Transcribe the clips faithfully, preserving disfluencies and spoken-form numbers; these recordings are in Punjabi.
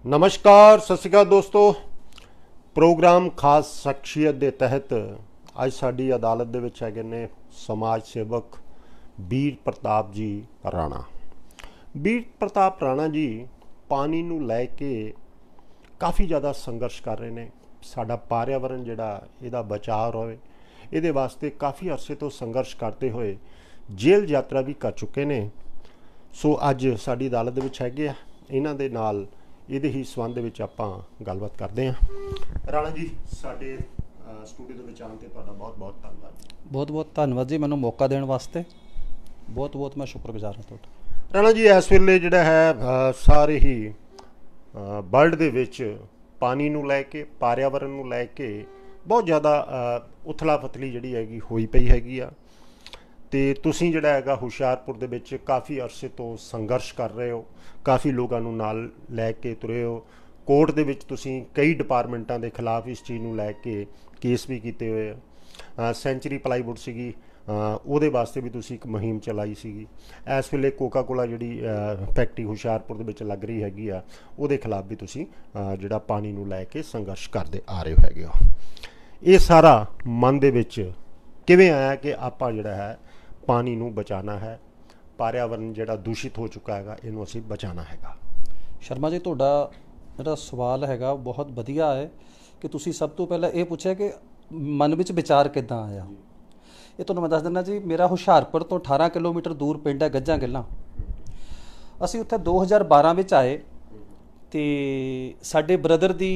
नमस्कार सत श्री अकाल दोस्तों। प्रोग्राम खास शख्सियत के तहत अज साडी अदालत दे विच हैगे ने समाज सेवक वीर प्रताप जी राणा। वीर प्रताप राणा जी पानी नूं लै के काफ़ी ज़्यादा संघर्ष कर रहे हैं। साडा पर्यावरण जिहड़ा इहदा बचाव होवे इहदे वास्ते काफ़ी अरसे तो संघर्ष करते हुए जेल यात्रा भी कर चुके ने। सो अज साडी अदालत दे विच हैगे आ, इन्हां दे नाल ਇਹਦੇ ਹੀ ਸੰਬੰਧ ਵਿੱਚ ਆਪਾਂ ਗੱਲਬਾਤ ਕਰਦੇ ਹਾਂ। ਰਾਣਾ ਜੀ ਸਾਡੇ ਸਟੂਡੀਓ ਦੇ ਵਿੱਚ ਆਉਣ ਤੇ ਤੁਹਾਡਾ ਬਹੁਤ ਬਹੁਤ ਧੰਨਵਾਦ। ਬਹੁਤ ਬਹੁਤ ਧੰਨਵਾਦ ਜੀ, ਮੈਨੂੰ ਮੌਕਾ ਦੇਣ ਵਾਸਤੇ ਬਹੁਤ ਬਹੁਤ ਮੈਂ ਸ਼ੁਕਰਗੁਜ਼ਾਰ ਹਾਂ ਤੁਹਾਡਾ। ਰਾਣਾ ਜੀ ਇਸ ਵੇਲੇ ਜਿਹੜਾ ਹੈ ਸਾਰੇ ਹੀ ਵਰਲਡ ਦੇ ਵਿੱਚ ਪਾਣੀ ਨੂੰ ਲੈ ਕੇ पर्यावरण ਨੂੰ ਲੈ ਕੇ ਬਹੁਤ ਜ਼ਿਆਦਾ ਉਥਲਾ ਫਤਲੀ ਜਿਹੜੀ ਹੈਗੀ ਹੋਈ ਪਈ ਹੈਗੀ ਆ ਤੇ ਤੁਸੀਂ ਜਿਹੜਾ ਹੈਗਾ ਹੁਸ਼ਿਆਰਪੁਰ ਦੇ ਵਿੱਚ ਕਾफ़ी ਅਰਸੇ ਤੋਂ ਸੰਘਰਸ਼ ਕਰ ਰਹੇ ਹੋ, ਕਾफ़ी ਲੋਕਾਂ ਨੂੰ ਨਾਲ ਲੈ ਕੇ ਤੁਰੇ ਹੋ। ਕੋਰਟ ਦੇ ਵਿੱਚ ਤੁਸੀਂ ਕਈ ਡਿਪਾਰਟਮੈਂਟਾਂ ਦੇ ਖਿਲਾਫ ਇਸ ਚੀਜ਼ ਨੂੰ ਲੈ ਕੇ ਕੇਸ ਵੀ ਕੀਤੇ ਹੋਏ ਆ। ਸੈਂਚਰੀ ਪਲਾਈਵੁੱਡ ਸੀਗੀ ਉਹਦੇ ਵਾਸਤੇ ਵੀ ਤੁਸੀਂ ਇੱਕ ਮੁਹਿੰਮ ਚਲਾਈ ਸੀਗੀ। ਇਸ ਵੇਲੇ ਕੋਕਾ ਕੋਲਾ ਜਿਹੜੀ ਫੈਕਟਰੀ ਹੁਸ਼ਿਆਰਪੁਰ ਦੇ ਵਿੱਚ ਲੱਗ ਰਹੀ ਹੈਗੀ ਆ ਉਹਦੇ ਖਿਲਾਫ ਵੀ ਤੁਸੀਂ ਜਿਹੜਾ ਪਾਣੀ ਨੂੰ ਲੈ ਕੇ ਸੰਘਰਸ਼ ਕਰਦੇ ਆ ਰਹੇ ਹੈਗੇ ਹੋ। ਇਹ ਸਾਰਾ ਮਨ ਦੇ ਵਿੱਚ ਕਿਵੇਂ ਆਇਆ ਕਿ ਆਪਾਂ ਜਿਹੜਾ ਹੈ पानी नूं बचाना है, पर्यावरण जिहड़ा दूषित हो चुका है इनू असीं बचाना है? शर्मा जी तुहाडा जिहड़ा सवाल हैगा बहुत वधिया है कि तुसीं सब तो पहले ये पूछिया कि मन विच विचार किद्दां आया। ये तुहानूं मैं दस दिंदा जी, मेरा हुशियारपुर तो अठारह किलोमीटर दूर पिंड है गज्जां गिल्लां। असीं उत्थे दो हज़ार बारह विच आए ते साडे ब्रदर दी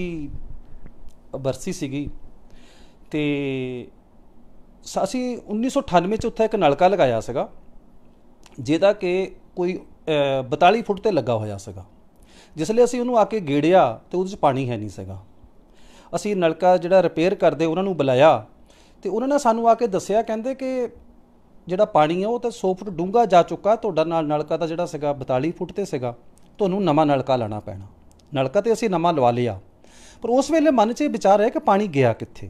बरसी सीगी ते ਅਸੀਂ उन्नीस सौ अठानवे ਚ ਉੱਥੇ ਇੱਕ ਨਲਕਾ ਲਗਾਇਆ ਸੀਗਾ ਜਿਹਦਾ ਕਿ ਕੋਈ ਬਤਾਲੀ ਫੁੱਟ ਤੇ ਲੱਗਾ ਹੋਇਆ ਸੀਗਾ। ਜਿਸ ਲਈ ਅਸੀਂ ਉਹਨੂੰ ਆ ਕੇ ਗੇੜਿਆ ਤੇ ਉਹਦੇ 'ਚ ਪਾਣੀ ਹੈ ਨਹੀਂ ਸੀਗਾ। ਅਸੀਂ ਨਲਕਾ ਜਿਹੜਾ ਰਿਪੇਅਰ ਕਰਦੇ ਉਹਨਾਂ ਨੂੰ ਬੁਲਾਇਆ ਤੇ ਉਹਨਾਂ ਨੇ ਸਾਨੂੰ ਆ ਕੇ ਦੱਸਿਆ, ਕਹਿੰਦੇ ਕਿ ਜਿਹੜਾ ਪਾਣੀ ਹੈ ਉਹ ਤਾਂ ਸੌ ਫੁੱਟ ਡੂੰਘਾ ਜਾ ਚੁੱਕਾ, ਤੁਹਾਡਾ ਨਾਲ ਨਲਕਾ ਤਾਂ ਜਿਹੜਾ ਸੀਗਾ ਬਤਾਲੀ ਫੁੱਟ ਤੇ ਸੀਗਾ, ਤੁਹਾਨੂੰ ਨਵਾਂ ਨਲਕਾ ਲਾਣਾ ਪੈਣਾ। ਨਲਕਾ ਤੇ ਅਸੀਂ ਨਵਾਂ ਲਵਾ ਲਿਆ, ਪਰ ਉਸ ਵੇਲੇ ਮਨ 'ਚ ਇਹ ਵਿਚਾਰ ਹੈ ਕਿ ਪਾਣੀ ਗਿਆ ਕਿੱਥੇ।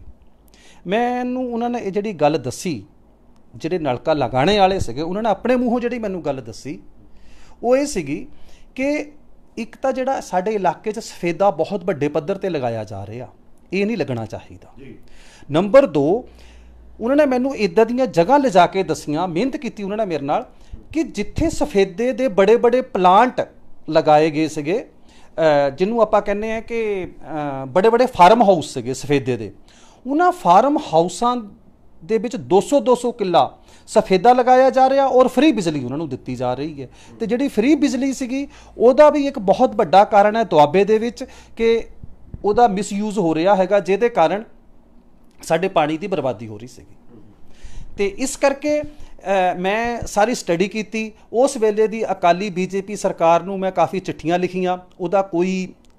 मैनू उन्होंने ये जी गल दसी, ਜਿਹੜੇ नलका लगाने वाले ਸੀਗੇ ਉਹਨਾਂ ਨੇ ਆਪਣੇ ਮੂੰਹੋਂ ਜਿਹੜੀ ਮੈਨੂੰ ਗੱਲ ਦੱਸੀ ਉਹ ਇਹ ਸੀਗੀ ਕਿ ਇੱਕ ਤਾਂ ਜਿਹੜਾ ਸਾਡੇ ਇਲਾਕੇ 'ਚ ਸਫੇਦਾ ਬਹੁਤ ਵੱਡੇ ਪੱਧਰ ਤੇ ਲਗਾਇਆ ਜਾ ਰਿਹਾ, ਇਹ ਨਹੀਂ ਲੱਗਣਾ ਚਾਹੀਦਾ। ਨੰਬਰ ਦੋ, ਉਹਨਾਂ ਨੇ ਮੈਨੂੰ ਇੱਦਾਂ ਦੀਆਂ ਜਗ੍ਹਾ ਲਿਜਾ ਕੇ ਦਸੀਆਂ, ਮਿਹਨਤ ਕੀਤੀ ਉਹਨਾਂ ਨੇ ਮੇਰੇ ਨਾਲ ਕਿ ਜਿੱਥੇ ਸਫੇਦੇ ਦੇ ਬੜੇ ਬੜੇ ਪਲਾਂਟ ਲਗਾਏ ਗਏ ਸੀਗੇ, ਜਿਹਨੂੰ ਆਪਾਂ ਕਹਿੰਦੇ ਆ ਕਿ ਬੜੇ ਬੜੇ ਫਾਰਮ ਹਾਊਸ ਸੀਗੇ ਸਫੇਦੇ ਦੇ, उन्होंने फार्म हाउसां दे विच दो सौ दो सौ किला सफेदा लगाया जा रहा और फ्री बिजली उन्होंने दिती जा रही है। तो जिहड़ी फ्री बिजली सीगी उहदा भी एक बहुत बड़ा कारण है दुआबे दे विच कि उहदा मिसयूज हो रहा हैगा, जिहदे कारण साडे पानी की बर्बादी हो रही सीगी। तो इस करके मैं सारी स्टडी की। उस वेले दी अकाली बीजेपी सरकार नूं मैं काफ़ी चिट्ठियां लिखियां, उहदा कोई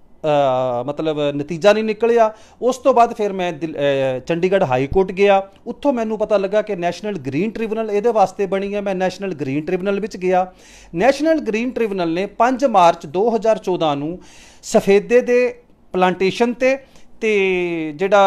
आ, मतलब नतीजा नहीं निकलिया। उस तो बाद फिर मैं चंडीगढ़ हाई कोर्ट गया, उत्थों मैनू पता लगा कि नैशनल ग्रीन ट्रिब्यूनल ये वास्ते बनी है। मैं नैशनल ग्रीन ट्रिब्यूनल विच गया। नैशनल ग्रीन ट्रिब्यूनल ने पाँच मार्च दो हज़ार चौदह नूं सफेदे दे प्लांटेशन ते ते जिहड़ा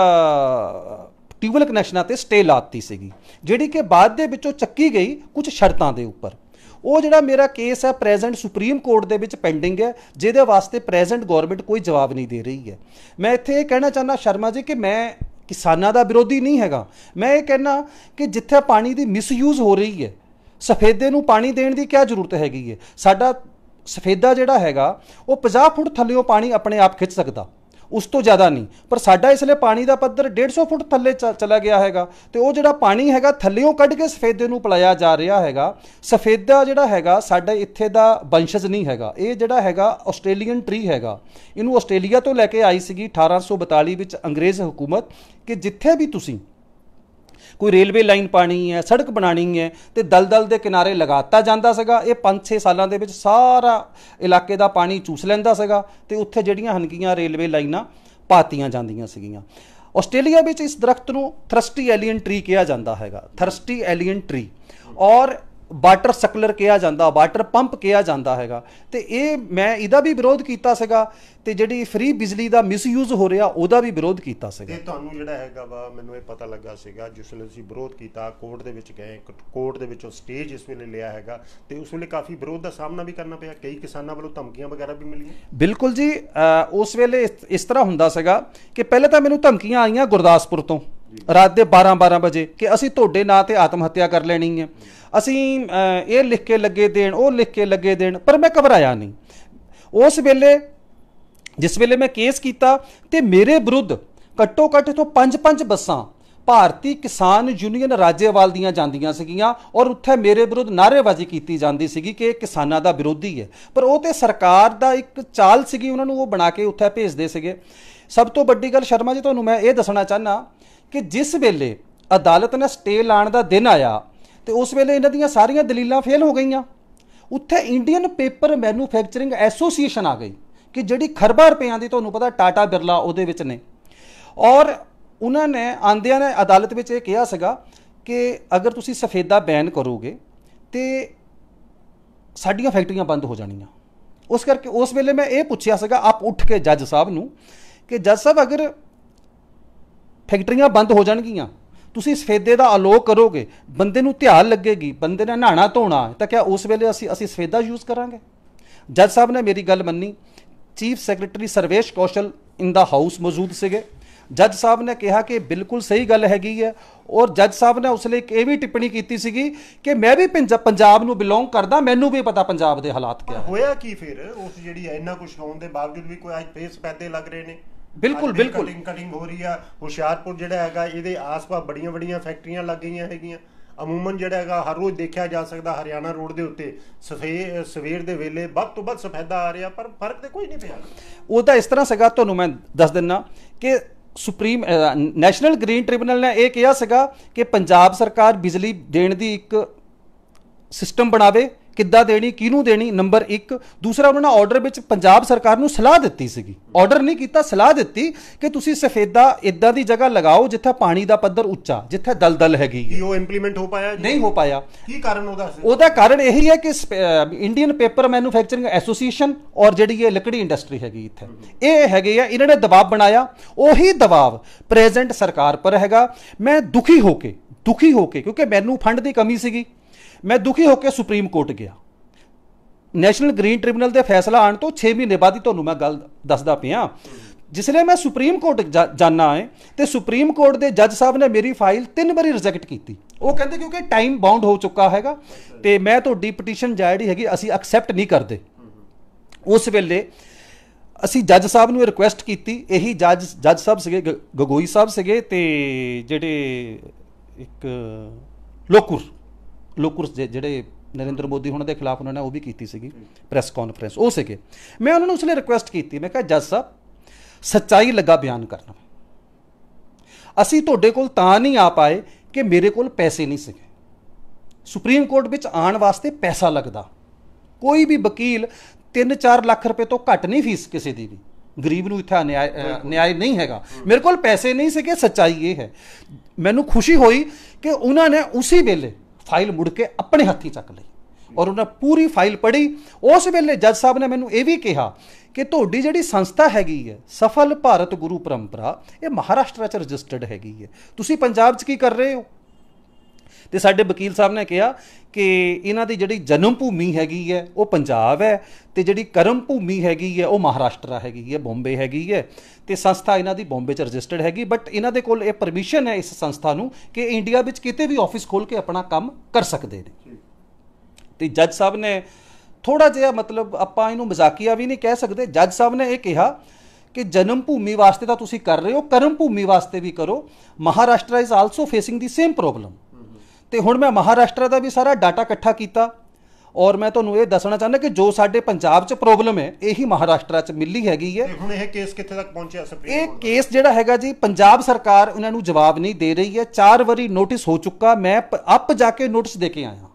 ट्यूबवैल कनैक्शनां ते स्टे लाती सीगी, जिहड़ी कि बाद दे विचों चक्की गई कुछ शर्तां दे उपर। वो जिहड़ा मेरा केस है प्रेजेंट सुप्रीम कोर्ट दे विच पेंडिंग है, जिहदे वास्ते प्रेजेंट गौरमेंट कोई जवाब नहीं दे रही है। मैं इत्थे ये कहना चाहना शर्मा जी कि मैं किसानां दा विरोधी नहीं हैगा। मैं ये कहना कि जिथे पानी की मिसयूज हो रही है, सफेदे नूं पानी देण दी क्या जरूरत हैगी है। साडा सफेदा जिहड़ा हैगा वो पचास फुट थल्लेओं पानी अपने आप खिंच सकदा, उस तो ज़्यादा नहीं, पर साडा इसलिए पानी का पद्धर डेढ़ सौ फुट थले चला गया हैगा। तो वो जिहड़ा पानी हैगा थल्लेओं कढ़ के सफेदे नूं पिलाया जा रहा हैगा। सफेदा जिहड़ा हैगा साडे इत्थे दा वंशज नहीं हैगा, ये जिहड़ा हैगा आस्ट्रेलीयन ट्री हैगा। इनू आस्ट्रेलिया तो लैके आई सीगी अठारह सौ बताली विच अंग्रेज़ हुकूमत कि जिथे भी तुसीं कोई रेलवे लाइन पानी है, सड़क बनानी है, तो दलदल के किनारे लगाता जाता सगा। ये पाँच छे सालों के सारा इलाके का पानी चूस लैंदा सगा ते उत्थे जिहड़ियां हनगियां रेलवे लाइनां पातियां जांदियां सीगियां। आस्ट्रेलिया में इस दरख्त को थर्स्टी एलियन ट्री कहा जाता है, थर्स्टी एलियन ट्री। और ਵਾਟਰ ਸਕਲਰ ਕਿਹਾ ਜਾਂਦਾ, ਵਾਟਰ ਪੰਪ ਕਿਹਾ ਜਾਂਦਾ ਹੈਗਾ। ਤੇ ਇਹ ਮੈਂ ਇਹਦਾ ਵੀ ਵਿਰੋਧ ਕੀਤਾ ਸੀਗਾ, ਤੇ ਜਿਹੜੀ ਫ੍ਰੀ ਬਿਜਲੀ ਦਾ ਮਿਸਯੂਜ਼ ਹੋ ਰਿਹਾ ਉਹਦਾ ਵੀ ਵਿਰੋਧ ਕੀਤਾ ਸੀਗਾ। ਤੇ ਤੁਹਾਨੂੰ ਜਿਹੜਾ ਹੈਗਾ ਵਾ, ਮੈਨੂੰ ਇਹ ਪਤਾ ਲੱਗਾ ਸੀਗਾ ਜਿਸ ਵੇਲੇ ਤੁਸੀਂ ਵਿਰੋਧ ਕੀਤਾ, ਕੋਰਟ ਦੇ ਵਿੱਚ ਗਏ, ਕੋਰਟ ਦੇ ਵਿੱਚੋਂ ਸਟੇਜ ਇਸ ਵੇਲੇ ਲਿਆ ਹੈਗਾ, ਤੇ ਉਸ ਵੇਲੇ ਕਾਫੀ ਵਿਰੋਧ ਦਾ ਸਾਹਮਣਾ ਵੀ ਕਰਨਾ ਪਿਆ, ਕਈ ਕਿਸਾਨਾਂ ਵੱਲੋਂ ਧਮਕੀਆਂ ਵਗੈਰਾ ਵੀ ਮਿਲੀਆਂ। ਬਿਲਕੁਲ ਜੀ, ਉਸ ਵੇਲੇ ਇਸ ਤਰ੍ਹਾਂ ਹੁੰਦਾ ਸੀਗਾ ਕਿ ਪਹਿਲੇ ਤਾਂ ਮੈਨੂੰ ਧਮਕੀਆਂ ਆਈਆਂ ਗੁਰਦਾਸਪੁਰ ਤੋਂ ਰਾਤ ਦੇ ਬਾਰਾਂ ਬਾਰਾਂ ਵਜੇ ਕਿ ਅਸੀਂ ਤੁਹਾਡੇ ਨਾਂ ਤੇ ਆਤਮ ਹੱਤਿਆ ਕਰ ਲੈਣੀ ਹੈ, ਅਸੀਂ ਇਹ ਲਿਖ ਕੇ ਲੱਗੇ ਦੇਣ, ਉਹ ਲਿਖ ਕੇ ਲੱਗੇ ਦੇਣ, ਪਰ ਮੈਂ ਘਬਰਾਇਆ ਨਹੀਂ। ਉਸ ਵੇਲੇ ਜਿਸ ਵੇਲੇ ਮੈਂ ਕੇਸ ਕੀਤਾ ਤੇ ਮੇਰੇ ਵਿਰੁੱਧ ਘੱਟੋ ਘੱਟ ਤੋਂ ਪੰਜ ਪੰਜ ਬੱਸਾਂ ਭਾਰਤੀ ਕਿਸਾਨ ਯੂਨੀਅਨ ਰਾਜੇਵਾਲ ਦੀਆਂ ਜਾਂਦੀਆਂ ਸੀਗੀਆਂ, ਔਰ ਉੱਥੇ ਮੇਰੇ ਵਿਰੁੱਧ ਨਾਅਰੇਬਾਜ਼ੀ ਕੀਤੀ ਜਾਂਦੀ ਸੀਗੀ ਕਿ ਇਹ ਕਿਸਾਨਾਂ ਦਾ ਵਿਰੋਧੀ ਹੈ। ਪਰ ਉਹ ਤੇ ਸਰਕਾਰ ਦਾ ਇੱਕ ਚਾਲ ਸੀਗੀ, ਉਹਨਾਂ ਨੂੰ ਉਹ ਬਣਾ ਕੇ ਉੱਥੇ ਭੇਜਦੇ ਸੀਗੇ। ਸਭ ਤੋਂ ਵੱਡੀ ਗੱਲ ਸ਼ਰਮਾ ਜੀ, ਤੁਹਾਨੂੰ ਮੈਂ ਇਹ ਦੱਸਣਾ ਚਾਹੁੰਦਾ ਕਿ ਜਿਸ ਵੇਲੇ ਅਦਾਲਤ ਨੇ ਸਟੇ ਲਾਉਣ ਦਾ ਦਿਨ ਆਇਆ ਤੇ ਉਸ ਵੇਲੇ ਇਹਨਾਂ ਦੀਆਂ ਸਾਰੀਆਂ ਦਲੀਲਾਂ ਫੇਲ ਹੋ ਗਈਆਂ। ਉੱਥੇ ਇੰਡੀਅਨ ਪੇਪਰ ਮੈਨੂਫੈਕਚਰਿੰਗ ਐਸੋਸੀਏਸ਼ਨ ਆ ਗਈ ਕਿ ਜਿਹੜੀ ਖਰਬਾਂ ਰੁਪਈਆਂ ਦੀ, ਤੁਹਾਨੂੰ ਪਤਾ ਟਾਟਾ ਬਿਰਲਾ ਉਹਦੇ ਵਿੱਚ ਨੇ, ਔਰ ਉਹਨਾਂ ਨੇ ਆਂਦਿਆਂ ਨੇ ਅਦਾਲਤ ਵਿੱਚ ਇਹ ਕਿਹਾ ਸੀਗਾ ਕਿ ਅਗਰ ਤੁਸੀਂ ਸਫੇਦਾ ਬੈਨ ਕਰੋਗੇ ਤੇ ਸਾਡੀਆਂ ਫੈਕਟਰੀਆਂ ਬੰਦ ਹੋ ਜਾਣੀਆਂ। ਉਸ ਕਰਕੇ ਉਸ ਵੇਲੇ ਮੈਂ ਇਹ ਪੁੱਛਿਆ ਸੀਗਾ ਆਪ ਉੱਠ ਕੇ ਜੱਜ ਸਾਹਿਬ ਨੂੰ ਕਿ ਜੱਜ ਸਾਹਿਬ ਅਗਰ ਫੈਕਟਰੀਆਂ ਬੰਦ ਹੋ ਜਾਣਗੀਆਂ, ਤੁਸੀਂ ਸਫੇਦੇ ਦਾ ਅਲੋਕ ਕਰੋਗੇ, ਬੰਦੇ ਨੂੰ ਧਿਆਨ ਲੱਗੇਗੀ, ਬੰਦੇ ਨੇ ਨਹਾਣਾ ਧੋਣਾ, ਤਾਂ ਕਿਆ ਉਸ ਵੇਲੇ ਅਸੀਂ ਅਸੀਂ ਸਫੇਦਾ ਯੂਜ਼ ਕਰਾਂਗੇ? ਜੱਜ ਸਾਹਿਬ ਨੇ ਮੇਰੀ ਗੱਲ ਮੰਨੀ। Chief secretary Sarvesh Kaushal in the house ਮੌਜੂਦ ਸੀਗੇ। ਜੱਜ ਸਾਹਿਬ ਨੇ ਕਿਹਾ ਕਿ ਬਿਲਕੁਲ ਸਹੀ ਗੱਲ ਹੈਗੀ ਹੈ, ਔਰ ਜੱਜ ਸਾਹਿਬ ਨੇ ਉਸ ਲਈ ਇੱਕ ਇਹ ਵੀ ਟਿੱਪਣੀ ਕੀਤੀ ਸੀਗੀ ਕਿ ਮੈਂ ਵੀ ਪੰਜਾਬ ਨੂੰ ਬਿਲੋਂਗ ਕਰਦਾ, ਮੈਨੂੰ ਵੀ ਪਤਾ ਪੰਜਾਬ ਦੇ ਹਾਲਾਤ ਕਿਆ ਹੋਇਆ ਕੀ ਫਿਰ ਉਸ ਜਿਹੜੀ ਇੰਨਾ ਕੁਝ ਹੋਣ ਦੇ ਬਾਵਜੂਦ ਵੀ ਕੋਈ ਅੱਜ ਫੇਸ ਪੈਦੇ ਲੱਗ ਰਹੇ ਨੇ। ਬਿਲਕੁਲ ਬਿਲਕੁਲ ਕਟਿੰਗ ਕਟਿੰਗ ਹੋ ਰਹੀ ਆ। ਹੁਸ਼ਿਆਰਪੁਰ ਜਿਹੜਾ ਹੈਗਾ ਇਹਦੇ ਆਸ-ਪਾਸ ਬੜੀਆਂ ਬੜੀਆਂ ਫੈਕਟਰੀਆਂ ਲੱਗ ਗਈਆਂ ਹੈਗੀਆਂ। ਅਮੂਮਨ ਜਿਹੜਾ ਹੈਗਾ ਹਰ ਰੋਜ਼ ਦੇਖਿਆ ਜਾ ਸਕਦਾ ਹਰਿਆਣਾ ਰੋਡ ਦੇ ਉੱਤੇ ਸਫੇ ਸਵੇਰ ਦੇ ਵੇਲੇ ਵੱਧ ਤੋਂ ਵੱਧ ਸਫੈਦਾ ਆ ਰਿਹਾ, ਪਰ ਫਰਕ ਤੇ ਕੋਈ ਨਹੀਂ ਪਿਆ। ਉਹਦਾ ਇਸ ਤਰ੍ਹਾਂ ਸੀਗਾ, ਤੁਹਾਨੂੰ ਮੈਂ ਦੱਸ ਦਿੰਦਾ ਕਿ ਸੁਪਰੀਮ ਨੈਸ਼ਨਲ ਗ੍ਰੀਨ ਟ੍ਰਿਬਿਊਨਲ ਨੇ ਇਹ ਕਿਹਾ ਸੀਗਾ ਕਿ ਪੰਜਾਬ ਸਰਕਾਰ ਬਿਜਲੀ ਦੇਣ ਦੀ ਇੱਕ ਸਿਸਟਮ ਬਣਾਵੇ, ਕਿੱਦਾਂ ਦੇਣੀ, ਕਿਹਨੂੰ ਦੇਣੀ, ਨੰਬਰ ਇੱਕ। ਦੂਸਰਾ, ਉਹਨਾਂ ਨੇ ਆਰਡਰ ਵਿੱਚ ਪੰਜਾਬ ਸਰਕਾਰ ਨੂੰ ਸਲਾਹ ਦਿੱਤੀ ਸੀਗੀ, ਆਰਡਰ ਨਹੀਂ ਕੀਤਾ, ਸਲਾਹ ਦਿੱਤੀ ਕਿ ਤੁਸੀਂ ਸਫੇਦਾ ਇਦਾਂ ਦੀ ਜਗ੍ਹਾ ਲਗਾਓ ਜਿੱਥੇ ਪਾਣੀ ਦਾ ਪੱਧਰ ਉੱਚਾ, ਜਿੱਥੇ ਦਲਦਲ ਹੈਗੀ। ਕੀ ਉਹ ਇੰਪਲੀਮੈਂਟ ਹੋ ਪਾਇਆ? ਨਹੀਂ ਹੋ ਪਾਇਆ। ਕੀ ਕਾਰਨ ਉਹਦਾ? ਉਹਦਾ ਕਾਰਨ ਇਹੀ ਹੈ ਕਿ ਇੰਡੀਅਨ ਪੇਪਰ ਮੈਨੂਫੈਕਚਰਿੰਗ ਐਸੋਸੀਏਸ਼ਨ ਔਰ ਜਿਹੜੀ ਇਹ ਲੱਕੜੀ ਇੰਡਸਟਰੀ ਹੈਗੀ ਇੱਥੇ, ਇਹ ਹੈਗੇ ਆ, ਇਹਨਾਂ ਨੇ ਦਬਾਅ ਬਣਾਇਆ। ਉਹੀ ਦਬਾਅ ਪ੍ਰੈਜ਼ੈਂਟ ਸਰਕਾਰ ਪਰ ਹੈਗਾ। ਮੈਂ ਦੁਖੀ ਹੋ ਕੇ ਦੁਖੀ ਹੋ ਕੇ ਕਿਉਂਕਿ ਮੈਨੂੰ ਫੰਡ ਦੀ ਕਮੀ ਸੀਗੀ, ਮੈਂ ਦੁਖੀ ਹੋ ਕੇ ਸੁਪਰੀਮ ਕੋਰਟ ਗਿਆ। ਨੈਸ਼ਨਲ ਗ੍ਰੀਨ ਟ੍ਰਿਬਿਊਨਲ ਦੇ ਫੈਸਲਾ ਆਉਣ ਤੋਂ ਛੇ ਮਹੀਨੇ ਬਾਅਦ ਹੀ ਤੁਹਾਨੂੰ ਮੈਂ ਗੱਲ ਦੱਸਦਾ ਪਿਆ। ਜਿਸਲੇ ਮੈਂ ਸੁਪਰੀਮ ਕੋਰਟ ਜਾਣਾ ਹੈ ਤੇ ਸੁਪਰੀਮ ਕੋਰਟ ਦੇ ਜੱਜ ਸਾਹਿਬ ਨੇ ਮੇਰੀ ਫਾਈਲ ਤਿੰਨ ਵਾਰੀ ਰਿਜੈਕਟ ਕੀਤੀ। ਉਹ ਕਹਿੰਦੇ ਕਿਉਂਕਿ ਟਾਈਮ ਬਾਉਂਡ ਹੋ ਚੁੱਕਾ ਹੈਗਾ ਤੇ ਮੈਂ ਤੁਹਾਡੀ ਪਟੀਸ਼ਨ ਜਿਹੜੀ ਹੈਗੀ ਅਸੀਂ ਐਕਸੈਪਟ ਨਹੀਂ ਕਰਦੇ। ਉਸ ਵੇਲੇ ਅਸੀਂ ਜੱਜ ਸਾਹਿਬ ਨੂੰ ਇਹ ਰਿਕੁਐਸਟ ਕੀਤੀ, ਇਹੀ ਜੱਜ ਜੱਜ ਸਾਹਿਬ ਸੀਗੇ, ਗਗੋਈ ਸਾਹਿਬ ਸੀਗੇ, ਤੇ ਜਿਹੜੇ ਇੱਕ ਲੋਕੁਰ ਲੋਕੁਰ ਜਿਹੜੇ ਨਰਿੰਦਰ ਮੋਦੀ ਉਹਨਾਂ ਦੇ ਖਿਲਾਫ ਉਹਨਾਂ ਨੇ ਉਹ ਵੀ ਕੀਤੀ ਸੀਗੀ ਪ੍ਰੈਸ ਕਾਨਫਰੰਸ, ਉਹ ਸੀਗੇ। ਮੈਂ ਉਹਨਾਂ ਨੂੰ ਉਸ ਲਈ ਰਿਕੁਐਸਟ ਕੀਤੀ, ਮੈਂ ਕਿਹਾ ਜੱਜ ਸਾਹਿਬ ਸੱਚਾਈ ਲੱਗਾ ਬਿਆਨ ਕਰਨਾ, ਅਸੀਂ ਤੁਹਾਡੇ ਕੋਲ ਤਾਂ ਨਹੀਂ ਆ ਪਾਏ ਕਿ ਮੇਰੇ ਕੋਲ ਪੈਸੇ ਨਹੀਂ ਸੀਗੇ। ਸੁਪਰੀਮ ਕੋਰਟ ਵਿੱਚ ਆਉਣ ਵਾਸਤੇ ਪੈਸਾ ਲੱਗਦਾ, ਕੋਈ ਵੀ ਵਕੀਲ ਤਿੰਨ ਚਾਰ ਲੱਖ ਰੁਪਏ ਤੋਂ ਘੱਟ ਨਹੀਂ ਫੀਸ ਕਿਸੇ ਦੀ ਵੀ, ਗਰੀਬ ਨੂੰ ਇੱਥੇ ਨਿਆਏ ਨਿਆਏ ਨਹੀਂ ਹੈਗਾ। ਮੇਰੇ ਕੋਲ ਪੈਸੇ ਨਹੀਂ ਸੀਗੇ, ਸੱਚਾਈ ਇਹ ਹੈ। ਮੈਨੂੰ ਖੁਸ਼ੀ ਹੋਈ ਕਿ ਉਹਨਾਂ ਨੇ ਉਸੇ ਵੇਲੇ ਫਾਈਲ ਮੁੜ ਕੇ ਆਪਣੇ ਹੱਥੀਂ ਚੱਕ ਲਈ ਔਰ ਉਹਨਾਂ ਪੂਰੀ ਫਾਈਲ ਪੜ੍ਹੀ। ਉਸ ਵੇਲੇ ਜੱਜ ਸਾਹਿਬ ਨੇ ਮੈਨੂੰ ਇਹ ਵੀ ਕਿਹਾ ਕਿ ਤੁਹਾਡੀ ਜਿਹੜੀ ਸੰਸਥਾ ਹੈਗੀ ਹੈ ਸਫਲ ਭਾਰਤ ਗੁਰੂ ਪਰੰਪਰਾ, ਇਹ ਮਹਾਰਾਸ਼ਟਰ 'ਚ ਰਜਿਸਟਰਡ ਹੈਗੀ ਹੈ, ਤੁਸੀਂ ਪੰਜਾਬ 'ਚ ਕੀ ਕਰ ਰਹੇ ਹੋ? ਤੇ ਸਾਡੇ ਵਕੀਲ ਸਾਹਿਬ ਨੇ ਕਿਹਾ ਕਿ ਇਹਨਾਂ ਦੀ ਜਿਹੜੀ ਜਨਮ ਭੂਮੀ ਹੈਗੀ ਹੈ ਉਹ ਪੰਜਾਬ ਹੈ ਤੇ ਜਿਹੜੀ ਕਰਮ ਭੂਮੀ ਹੈਗੀ ਹੈ ਉਹ ਮਹਾਰਾਸ਼ਟਰ ਹੈਗੀ ਹੈ, ਬੰਬੇ ਹੈਗੀ ਹੈ, ਤੇ ਸੰਸਥਾ ਇਹਨਾਂ ਦੀ ਬੰਬੇ 'ਚ ਰਜਿਸਟਰਡ ਹੈਗੀ। ਬਟ ਇਹਨਾਂ ਦੇ ਕੋਲ ਇਹ ਪਰਮਿਸ਼ਨ ਹੈ ਇਸ ਸੰਸਥਾ ਨੂੰ ਕਿ ਇੰਡੀਆ ਵਿੱਚ ਕਿਤੇ ਵੀ ਆਫਿਸ ਖੋਲ੍ਹ ਕੇ ਆਪਣਾ ਕੰਮ ਕਰ ਸਕਦੇ ਨੇ। ਤੇ ਜੱਜ ਸਾਹਿਬ ਨੇ ਥੋੜਾ ਜਿਹਾ, ਮਤਲਬ ਆਪਾਂ ਇਹਨੂੰ ਮਜ਼ਾਕੀਆ ਵੀ ਨਹੀਂ ਕਹਿ ਸਕਦੇ, ਜੱਜ ਸਾਹਿਬ ਨੇ ਇਹ ਕਿਹਾ ਕਿ ਜਨਮ ਭੂਮੀ ਵਾਸਤੇ ਤਾਂ ਤੁਸੀਂ ਕਰ ਰਹੇ ਹੋ, ਕਰਮ ਭੂਮੀ ਵਾਸਤੇ ਵੀ ਕਰੋ, Maharashtra is also facing the same problem. ਤੇ ਹੁਣ ਮੈਂ ਮਹਾਰਾਸ਼ਟਰ ਦਾ ਵੀ ਸਾਰਾ ਡਾਟਾ ਇਕੱਠਾ ਕੀਤਾ ਔਰ ਮੈਂ ਤੁਹਾਨੂੰ ਇਹ ਦੱਸਣਾ ਚਾਹੁੰਦਾ ਕਿ ਜੋ ਸਾਡੇ ਪੰਜਾਬ 'ਚ ਪ੍ਰੋਬਲਮ ਹੈ ਇਹੀ ਮਹਾਰਾਸ਼ਟਰ 'ਚ ਮਿਲੀ ਹੈਗੀ ਹੈ। ਹੁਣ ਇਹ ਕੇਸ ਕਿੱਥੇ ਤੱਕ ਪਹੁੰਚਿਆ ਸੁਪਰੀਮ ਇਹ ਕੇਸ ਜਿਹੜਾ ਹੈਗਾ ਜੀ, ਪੰਜਾਬ ਸਰਕਾਰ ਉਹਨਾਂ ਨੂੰ ਜਵਾਬ ਨਹੀਂ ਦੇ ਰਹੀ ਹੈ। ਚਾਰ ਵਾਰੀ ਨੋਟਿਸ ਹੋ ਚੁੱਕਾ, ਮੈਂ ਆਪ ਜਾ ਕੇ ਨੋਟਿਸ ਦੇ ਕੇ ਆਇਆ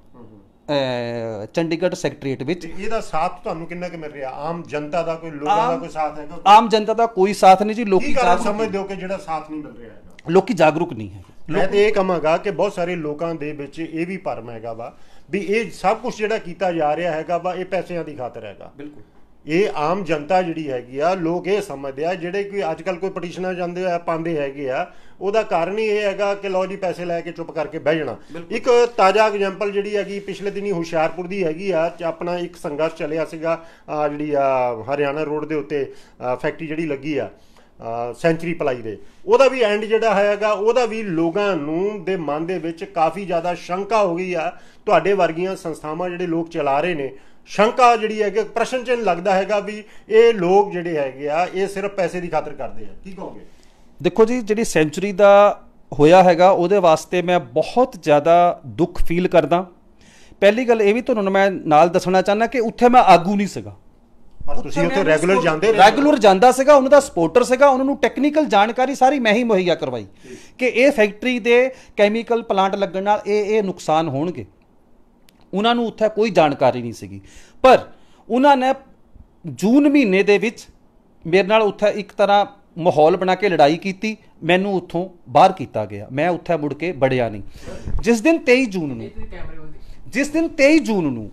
ਚੰਡੀਗੜ੍ਹ ਸੈਕਟਰੀਏਟ ਵਿੱਚ। ਇਹਦਾ ਸਾਥ ਤੁਹਾਨੂੰ ਕਿੰਨਾ ਕੁ ਮਿਲ ਰਿਹਾ? ਆਮ ਜਨਤਾ ਦਾ ਕੋਈ, ਲੋਕਾਂ ਦਾ ਕੋਈ ਸਾਥ ਹੈਗਾ? ਆਮ ਜਨਤਾ ਦਾ ਕੋਈ ਸਾਥ ਨਹੀਂ ਜੀ। ਲੋਕੀ ਸਮਝਦੇ ਹੋ ਕਿ ਜਿਹੜਾ ਸਾਥ ਨਹੀਂ ਮਿਲ ਰਿਹਾ ਹੈਗਾ? ਲੋਕੀ ਜਾਗਰੂਕ ਨਹੀਂ ਹੈ। ਮੈਂ ਤੇ ਇਹ ਕਹਾਂਗਾ ਕਿ ਬਹੁਤ ਸਾਰੇ ਲੋਕਾਂ ਦੇ ਵਿੱਚ ਇਹ ਵੀ ਭਰਮ ਹੈਗਾ ਵਾ ਵੀ ਇਹ ਸਭ ਕੁਝ ਜਿਹੜਾ ਕੀਤਾ ਜਾ ਰਿਹਾ ਹੈਗਾ ਵਾ ਇਹ ਪੈਸਿਆਂ ਦੀ ਖਾਤਰ ਹੈਗਾ। ਬਿਲਕੁਲ ਇਹ ਆਮ ਜਨਤਾ ਜਿਹੜੀ ਹੈਗੀ ਆ, ਲੋਕ ਇਹ ਸਮਝਦੇ ਆ, ਜਿਹੜੇ ਕੋਈ ਅੱਜ ਕੱਲ੍ਹ ਕੋਈ ਪਟੀਸ਼ਨਾਂ ਜਾਂਦੇ ਆ ਪਾਉਂਦੇ ਹੈਗੇ ਆ, ਉਹਦਾ ਕਾਰਨ ਹੀ ਇਹ ਹੈਗਾ ਕਿ ਲਓ ਜੀ ਪੈਸੇ ਲੈ ਕੇ ਚੁੱਪ ਕਰਕੇ ਬਹਿ ਜਾਣਾ। ਇੱਕ ਤਾਜ਼ਾ ਐਗਜ਼ਾਮਪਲ ਜਿਹੜੀ ਹੈਗੀ ਪਿਛਲੇ ਦਿਨੀ ਹੁਸ਼ਿਆਰਪੁਰ ਦੀ ਹੈਗੀ ਆ, ਆਪਣਾ ਇੱਕ ਸੰਘਰਸ਼ ਚੱਲਿਆ ਸੀਗਾ ਆ ਜਿਹੜੀ ਆ ਹਰਿਆਣਾ ਰੋਡ ਦੇ ਉੱਤੇ ਫੈਕਟਰੀ ਜਿਹੜੀ ਲੱਗੀ ਆ ਸੈਂਚਰੀ ਪਲਾਈ ਦੇ, ਉਹਦਾ ਵੀ ਐਂਡ ਜਿਹੜਾ ਹੈਗਾ ਉਹਦਾ ਵੀ ਲੋਕਾਂ ਨੂੰ ਦੇ ਮਨ ਦੇ ਵਿੱਚ ਕਾਫੀ ਜ਼ਿਆਦਾ ਸ਼ੰਕਾ ਹੋ ਗਈ ਆ। ਤੁਹਾਡੇ ਵਰਗੀਆਂ ਸੰਸਥਾਵਾਂ ਜਿਹੜੇ ਲੋਕ ਚਲਾ ਰਹੇ ਨੇ, ਸ਼ੰਕਾ ਜਿਹੜੀ ਹੈ ਕਿ ਪ੍ਰਸ਼ਨ ਚਿੰਨ੍ਹ ਲੱਗਦਾ ਹੈਗਾ ਵੀ ਇਹ ਲੋਕ ਜਿਹੜੇ ਹੈਗੇ ਆ ਇਹ ਸਿਰਫ ਪੈਸੇ ਦੀ ਖਾਤਰ ਕਰਦੇ ਆ। ਕੀ ਕਹੋਗੇ? ਦੇਖੋ ਜੀ, ਜਿਹੜੀ ਸੈਂਚੁਰੀ ਦਾ ਹੋਇਆ ਹੈਗਾ ਉਹਦੇ ਵਾਸਤੇ ਮੈਂ ਬਹੁਤ ਜ਼ਿਆਦਾ ਦੁੱਖ ਫੀਲ ਕਰਦਾ। ਪਹਿਲੀ ਗੱਲ ਇਹ ਵੀ ਤੁਹਾਨੂੰ ਮੈਂ ਨਾਲ ਦੱਸਣਾ ਚਾਹੁੰਦਾ ਕਿ ਉੱਥੇ ਮੈਂ ਆਗੂ ਨਹੀਂ ਸੀਗਾ, ਪਰ ਤੁਸੀਂ ਉੱਥੇ ਰੈਗੂਲਰ ਜਾਂਦੇ ਰਹੇ? ਰੈਗੂਲਰ ਜਾਂਦਾ ਸੀਗਾ, ਉਹਨਾਂ ਦਾ ਸਪੋਰਟਰ ਸੀਗਾ, ਉਹਨਾਂ ਨੂੰ ਟੈਕਨੀਕਲ ਜਾਣਕਾਰੀ ਸਾਰੀ ਮੈਂ ਹੀ ਮੁਹੱਈਆ ਕਰਵਾਈ ਕਿ ਇਹ ਫੈਕਟਰੀ ਦੇ ਕੈਮੀਕਲ ਪਲਾਂਟ ਲੱਗਣ ਨਾਲ ਇਹ ਇਹ ਨੁਕਸਾਨ ਹੋਣਗੇ। ਉਹਨਾਂ ਨੂੰ ਉੱਥੇ ਕੋਈ ਜਾਣਕਾਰੀ ਨਹੀਂ ਸੀਗੀ, ਪਰ ਉਹਨਾਂ ਨੇ ਜੂਨ ਮਹੀਨੇ ਦੇ ਵਿੱਚ ਮੇਰੇ ਨਾਲ ਉੱਥੇ ਇੱਕ ਤਰ੍ਹਾਂ ਮਾਹੌਲ ਬਣਾ ਕੇ ਲੜਾਈ ਕੀਤੀ, ਮੈਨੂੰ ਉੱਥੋਂ ਬਾਹਰ ਕੀਤਾ ਗਿਆ, ਮੈਂ ਉੱਥੇ ਮੁੜ ਕੇ ਵੜਿਆ ਨਹੀਂ। ਜਿਸ ਦਿਨ ਤੇਈ ਜੂਨ ਨੂੰ ਜਿਸ ਦਿਨ ਤੇਈ ਜੂਨ ਨੂੰ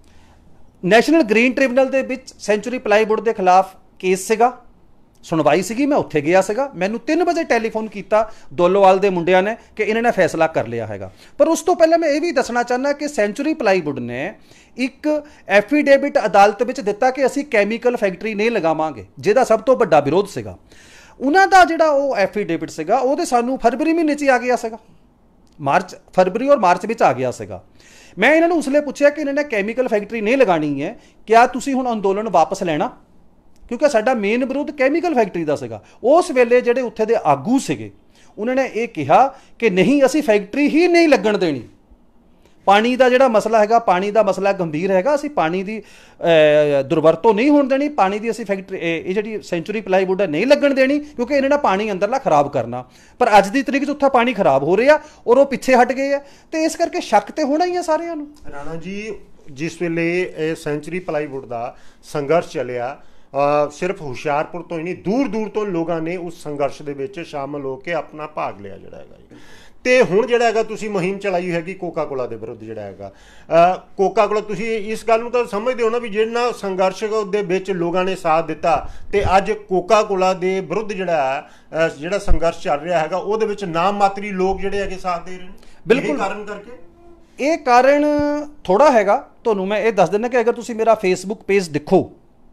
ਨੈਸ਼ਨਲ ਗ੍ਰੀਨ ਟ੍ਰਿਬਿਊਨਲ ਦੇ ਵਿੱਚ ਸੈਂਚੁਰੀ ਪਲਾਈਵੁੱਡ ਦੇ ਖਿਲਾਫ ਕੇਸ ਸੀਗਾ, ਸੁਣਵਾਈ ਸੀਗੀ, ਮੈਂ ਉੱਥੇ ਗਿਆ ਸੀਗਾ। ਮੈਨੂੰ ਤਿੰਨ ਵਜੇ ਟੈਲੀਫੋਨ ਕੀਤਾ ਦੋਲੋਵਾਲ ਦੇ ਮੁੰਡਿਆਂ ਨੇ ਕਿ ਇਹਨਾਂ ਨੇ ਫੈਸਲਾ ਕਰ ਲਿਆ ਹੈਗਾ। ਪਰ ਉਸ ਤੋਂ ਪਹਿਲਾਂ ਮੈਂ ਇਹ ਵੀ ਦੱਸਣਾ ਚਾਹੁੰਦਾ ਕਿ ਸੈਂਚੁਰੀ ਪਲਾਈਵੁੱਡ ਨੇ ਇੱਕ ਐਫੀਡੇਵਿਟ ਅਦਾਲਤ ਵਿੱਚ ਦਿੱਤਾ ਕਿ ਅਸੀਂ ਕੈਮੀਕਲ ਫੈਕਟਰੀ ਨਹੀਂ ਲਗਾਵਾਂਗੇ, ਜਿਹਦਾ ਸਭ ਤੋਂ ਵੱਡਾ ਵਿਰੋਧ ਸੀਗਾ। ਉਹਨਾਂ ਦਾ ਜਿਹੜਾ ਉਹ ਐਫੀਡੇਵਿਟ ਸੀਗਾ ਉਹਦੇ ਸਾਨੂੰ ਫਰਵਰੀ ਮਹੀਨੇ 'ਚ ਹੀ ਆ ਗਿਆ ਸੀਗਾ, ਮਾਰਚ ਫਰਵਰੀ ਔਰ ਮਾਰਚ ਵਿੱਚ ਆ ਗਿਆ ਸੀਗਾ। ਮੈਂ ਇਹਨਾਂ ਨੂੰ ਉਸ ਲਈ ਪੁੱਛਿਆ ਕਿ ਇਹਨਾਂ ਨੇ ਕੈਮੀਕਲ ਫੈਕਟਰੀ ਨਹੀਂ ਲਗਾਣੀ ਹੈ, ਕਿਆ ਤੁਸੀਂ ਹੁਣ ਅੰਦੋਲਨ ਵਾਪਸ ਲੈਣਾ, ਕਿਉਂਕਿ ਸਾਡਾ ਮੇਨ ਵਿਰੋਧ ਕੈਮੀਕਲ ਫੈਕਟਰੀ ਦਾ ਸੀਗਾ। ਉਸ ਵੇਲੇ ਜਿਹੜੇ ਉੱਥੇ ਦੇ ਆਗੂ ਸੀਗੇ ਉਹਨਾਂ ਨੇ ਇਹ ਕਿਹਾ ਕਿ ਨਹੀਂ, ਅਸੀਂ ਫੈਕਟਰੀ ਹੀ ਨਹੀਂ ਲੱਗਣ ਦੇਣੀ। ਪਾਣੀ ਦਾ ਜਿਹੜਾ ਮਸਲਾ ਹੈਗਾ, ਪਾਣੀ ਦਾ ਮਸਲਾ ਗੰਭੀਰ ਹੈਗਾ, ਅਸੀਂ ਪਾਣੀ ਦੀ ਦੁਰਵਰਤੋਂ ਨਹੀਂ ਹੋਣ ਦੇਣੀ, ਪਾਣੀ ਦੀ ਅਸੀਂ ਫੈਕਟਰੀ ਇਹ ਜਿਹੜੀ ਸੈਂਚੁਰੀ ਪਲਾਈਵੁੱਡ ਹੈ ਨਹੀਂ ਲੱਗਣ ਦੇਣੀ, ਕਿਉਂਕਿ ਇਹਨਾਂ ਨੇ ਪਾਣੀ ਅੰਦਰਲਾ ਖਰਾਬ ਕਰਨਾ। ਪਰ ਅੱਜ ਦੀ ਤਰੀਕ 'ਚ ਉੱਥੇ ਪਾਣੀ ਖਰਾਬ ਹੋ ਰਿਹਾ ਔਰ ਉਹ ਪਿੱਛੇ ਹਟ ਗਏ ਆ, ਤੇ ਇਸ ਕਰਕੇ ਸ਼ੱਕ ਤੇ ਹੋਣਾ ਹੀ ਆ ਸਾਰਿਆਂ ਨੂੰ। ਰਾਣਾ ਜੀ, ਜਿਸ ਵੇਲੇ ਇਹ ਸੈਂਚੁਰੀ ਪਲਾਈਵੁੱਡ ਦਾ ਸੰਘਰਸ਼ ਚੱਲਿਆ, ਸਿਰਫ ਹੁਸ਼ਿਆਰਪੁਰ ਤੋਂ ਹੀ ਨਹੀਂ, ਦੂਰ ਦੂਰ ਤੋਂ ਲੋਕਾਂ ਨੇ ਉਸ ਸੰਘਰਸ਼ ਦੇ ਵਿੱਚ ਸ਼ਾਮਲ ਹੋ ਕੇ ਆਪਣਾ ਭਾਗ ਲਿਆ ਜਿਹੜਾ ਹੈਗਾ ਜੀ। ਤੇ ਹੁਣ ਜਿਹੜਾ ਹੈਗਾ ਤੁਸੀਂ ਮੁਹਿੰਮ ਚਲਾਈ ਹੈਗੀ ਕੋਕਾ ਕੋਲਾ ਦੇ ਵਿਰੁੱਧ ਜਿਹੜਾ ਹੈਗਾ, ਕੋਕਾ ਕੋਲਾ, ਤੁਸੀਂ ਇਸ ਗੱਲ ਨੂੰ ਤਾਂ ਸਮਝਦੇ ਹੋ ਨਾ ਵੀ ਜਿਹੜਾ ਸੰਘਰਸ਼ ਦੇ ਵਿੱਚ ਲੋਕਾਂ ਨੇ ਸਾਥ ਦਿੱਤਾ ਤੇ ਅੱਜ ਕੋਕਾ ਕੋਲਾ ਦੇ ਵਿਰੁੱਧ ਜਿਹੜਾ ਜਿਹੜਾ ਸੰਘਰਸ਼ ਚੱਲ ਰਿਹਾ ਹੈਗਾ ਉਹਦੇ ਵਿੱਚ ਨਾਮ ਮਾਤਰੀ ਲੋਕ ਜਿਹੜੇ ਹੈਗੇ ਸਾਥ ਦੇ ਰਹੇ ਨੇ। ਬਿਲਕੁਲ ਕਾਰਨ ਕਰਕੇ ਇਹ ਕਾਰਨ ਥੋੜਾ ਹੈਗਾ। ਤੁਹਾਨੂੰ ਮੈਂ ਇਹ ਦੱਸ ਦਿੰਦਾ ਕਿ ਅਗਰ ਤੁਸੀਂ ਮੇਰਾ ਫੇਸਬੁੱਕ ਪੇਜ ਦੇਖੋ,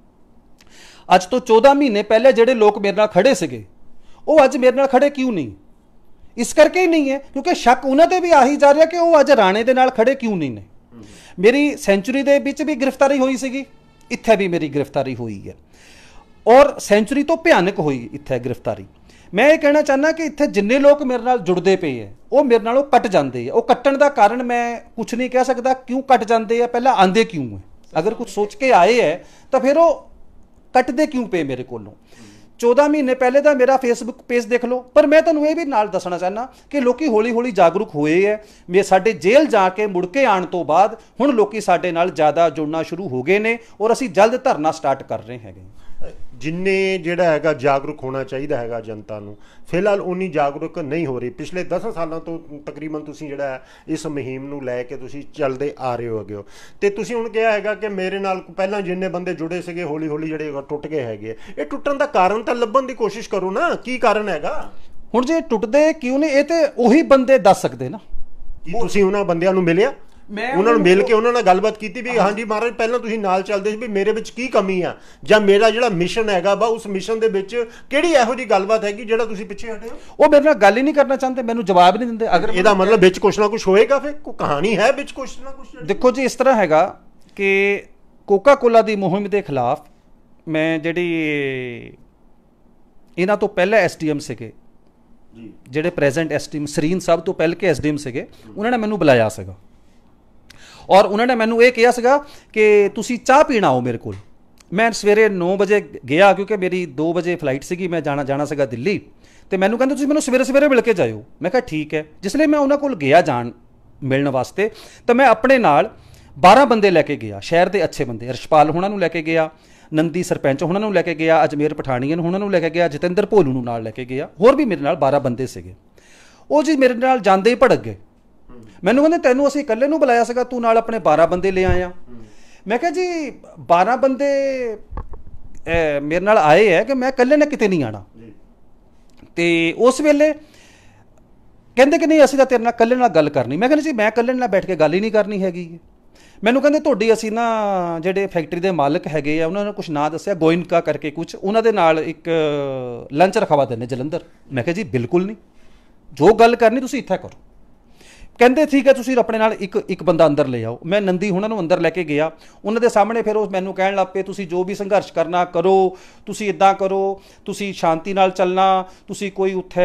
ਅੱਜ ਤੋਂ ਚੌਦਾਂ ਮਹੀਨੇ ਪਹਿਲੇ ਜਿਹੜੇ ਲੋਕ ਮੇਰੇ ਨਾਲ ਖੜੇ ਸੀਗੇ ਉਹ ਅੱਜ ਮੇਰੇ ਨਾਲ ਖੜੇ ਕਿਉਂ ਨਹੀਂ? ਇਸ ਕਰਕੇ ਹੀ ਨਹੀਂ ਹੈ ਕਿਉਂਕਿ ਸ਼ੱਕ ਉਹਨਾਂ ਤੇ ਵੀ ਆਹੀ ਜਾ ਰਿਹਾ ਕਿ ਉਹ ਅੱਜ ਰਾਣੇ ਦੇ ਨਾਲ ਖੜੇ ਕਿਉਂ ਨਹੀਂ ਨੇ। ਮੇਰੀ ਸੈਂਚੁਰੀ ਦੇ ਵਿੱਚ ਵੀ ਗ੍ਰਿਫਤਾਰੀ ਹੋਈ ਸੀਗੀ, ਇੱਥੇ ਵੀ ਮੇਰੀ ਗ੍ਰਿਫਤਾਰੀ ਹੋਈ ਹੈ, ਔਰ ਸੈਂਚੁਰੀ ਤੋਂ ਭਿਆਨਕ ਹੋਈ ਇੱਥੇ ਗ੍ਰਿਫਤਾਰੀ। ਮੈਂ ਇਹ ਕਹਿਣਾ ਚਾਹੁੰਦਾ ਕਿ ਇੱਥੇ ਜਿੰਨੇ ਲੋਕ ਮੇਰੇ ਨਾਲ ਜੁੜਦੇ ਪਏ ਹੈ ਉਹ ਮੇਰੇ ਨਾਲੋਂ ਕੱਟ ਜਾਂਦੇ ਆ। ਉਹ ਕੱਟਣ ਦਾ ਕਾਰਨ ਮੈਂ ਕੁਝ ਨਹੀਂ ਕਹਿ ਸਕਦਾ, ਕਿਉਂ ਕੱਟ ਜਾਂਦੇ ਆ, ਪਹਿਲਾਂ ਆਂਦੇ ਕਿਉਂ ਹੈ। ਅਗਰ ਕੁਝ ਸੋਚ ਕੇ ਆਏ ਹੈ ਤਾਂ ਫਿਰ ਉਹ ਕੱਟਦੇ ਕਿਉਂ ਪਏ ਮੇਰੇ ਕੋਲੋਂ। ਚੌਦਾਂ ਮਹੀਨੇ ਪਹਿਲੇ ਦਾ ਮੇਰਾ ਫੇਸਬੁੱਕ ਪੇਜ ਦੇਖ ਲਓ। ਪਰ ਮੈਂ ਤੁਹਾਨੂੰ ਇਹ ਵੀ ਨਾਲ ਦੱਸਣਾ ਚਾਹੁੰਦਾ ਕਿ ਲੋਕੀ ਹੌਲੀ ਹੌਲੀ ਜਾਗਰੂਕ ਹੋਏ ਹੈ। ਮੈਂ ਸਾਡੇ ਜੇਲ੍ਹ ਜਾ ਕੇ ਮੁੜ ਕੇ ਆਉਣ ਤੋਂ ਬਾਅਦ ਹੁਣ ਲੋਕੀ ਸਾਡੇ ਨਾਲ ਜ਼ਿਆਦਾ ਜੁੜਨਾ ਸ਼ੁਰੂ ਹੋ ਗਏ ਨੇ ਔਰ ਅਸੀਂ ਜਲਦ ਧਰਨਾ ਸਟਾਰਟ ਕਰ ਰਹੇ ਹੈਗੇ। ਜਿੰਨੇ ਜਿਹੜਾ ਹੈਗਾ ਜਾਗਰੂਕ ਹੋਣਾ ਚਾਹੀਦਾ ਹੈਗਾ ਜਨਤਾ ਨੂੰ, ਫਿਲਹਾਲ ਉਨੀ ਜਾਗਰੂਕ ਨਹੀਂ ਹੋ ਰਹੀ। ਪਿਛਲੇ ਦਸਾਂ ਸਾਲਾਂ ਤੋਂ ਤਕਰੀਬਨ ਤੁਸੀਂ ਜਿਹੜਾ ਇਸ ਮੁਹਿੰਮ ਨੂੰ ਲੈ ਕੇ ਤੁਸੀਂ ਚੱਲਦੇ ਆ ਰਹੇ ਹੋਗੇ ਹੋ, ਤੇ ਤੁਸੀਂ ਹੁਣ ਕਿਹਾ ਹੈਗਾ ਕਿ ਮੇਰੇ ਨਾਲ ਪਹਿਲਾਂ ਜਿੰਨੇ ਬੰਦੇ ਜੁੜੇ ਸੀਗੇ ਹੌਲੀ ਹੌਲੀ ਜਿਹੜੇ ਟੁੱਟ ਗਏ ਹੈਗੇ। ਇਹ ਟੁੱਟਣ ਦਾ ਕਾਰਨ ਤਾਂ ਲੱਭਣ ਦੀ ਕੋਸ਼ਿਸ਼ ਕਰੋ ਨਾ, ਕੀ ਕਾਰਨ ਹੈਗਾ? ਹੁਣ ਜੇ ਟੁੱਟਦੇ ਕਿਉਂ ਨੇ ਇਹ ਤੇ ਉਹੀ ਬੰਦੇ ਦੱਸ ਸਕਦੇ ਨਾ। ਕੀ ਤੁਸੀਂ ਉਹਨਾਂ ਬੰਦਿਆਂ ਨੂੰ ਮਿਲਿਆ, ਉਹਨਾਂ ਨੂੰ ਮਿਲ ਕੇ ਉਹਨਾਂ ਨਾਲ ਗੱਲਬਾਤ ਕੀਤੀ ਵੀ ਹਾਂਜੀ ਮਹਾਰਾਜ ਪਹਿਲਾਂ ਤੁਸੀਂ ਨਾਲ ਚੱਲਦੇ ਸੀ ਵੀ ਮੇਰੇ ਵਿੱਚ ਕੀ ਕਮੀ ਆ, ਜਾਂ ਮੇਰਾ ਜਿਹੜਾ ਮਿਸ਼ਨ ਹੈਗਾ ਵਾ ਉਸ ਮਿਸ਼ਨ ਦੇ ਵਿੱਚ ਕਿਹੜੀ ਇਹੋ ਜਿਹੀ ਗੱਲਬਾਤ ਹੈਗੀ ਜਿਹੜਾ ਤੁਸੀਂ ਪਿੱਛੇ ਹਟੇ ਹੋ? ਉਹ ਮੇਰੇ ਨਾਲ ਗੱਲ ਹੀ ਨਹੀਂ ਕਰਨਾ ਚਾਹੁੰਦੇ, ਮੈਨੂੰ ਜਵਾਬ ਨਹੀਂ ਦਿੰਦੇ। ਅਗਰ ਇਹਦਾ ਮਤਲਬ ਵਿੱਚ ਕੁਛ ਨਾ ਕੁਛ ਹੋਏਗਾ, ਫਿਰ ਕੋਈ ਕਹਾਣੀ ਹੈ ਵਿੱਚ ਕੁਛ ਨਾ ਕੁਛ। ਦੇਖੋ ਜੀ, ਇਸ ਤਰ੍ਹਾਂ ਹੈਗਾ ਕਿ ਕੋਕਾ ਕੋਲਾ ਦੀ ਮੁਹਿੰਮ ਦੇ ਖਿਲਾਫ ਮੈਂ ਜਿਹੜੀ ਇਹਨਾਂ ਤੋਂ ਪਹਿਲਾਂ ਐਸ ਡੀ ਐਮ ਸੀਗੇ ਜੀ, ਜਿਹੜੇ present S D M Sareen ਸਾਹਿਬ ਤੋਂ ਪਹਿਲ ਕੇ ਐਸ ਡੀ ਐਮ ਸੀਗੇ, ਉਹਨਾਂ ਨੇ ਮੈਨੂੰ ਬੁਲਾਇਆ ਸੀਗਾ ਔਰ ਉਹਨਾਂ ਨੇ ਮੈਨੂੰ ਇਹ ਕਿਹਾ ਸੀਗਾ ਕਿ ਤੁਸੀਂ ਚਾਹ ਪੀਣ ਆਓ ਮੇਰੇ ਕੋਲ। ਮੈਂ ਸਵੇਰੇ ਨੌ ਵਜੇ ਗਿਆ ਕਿਉਂਕਿ ਮੇਰੀ ਦੋ ਵਜੇ ਫਲਾਈਟ ਸੀਗੀ, ਮੈਂ ਜਾਣਾ ਜਾਣਾ ਸੀਗਾ ਦਿੱਲੀ, ਤੇ ਮੈਨੂੰ ਕਹਿੰਦੇ ਤੁਸੀਂ ਮੈਨੂੰ ਸਵੇਰੇ ਸਵੇਰੇ ਮਿਲ ਕੇ ਜਾਇਓ। ਮੈਂ ਕਿਹਾ ਠੀਕ ਹੈ। ਜਿਸ ਲਈ ਮੈਂ ਉਹਨਾਂ ਕੋਲ ਗਿਆ ਜਾਣ ਮਿਲਣ ਵਾਸਤੇ, ਤਾਂ ਮੈਂ ਆਪਣੇ ਨਾਲ ਬਾਰਾਂ ਬੰਦੇ ਲੈ ਕੇ ਗਿਆ, ਸ਼ਹਿਰ ਦੇ ਅੱਛੇ ਬੰਦੇ, ਰਸ਼ਪਾਲ ਹੋਣਾ ਨੂੰ ਲੈ ਕੇ ਗਿਆ, ਨੰਦੀ ਸਰਪੰਚ ਹੋਣਾ ਨੂੰ ਲੈ ਕੇ ਗਿਆ, ਅਜਮੇਰ ਪਠਾਨੀਅਨ ਹੋਣਾ ਨੂੰ ਲੈ ਕੇ ਗਿਆ, ਜਤਿੰਦਰ ਭੋਲੂ ਨੂੰ ਨਾਲ ਲੈ ਕੇ ਗਿਆ, ਹੋਰ ਵੀ ਮੇਰੇ ਨਾਲ ਬਾਰਾਂ ਬੰਦੇ ਸੀਗੇ। ਉਹ ਜੀ ਮੇਰੇ ਨਾਲ ਜਾਂਦੇ ਹੀ ਭੜਕ ਗਏ। ਮੈਨੂੰ ਕਹਿੰਦੇ ਤੈਨੂੰ ਅਸੀਂ ਇਕੱਲੇ ਨੂੰ ਬੁਲਾਇਆ ਸੀਗਾ, ਤੂੰ ਨਾਲ ਆਪਣੇ ਬਾਰਾਂ ਬੰਦੇ ਲੈ ਆਇਆ। ਮੈਂ ਕਿਹਾ ਜੀ ਬਾਰਾਂ ਬੰਦੇ ਮੇਰੇ ਨਾਲ ਆਏ ਹੈ ਕਿ ਮੈਂ ਇਕੱਲੇ ਨੇ ਕਿਤੇ ਨਹੀਂ ਆਣਾ। ਤੇ ਉਸ ਵੇਲੇ ਕਹਿੰਦੇ ਕਿ ਨਹੀਂ ਅਸੀਂ ਤਾਂ ਤੇਰੇ ਨਾਲ ਇਕੱਲੇ ਨਾਲ ਗੱਲ ਕਰਨੀ। ਮੈਂ ਕਹਿੰਦਾ ਜੀ ਮੈਂ ਇਕੱਲੇ ਨਾਲ ਬੈਠ ਕੇ ਗੱਲ ਹੀ ਨਹੀਂ ਕਰਨੀ ਹੈਗੀ। ਮੈਨੂੰ ਕਹਿੰਦੇ ਤੁਹਾਡੀ ਅਸੀਂ ਨਾ ਜਿਹੜੇ ਫੈਕਟਰੀ ਦੇ ਮਾਲਕ ਹੈਗੇ ਆ ਉਹਨਾਂ ਨੇ ਕੁਛ ਨਾਂ ਦੱਸਿਆ, ਗੋਇਨਕਾ ਕਰਕੇ ਕੁਛ, ਉਹਨਾਂ ਦੇ ਨਾਲ ਇੱਕ ਲੰਚ ਰਖਵਾ ਦਿੰਦੇ ਜਲੰਧਰ। ਮੈਂ ਕਿਹਾ ਜੀ ਬਿਲਕੁਲ ਨਹੀਂ, ਜੋ ਗੱਲ ਕਰਨੀ ਤੁਸੀਂ ਇੱਥੇ ਕਰੋ। ਕਹਿੰਦੇ ਠੀਕ ਹੈ ਤੁਸੀਂ ਆਪਣੇ ਨਾਲ ਇੱਕ ਇੱਕ ਬੰਦਾ ਅੰਦਰ ਲੈ ਆਓ। ਮੈਂ ਨੰਦੀ ਉਹਨਾਂ ਨੂੰ ਅੰਦਰ ਲੈ ਕੇ ਗਿਆ। ਉਹਨਾਂ ਦੇ ਸਾਹਮਣੇ ਫਿਰ ਉਹ ਮੈਨੂੰ ਕਹਿਣ ਲੱਗ ਪਏ ਤੁਸੀਂ ਜੋ ਵੀ ਸੰਘਰਸ਼ ਕਰਨਾ ਕਰੋ, ਤੁਸੀਂ ਇੱਦਾਂ ਕਰੋ, ਤੁਸੀਂ ਸ਼ਾਂਤੀ ਨਾਲ ਚੱਲਣਾ, ਤੁਸੀਂ ਕੋਈ ਉੱਥੇ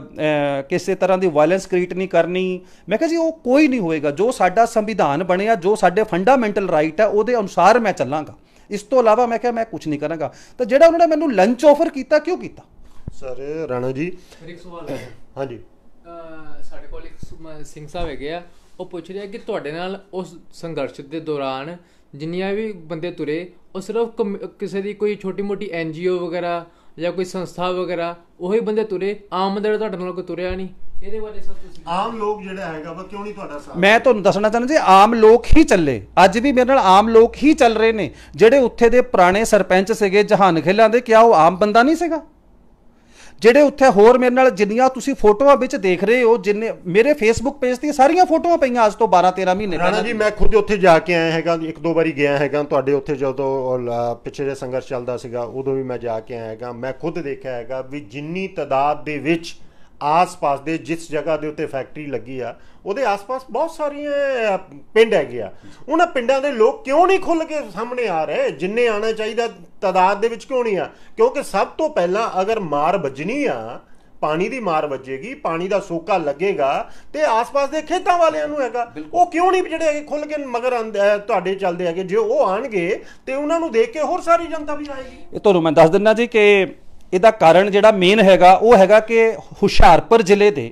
ਕਿਸੇ ਤਰ੍ਹਾਂ ਦੀ ਵਾਇਲੈਂਸ ਕ੍ਰੀਏਟ ਨਹੀਂ ਕਰਨੀ। ਮੈਂ ਕਿਹਾ ਜੀ ਉਹ ਕੋਈ ਨਹੀਂ ਹੋਏਗਾ, ਜੋ ਸਾਡਾ ਸੰਵਿਧਾਨ ਬਣਿਆ, ਜੋ ਸਾਡੇ ਫੰਡਾਮੈਂਟਲ ਰਾਈਟ ਹੈ ਉਹਦੇ ਅਨੁਸਾਰ ਮੈਂ ਚੱਲਾਂਗਾ, ਇਸ ਤੋਂ ਇਲਾਵਾ ਮੈਂ ਕਿਹਾ ਮੈਂ ਕੁਝ ਨਹੀਂ ਕਰਾਂਗਾ। ਤਾਂ ਜਿਹੜਾ ਉਹਨਾਂ ਨੇ ਮੈਨੂੰ ਲੰਚ ਆਫਰ ਕੀਤਾ, ਕਿਉਂ ਕੀਤਾ? ਸਰ ਰਾਣਾ ਜੀ ਇੱਕ ਸਵਾਲ ਹੈ। ਹਾਂਜੀ, ਸਾਡੇ ਕੋਲ ਇੱਕ ਸਿੰਘ ਸਾਹਿਬ ਹੈਗੇ ਆ, ਉਹ ਪੁੱਛ ਰਿਹਾ ਕਿ ਤੁਹਾਡੇ ਨਾਲ ਉਸ ਸੰਘਰਸ਼ ਦੇ ਦੌਰਾਨ ਜਿੰਨੀਆਂ ਵੀ ਬੰਦੇ ਤੁਰੇ, ਉਹ ਸਿਰਫ ਕਿਸੇ ਦੀ ਕੋਈ ਛੋਟੀ ਮੋਟੀ ਐਨ ਜੀ ਓ ਵਗੈਰਾ ਜਾਂ ਕੋਈ ਸੰਸਥਾ ਵਗੈਰਾ ਉਹੀ ਬੰਦੇ ਤੁਰੇ, ਆਮ ਬੰਦਾ ਤੁਹਾਡੇ ਨਾਲ ਕੋਈ ਤੁਰਿਆ ਨਹੀਂ? ਇਹਦੇ ਬਾਰੇ ਸਰ ਤੁਸੀਂ ਆਮ ਲੋਕ ਜਿਹੜਾ ਹੈਗਾ ਵਾ ਕਿਉਂ ਨਹੀਂ ਤੁਹਾਡਾ ਸਾਥ? ਮੈਂ ਤੁਹਾਨੂੰ ਦੱਸਣਾ ਚਾਹੁੰਦਾ ਜੀ ਆਮ ਲੋਕ ਹੀ ਚੱਲੇ, ਅੱਜ ਵੀ ਮੇਰੇ ਨਾਲ ਆਮ ਲੋਕ ਹੀ ਚੱਲ ਰਹੇ ਨੇ। ਜਿਹੜੇ ਉੱਥੇ ਦੇ ਪੁਰਾਣੇ ਸਰਪੰਚ ਸੀਗੇ ਜਹਾਨ ਖੇਲਾਂ ਦੇ, ਕਿਆ ਉਹ ਆਮ ਬੰਦਾ ਨਹੀਂ ਸੀਗਾ? ਜਿਹੜੇ ਉੱਥੇ ਹੋਰ ਮੇਰੇ ਨਾਲ ਜਿੰਨੀਆਂ ਤੁਸੀਂ ਫੋਟੋਆਂ ਵਿੱਚ ਦੇਖ ਰਹੇ ਹੋ, ਜਿੰਨੇ ਮੇਰੇ ਫੇਸਬੁੱਕ ਪੇਜ ਤੇ ਸਾਰੀਆਂ ਫੋਟੋਆਂ ਪਈਆਂ ਅੱਜ ਤੋਂ ਬਾਰਾਂ ਤੇਰਾਂ ਮਹੀਨੇ ਰਾਣਾ ਜੀ। ਮੈਂ ਖੁਦ ਉੱਥੇ ਜਾ ਕੇ ਆਇਆ ਹੈਗਾ, ਇੱਕ ਦੋ ਵਾਰੀ ਗਿਆ ਹੈਗਾ ਤੁਹਾਡੇ ਉੱਥੇ, ਜਦੋਂ ਪਿੱਛੇ ਜੇ ਸੰਘਰਸ਼ ਚੱਲਦਾ ਸੀਗਾ ਉਦੋਂ ਵੀ ਮੈਂ ਜਾ ਕੇ ਆਇਆ ਹੈਗਾ। ਮੈਂ ਖੁਦ ਦੇਖਿਆ ਹੈਗਾ ਵੀ ਜਿੰਨੀ ਤਾਦਾਦ ਦੇ ਵਿੱਚ ਆਸ-ਪਾਸ ਦੇ ਜਿਸ ਜਗ੍ਹਾ ਦੇ ਉੱਤੇ ਫੈਕਟਰੀ ਲੱਗੀ ਆ ਉਹਦੇ ਆਸ-ਪਾਸ ਬਹੁਤ ਸਾਰੀਆਂ ਪਿੰਡ ਹੈਗੇ ਆ। ਉਹਨਾਂ ਪਿੰਡਾਂ ਦੇ ਲੋਕ ਕਿਉਂ ਨਹੀਂ ਖੁੱਲ੍ਹ ਕੇ ਸਾਹਮਣੇ ਆ ਰਹੇ? ਜਿੰਨੇ ਆਉਣਾ ਚਾਹੀਦਾ ਤਾਦਾਦ ਦੇ ਵਿੱਚ ਕਿਉਂ ਨਹੀਂ ਆ? ਕਿਉਂਕਿ ਸਭ ਤੋਂ ਪਹਿਲਾਂ ਅਗਰ ਮਾਰ ਵੱਜਣੀ ਆ, ਪਾਣੀ ਦੀ ਮਾਰ ਵੱਜੇਗੀ, ਪਾਣੀ ਦਾ ਸੋਕਾ ਲੱਗੇਗਾ ਤੇ ਆਸ-ਪਾਸ ਦੇ ਖੇਤਾਂ ਵਾਲਿਆਂ ਨੂੰ ਹੈਗਾ। ਉਹ ਕਿਉਂ ਨਹੀਂ ਜਿਹੜੇ ਹੈਗੇ ਖੁੱਲ੍ਹ ਕੇ ਮਗਰ ਤੁਹਾਡੇ ਚੱਲਦੇ ਹੈਗੇ? ਜੇ ਉਹ ਆਉਣਗੇ ਤੇ ਉਹਨਾਂ ਨੂੰ ਦੇਖ ਕੇ ਹੋਰ ਸਾਰੀ ਜਨਤਾ ਵੀ ਆਏਗੀ। ਇਹ ਤੁਹਾਨੂੰ ਮੈਂ ਦੱਸ ਦਿੰਦਾ ਜੀ ਕਿ ਇਹਦਾ ਕਾਰਨ ਜਿਹੜਾ ਮੇਨ ਹੈਗਾ ਉਹ ਹੈਗਾ ਕਿ ਹੁਸ਼ਿਆਰਪੁਰ ਜ਼ਿਲ੍ਹੇ ਦੇ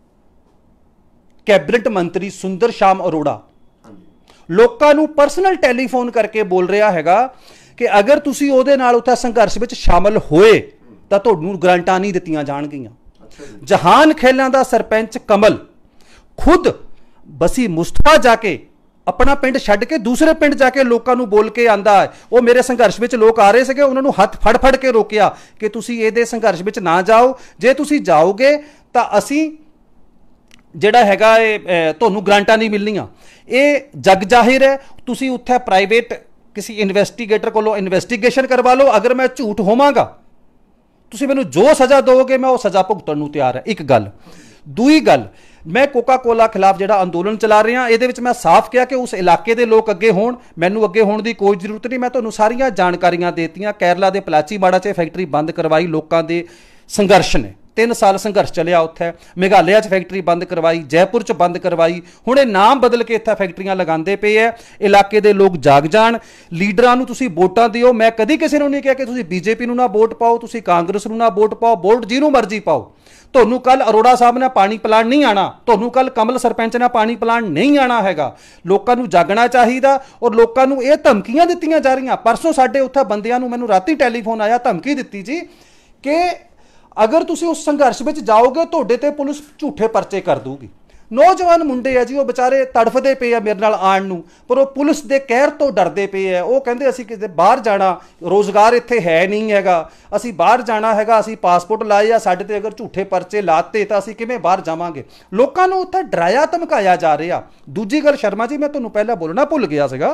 ਕੈਬਨਿਟ ਮੰਤਰੀ ਸੁੰਦਰ ਸ਼ਾਮ ਅਰੋੜਾ ਲੋਕਾਂ ਨੂੰ ਪਰਸਨਲ ਟੈਲੀਫੋਨ ਕਰਕੇ ਬੋਲ ਰਿਹਾ ਹੈਗਾ ਕਿ ਅਗਰ ਤੁਸੀਂ ਉਹਦੇ ਨਾਲ ਉੱਥੇ ਸੰਘਰਸ਼ ਵਿੱਚ ਸ਼ਾਮਲ ਹੋਏ ਤਾਂ ਤੁਹਾਨੂੰ ਗਰੰਟਾਂ ਨਹੀਂ ਦਿੱਤੀਆਂ ਜਾਣਗੀਆਂ। ਜਹਾਨ ਖੇਲਾਂ ਦਾ ਸਰਪੰਚ ਕਮਲ ਖੁਦ ਬਸੀ ਮੁਸਤਫਾ ਜਾ ਕੇ ਆਪਣਾ ਪਿੰਡ ਛੱਡ ਕੇ ਦੂਸਰੇ ਪਿੰਡ ਜਾ ਕੇ ਲੋਕਾਂ ਨੂੰ ਬੋਲ ਕੇ ਆਂਦਾ ਹੈ। ਉਹ ਮੇਰੇ ਸੰਘਰਸ਼ ਵਿੱਚ ਲੋਕ ਆ ਰਹੇ ਸੀਗੇ, ਉਹਨਾਂ ਨੂੰ ਹੱਥ ਫੜ ਫੜ ਕੇ ਰੋਕਿਆ ਕਿ ਤੁਸੀਂ ਇਹਦੇ ਸੰਘਰਸ਼ ਵਿੱਚ ਨਾ ਜਾਓ, ਜੇ ਤੁਸੀਂ ਜਾਓਗੇ ਤਾਂ ਅਸੀਂ ਜਿਹੜਾ ਹੈਗਾ ਇਹ ਤੁਹਾਨੂੰ ਗਰੰਟਾਂ ਨਹੀਂ ਮਿਲਣੀਆਂ। ਇਹ ਜਗ ਜ਼ਾਹਿਰ ਹੈ, ਤੁਸੀਂ ਉੱਥੇ ਪ੍ਰਾਈਵੇਟ ਕਿਸੇ ਇਨਵੈਸਟੀਗੇਟਰ ਕੋਲੋਂ ਇਨਵੈਸਟੀਗੇਸ਼ਨ ਕਰਵਾ ਲਓ। ਅਗਰ ਮੈਂ ਝੂਠ ਹੋਵਾਂਗਾ ਤੁਸੀਂ ਮੈਨੂੰ ਜੋ ਸਜ਼ਾ ਦਿਓਗੇ ਮੈਂ ਉਹ ਸਜ਼ਾ ਭੁਗਤਣ ਨੂੰ ਤਿਆਰ ਹੈ। ਇੱਕ ਗੱਲ। ਦੂਈ ਗੱਲ, ਮੈਂ ਕੋਕਾ ਕੋਲਾ ਖਿਲਾਫ ਜਿਹੜਾ ਅੰਦੋਲਨ ਚਲਾ ਰਿਹਾ, ਇਹਦੇ ਵਿੱਚ ਮੈਂ ਸਾਫ਼ ਕਿਹਾ ਕਿ ਉਸ ਇਲਾਕੇ ਦੇ ਲੋਕ ਅੱਗੇ ਹੋਣ, ਮੈਨੂੰ ਅੱਗੇ ਹੋਣ ਦੀ ਕੋਈ ਜ਼ਰੂਰਤ ਨਹੀਂ। ਮੈਂ ਤੁਹਾਨੂੰ ਸਾਰੀਆਂ ਜਾਣਕਾਰੀਆਂ ਦੇਤੀਆਂ। ਕੇਰਲਾ ਦੇ ਪਲਾਚੀ ਮਾੜਾ 'ਚ ਫੈਕਟਰੀ ਬੰਦ ਕਰਵਾਈ, ਲੋਕਾਂ ਦੇ ਸੰਘਰਸ਼ ਨੇ, ਤਿੰਨ ਸਾਲ ਸੰਘਰਸ਼ ਚੱਲਿਆ ਉੱਥੇ। ਮੇਘਾਲਿਆ 'ਚ ਫੈਕਟਰੀ ਬੰਦ ਕਰਵਾਈ, ਜੈਪੁਰ 'ਚ ਬੰਦ ਕਰਵਾਈ, ਹੁਣ ਇਹ ਨਾਮ ਬਦਲ ਕੇ ਇੱਥੇ ਫੈਕਟਰੀਆਂ ਲਗਾਉਂਦੇ ਪਏ ਹੈ। ਇਲਾਕੇ ਦੇ ਲੋਕ ਜਾਗ ਜਾਣ, ਲੀਡਰਾਂ ਨੂੰ ਤੁਸੀਂ ਵੋਟਾਂ ਦਿਓ। ਮੈਂ ਕਦੀ ਕਿਸੇ ਨੂੰ ਨਹੀਂ ਕਿਹਾ ਕਿ ਤੁਸੀਂ ਬੀਜੇਪੀ ਨੂੰ ਨਾ ਵੋਟ ਪਾਓ, ਤੁਸੀਂ ਕਾਂਗਰਸ ਨੂੰ ਨਾ ਵੋਟ ਪਾਓ, ਵੋਟ ਜਿਹਨੂੰ ਮਰਜ਼ੀ ਪਾਓ। ਤੁਹਾਨੂੰ ਕੱਲ ਅਰੋੜਾ ਸਾਹਿਬ ਨੇ ਪਾਣੀ ਪਿਲਾਣ ਨਹੀਂ ਆਣਾ, ਤੁਹਾਨੂੰ ਕੱਲ ਕਮਲ ਸਰਪੰਚ ਨੇ ਪਾਣੀ ਪਿਲਾਣ ਨਹੀਂ ਆਣਾ ਹੈਗਾ। ਲੋਕਾਂ ਨੂੰ ਜਾਗਣਾ ਚਾਹੀਦਾ। ਔਰ ਲੋਕਾਂ ਨੂੰ ਇਹ ਧਮਕੀਆਂ ਦਿੱਤੀਆਂ ਜਾ ਰਹੀਆਂ। ਪਰਸੋਂ ਸਾਡੇ ਉੱਥੇ ਬੰਦਿਆਂ ਨੂੰ ਮੈਨੂੰ ਰਾਤੀ ਟੈਲੀਫੋਨ ਆਇਆ, ਧਮਕੀ ਦਿੱਤੀ ਜੀ ਕਿ ਅਗਰ ਤੁਸੀਂ ਉਸ ਸੰਘਰਸ਼ ਵਿੱਚ ਜਾਓਗੇ ਤੁਹਾਡੇ ਤੇ ਪੁਲਿਸ ਝੂਠੇ ਪਰਚੇ ਕਰ ਦੂਗੀ। ਨੌਜਵਾਨ ਮੁੰਡੇ ਆ ਜੀ, ਉਹ ਵਿਚਾਰੇ ਤੜਫਦੇ ਪਏ ਆ ਮੇਰੇ ਨਾਲ ਆਉਣ ਨੂੰ, ਪਰ ਉਹ ਪੁਲਿਸ ਦੇ ਕਹਿਰ ਤੋਂ ਡਰਦੇ ਪਏ ਆ। ਉਹ ਕਹਿੰਦੇ ਅਸੀਂ ਕਿਤੇ ਬਾਹਰ ਜਾਣਾ, ਰੋਜ਼ਗਾਰ ਇੱਥੇ ਹੈ ਨਹੀਂ ਹੈਗਾ, ਅਸੀਂ ਬਾਹਰ ਜਾਣਾ ਹੈਗਾ, ਅਸੀਂ ਪਾਸਪੋਰਟ ਲਾਏ ਆ, ਸਾਡੇ ਤੇ ਅਗਰ ਝੂਠੇ ਪਰਚੇ ਲਾਤੇ ਤਾਂ ਅਸੀਂ ਕਿਵੇਂ ਬਾਹਰ ਜਾਵਾਂਗੇ। ਲੋਕਾਂ ਨੂੰ ਉੱਥੇ ਡਰਾਇਆ ਧਮਕਾਇਆ ਜਾ ਰਿਹਾ। ਦੂਜੀ ਗੱਲ ਸ਼ਰਮਾ ਜੀ, ਮੈਂ ਤੁਹਾਨੂੰ ਪਹਿਲਾਂ ਬੋਲਣਾ ਭੁੱਲ ਗਿਆ ਸੀਗਾ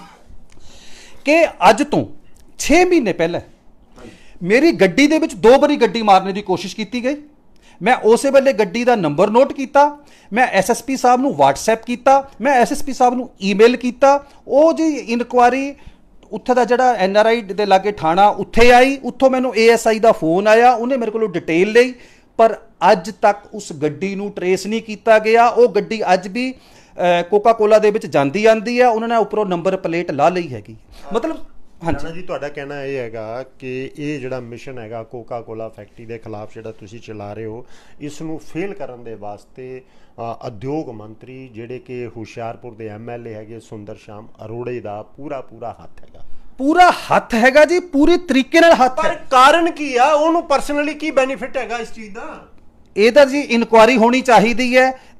ਕਿ ਅੱਜ ਤੋਂ ਛੇ ਮਹੀਨੇ ਪਹਿਲਾਂ ਮੇਰੀ ਗੱਡੀ ਦੇ ਵਿੱਚ ਦੋ ਵਾਰੀ ਗੱਡੀ ਮਾਰਨੇ ਦੀ ਕੋਸ਼ਿਸ਼ ਕੀਤੀ ਗਈ। ਮੈਂ ਉਸੇ ਵੇਲੇ ਗੱਡੀ ਦਾ ਨੰਬਰ ਨੋਟ ਕੀਤਾ, ਮੈਂ ਐਸਐਸਪੀ ਸਾਹਿਬ ਨੂੰ ਵਟਸਐਪ ਕੀਤਾ, ਮੈਂ ਐਸਐਸਪੀ ਸਾਹਿਬ ਨੂੰ ਈਮੇਲ ਕੀਤਾ। ਉਹ ਜੀ ਇਨਕੁਆਰੀ ਉੱਥੇ ਦਾ ਜਿਹੜਾ ਐਨਆਰਆਈ ਦੇ ਲਾਗੇ ਥਾਣਾ ਉੱਥੇ ਆਈ, ਉੱਥੋਂ ਮੈਨੂੰ ਏਐਸਆਈ ਦਾ ਫੋਨ ਆਇਆ, ਉਹਨੇ ਮੇਰੇ ਕੋਲੋਂ ਡਿਟੇਲ ਲਈ, ਪਰ ਅੱਜ ਤੱਕ ਉਸ ਗੱਡੀ ਨੂੰ ਟਰੇਸ ਨਹੀਂ ਕੀਤਾ ਗਿਆ। ਉਹ ਗੱਡੀ ਅੱਜ ਵੀ ਕੋਕਾ ਕੋਲਾ ਦੇ ਵਿੱਚ ਜਾਂਦੀ ਆਂਦੀ ਹੈ, ਉਹਨਾਂ ਨੇ ਉੱਪਰੋਂ ਨੰਬਰ ਪਲੇਟ ਲਾ ਲਈ ਹੈਗੀ। ਮਤਲਬ ਹਾਂਜੀ ਜੀ, ਤੁਹਾਡਾ ਕਹਿਣਾ ਇਹ ਹੈਗਾ ਕਿ ਇਹ ਜਿਹੜਾ ਮਿਸ਼ਨ ਹੈਗਾ ਕੋਕਾ ਕੋਲਾ ਫੈਕਟਰੀ ਦੇ ਖਿਲਾਫ ਜਿਹੜਾ ਤੁਸੀਂ ਚਲਾ ਰਹੇ ਹੋ, ਇਸ ਨੂੰ ਫੇਲ ਕਰਨ ਦੇ ਵਾਸਤੇ ਉਦਯੋਗ ਮੰਤਰੀ ਜਿਹੜੇ ਕਿ ਹੁਸ਼ਿਆਰਪੁਰ ਦੇ ਐਮਐਲਏ ਹੈਗੇ ਸੁੰਦਰ ਸ਼ਾਮ ਅਰੋੜੇ ਦਾ ਪੂਰਾ ਪੂਰਾ ਹੱਥ ਹੈਗਾ। ਪੂਰਾ ਹੱਥ ਹੈਗਾ ਜੀ, ਪੂਰੀ ਤਰੀਕੇ ਨਾਲ ਹੱਥ ਹੈ। ਪਰ ਕਾਰਨ ਕੀ ਆ? ਉਹਨੂੰ ਪਰਸਨਲੀ ਕੀ ਬੈਨੀਫਿਟ ਹੈਗਾ ਇਸ ਚੀਜ਼ ਦਾ? ਇਹਦਾ ਜੀ ਇਨਕੁਆਰੀ ਹੋਣੀ ਚਾਹੀਦੀ ਹੈ।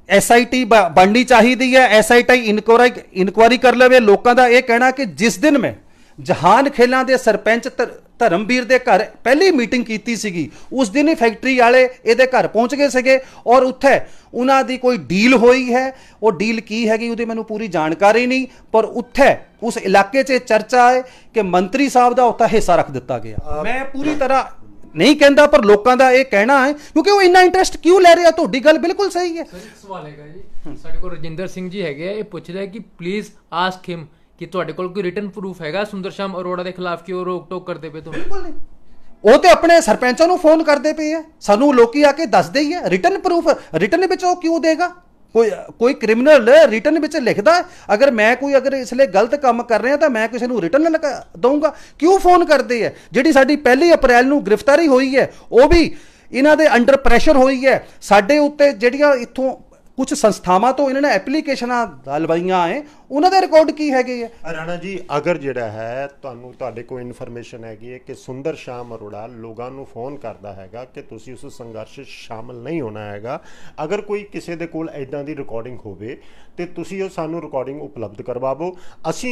एस आई टी बननी चाहिए है, S I T inquiry inquiry कर लवे। लोगों का यह कहना कि जिस दिन मैं जहान खेलों के सरपंच धर्मवीर के घर पहली मीटिंग की सी, उस दिन ही फैक्ट्री वाले ये घर पहुँच गए थे और उत्थे उन्होंने कोई डील हुई है। वो डील की हैगी उहदी मैनूं पूरी जानकारी नहीं, पर उत्थे उस इलाके च चर्चा है कि मंत्री साहब का उत्थे हिस्सा रख दिता गया। मैं पूरी तरह नहीं कहता, पर लोगों का यह कहना है क्योंकि वो इन्ना इंटरस्ट क्यों लै रहा। तुहाडी गल बिल्कुल सही है। सवाल है जी, साडे कोल रजिंदर सिंह जी हैगे, ये पूछ रहे कि प्लीज आस्क हिम कि ਤੁਹਾਡੇ ਕੋਲ ਕੋਈ ਰਿਟਨ ਪ੍ਰੂਫ ਹੈਗਾ ਸੁੰਦਰ ਸ਼ਾਮ ਅਰੋੜਾ ਦੇ ਖਿਲਾਫ ਕਿ ਉਹ ਰੋਕ ਟੋਕ ਕਰਦੇ ਪਏ? ਬਿਲਕੁਲ ਨਹੀਂ। ਉਹ ਤੇ ਆਪਣੇ ਸਰਪੰਚਾਂ ਨੂੰ ਫੋਨ ਕਰਦੇ ਪਏ ਆ, ਸਾਨੂੰ ਲੋਕੀ ਆ ਕੇ ਦੱਸਦੇ ਹੀ ਆ। ਰਿਟਨ ਪ੍ਰੂਫ ਰਿਟਨ ਵਿੱਚ ਉਹ ਕਿਉਂ ਦੇਗਾ? ਕੋਈ ਕੋਈ ਕ੍ਰਿਮੀਨਲ ਰਿਟਨ ਵਿੱਚ ਲਿਖਦਾ ਅਗਰ ਮੈਂ ਕੋਈ ਅਗਰ ਇਸ ਲਈ ਗਲਤ ਕੰਮ ਕਰ ਰਿਹਾ ਤਾਂ ਮੈਂ ਕਿਸੇ ਨੂੰ ਰਿਟਨ ਦਊਂਗਾ? ਕਿਉਂ ਫੋਨ ਕਰਦੇ ਆ? ਜਿਹੜੀ ਸਾਡੀ ਪਹਿਲੀ ਅਪ੍ਰੈਲ ਨੂੰ ਗ੍ਰਿਫਤਾਰੀ ਹੋਈ ਹੈ ਉਹ ਵੀ ਇਹਨਾਂ ਦੇ ਅੰਡਰ ਪ੍ਰੈਸ਼ਰ ਹੋਈ ਹੈ। ਸਾਡੇ ਉੱਤੇ ਜਿਹੜੀਆਂ ਇੱਥੋਂ कुछ संस्थावां तो इन्होंने एप्लीकेशनां लवाइयां है, उन्होंने रिकॉर्ड की है। राणा जी अगर जिहड़ा है तुहानूं तुहाडे कोल इन्फॉर्मेशन हैगी है कि सुंदर शाम अरोड़ा लोगों नूं फोन करदा हैगा कि तुसीं उस संघर्ष शामिल नहीं होना हैगा, अगर कोई किसी दे कोल इदां दी रिकॉर्डिंग होवे ते तुसीं ਉਹ ਸਾਨੂੰ रिकॉर्डिंग उपलब्ध करवावो। ਅਸੀਂ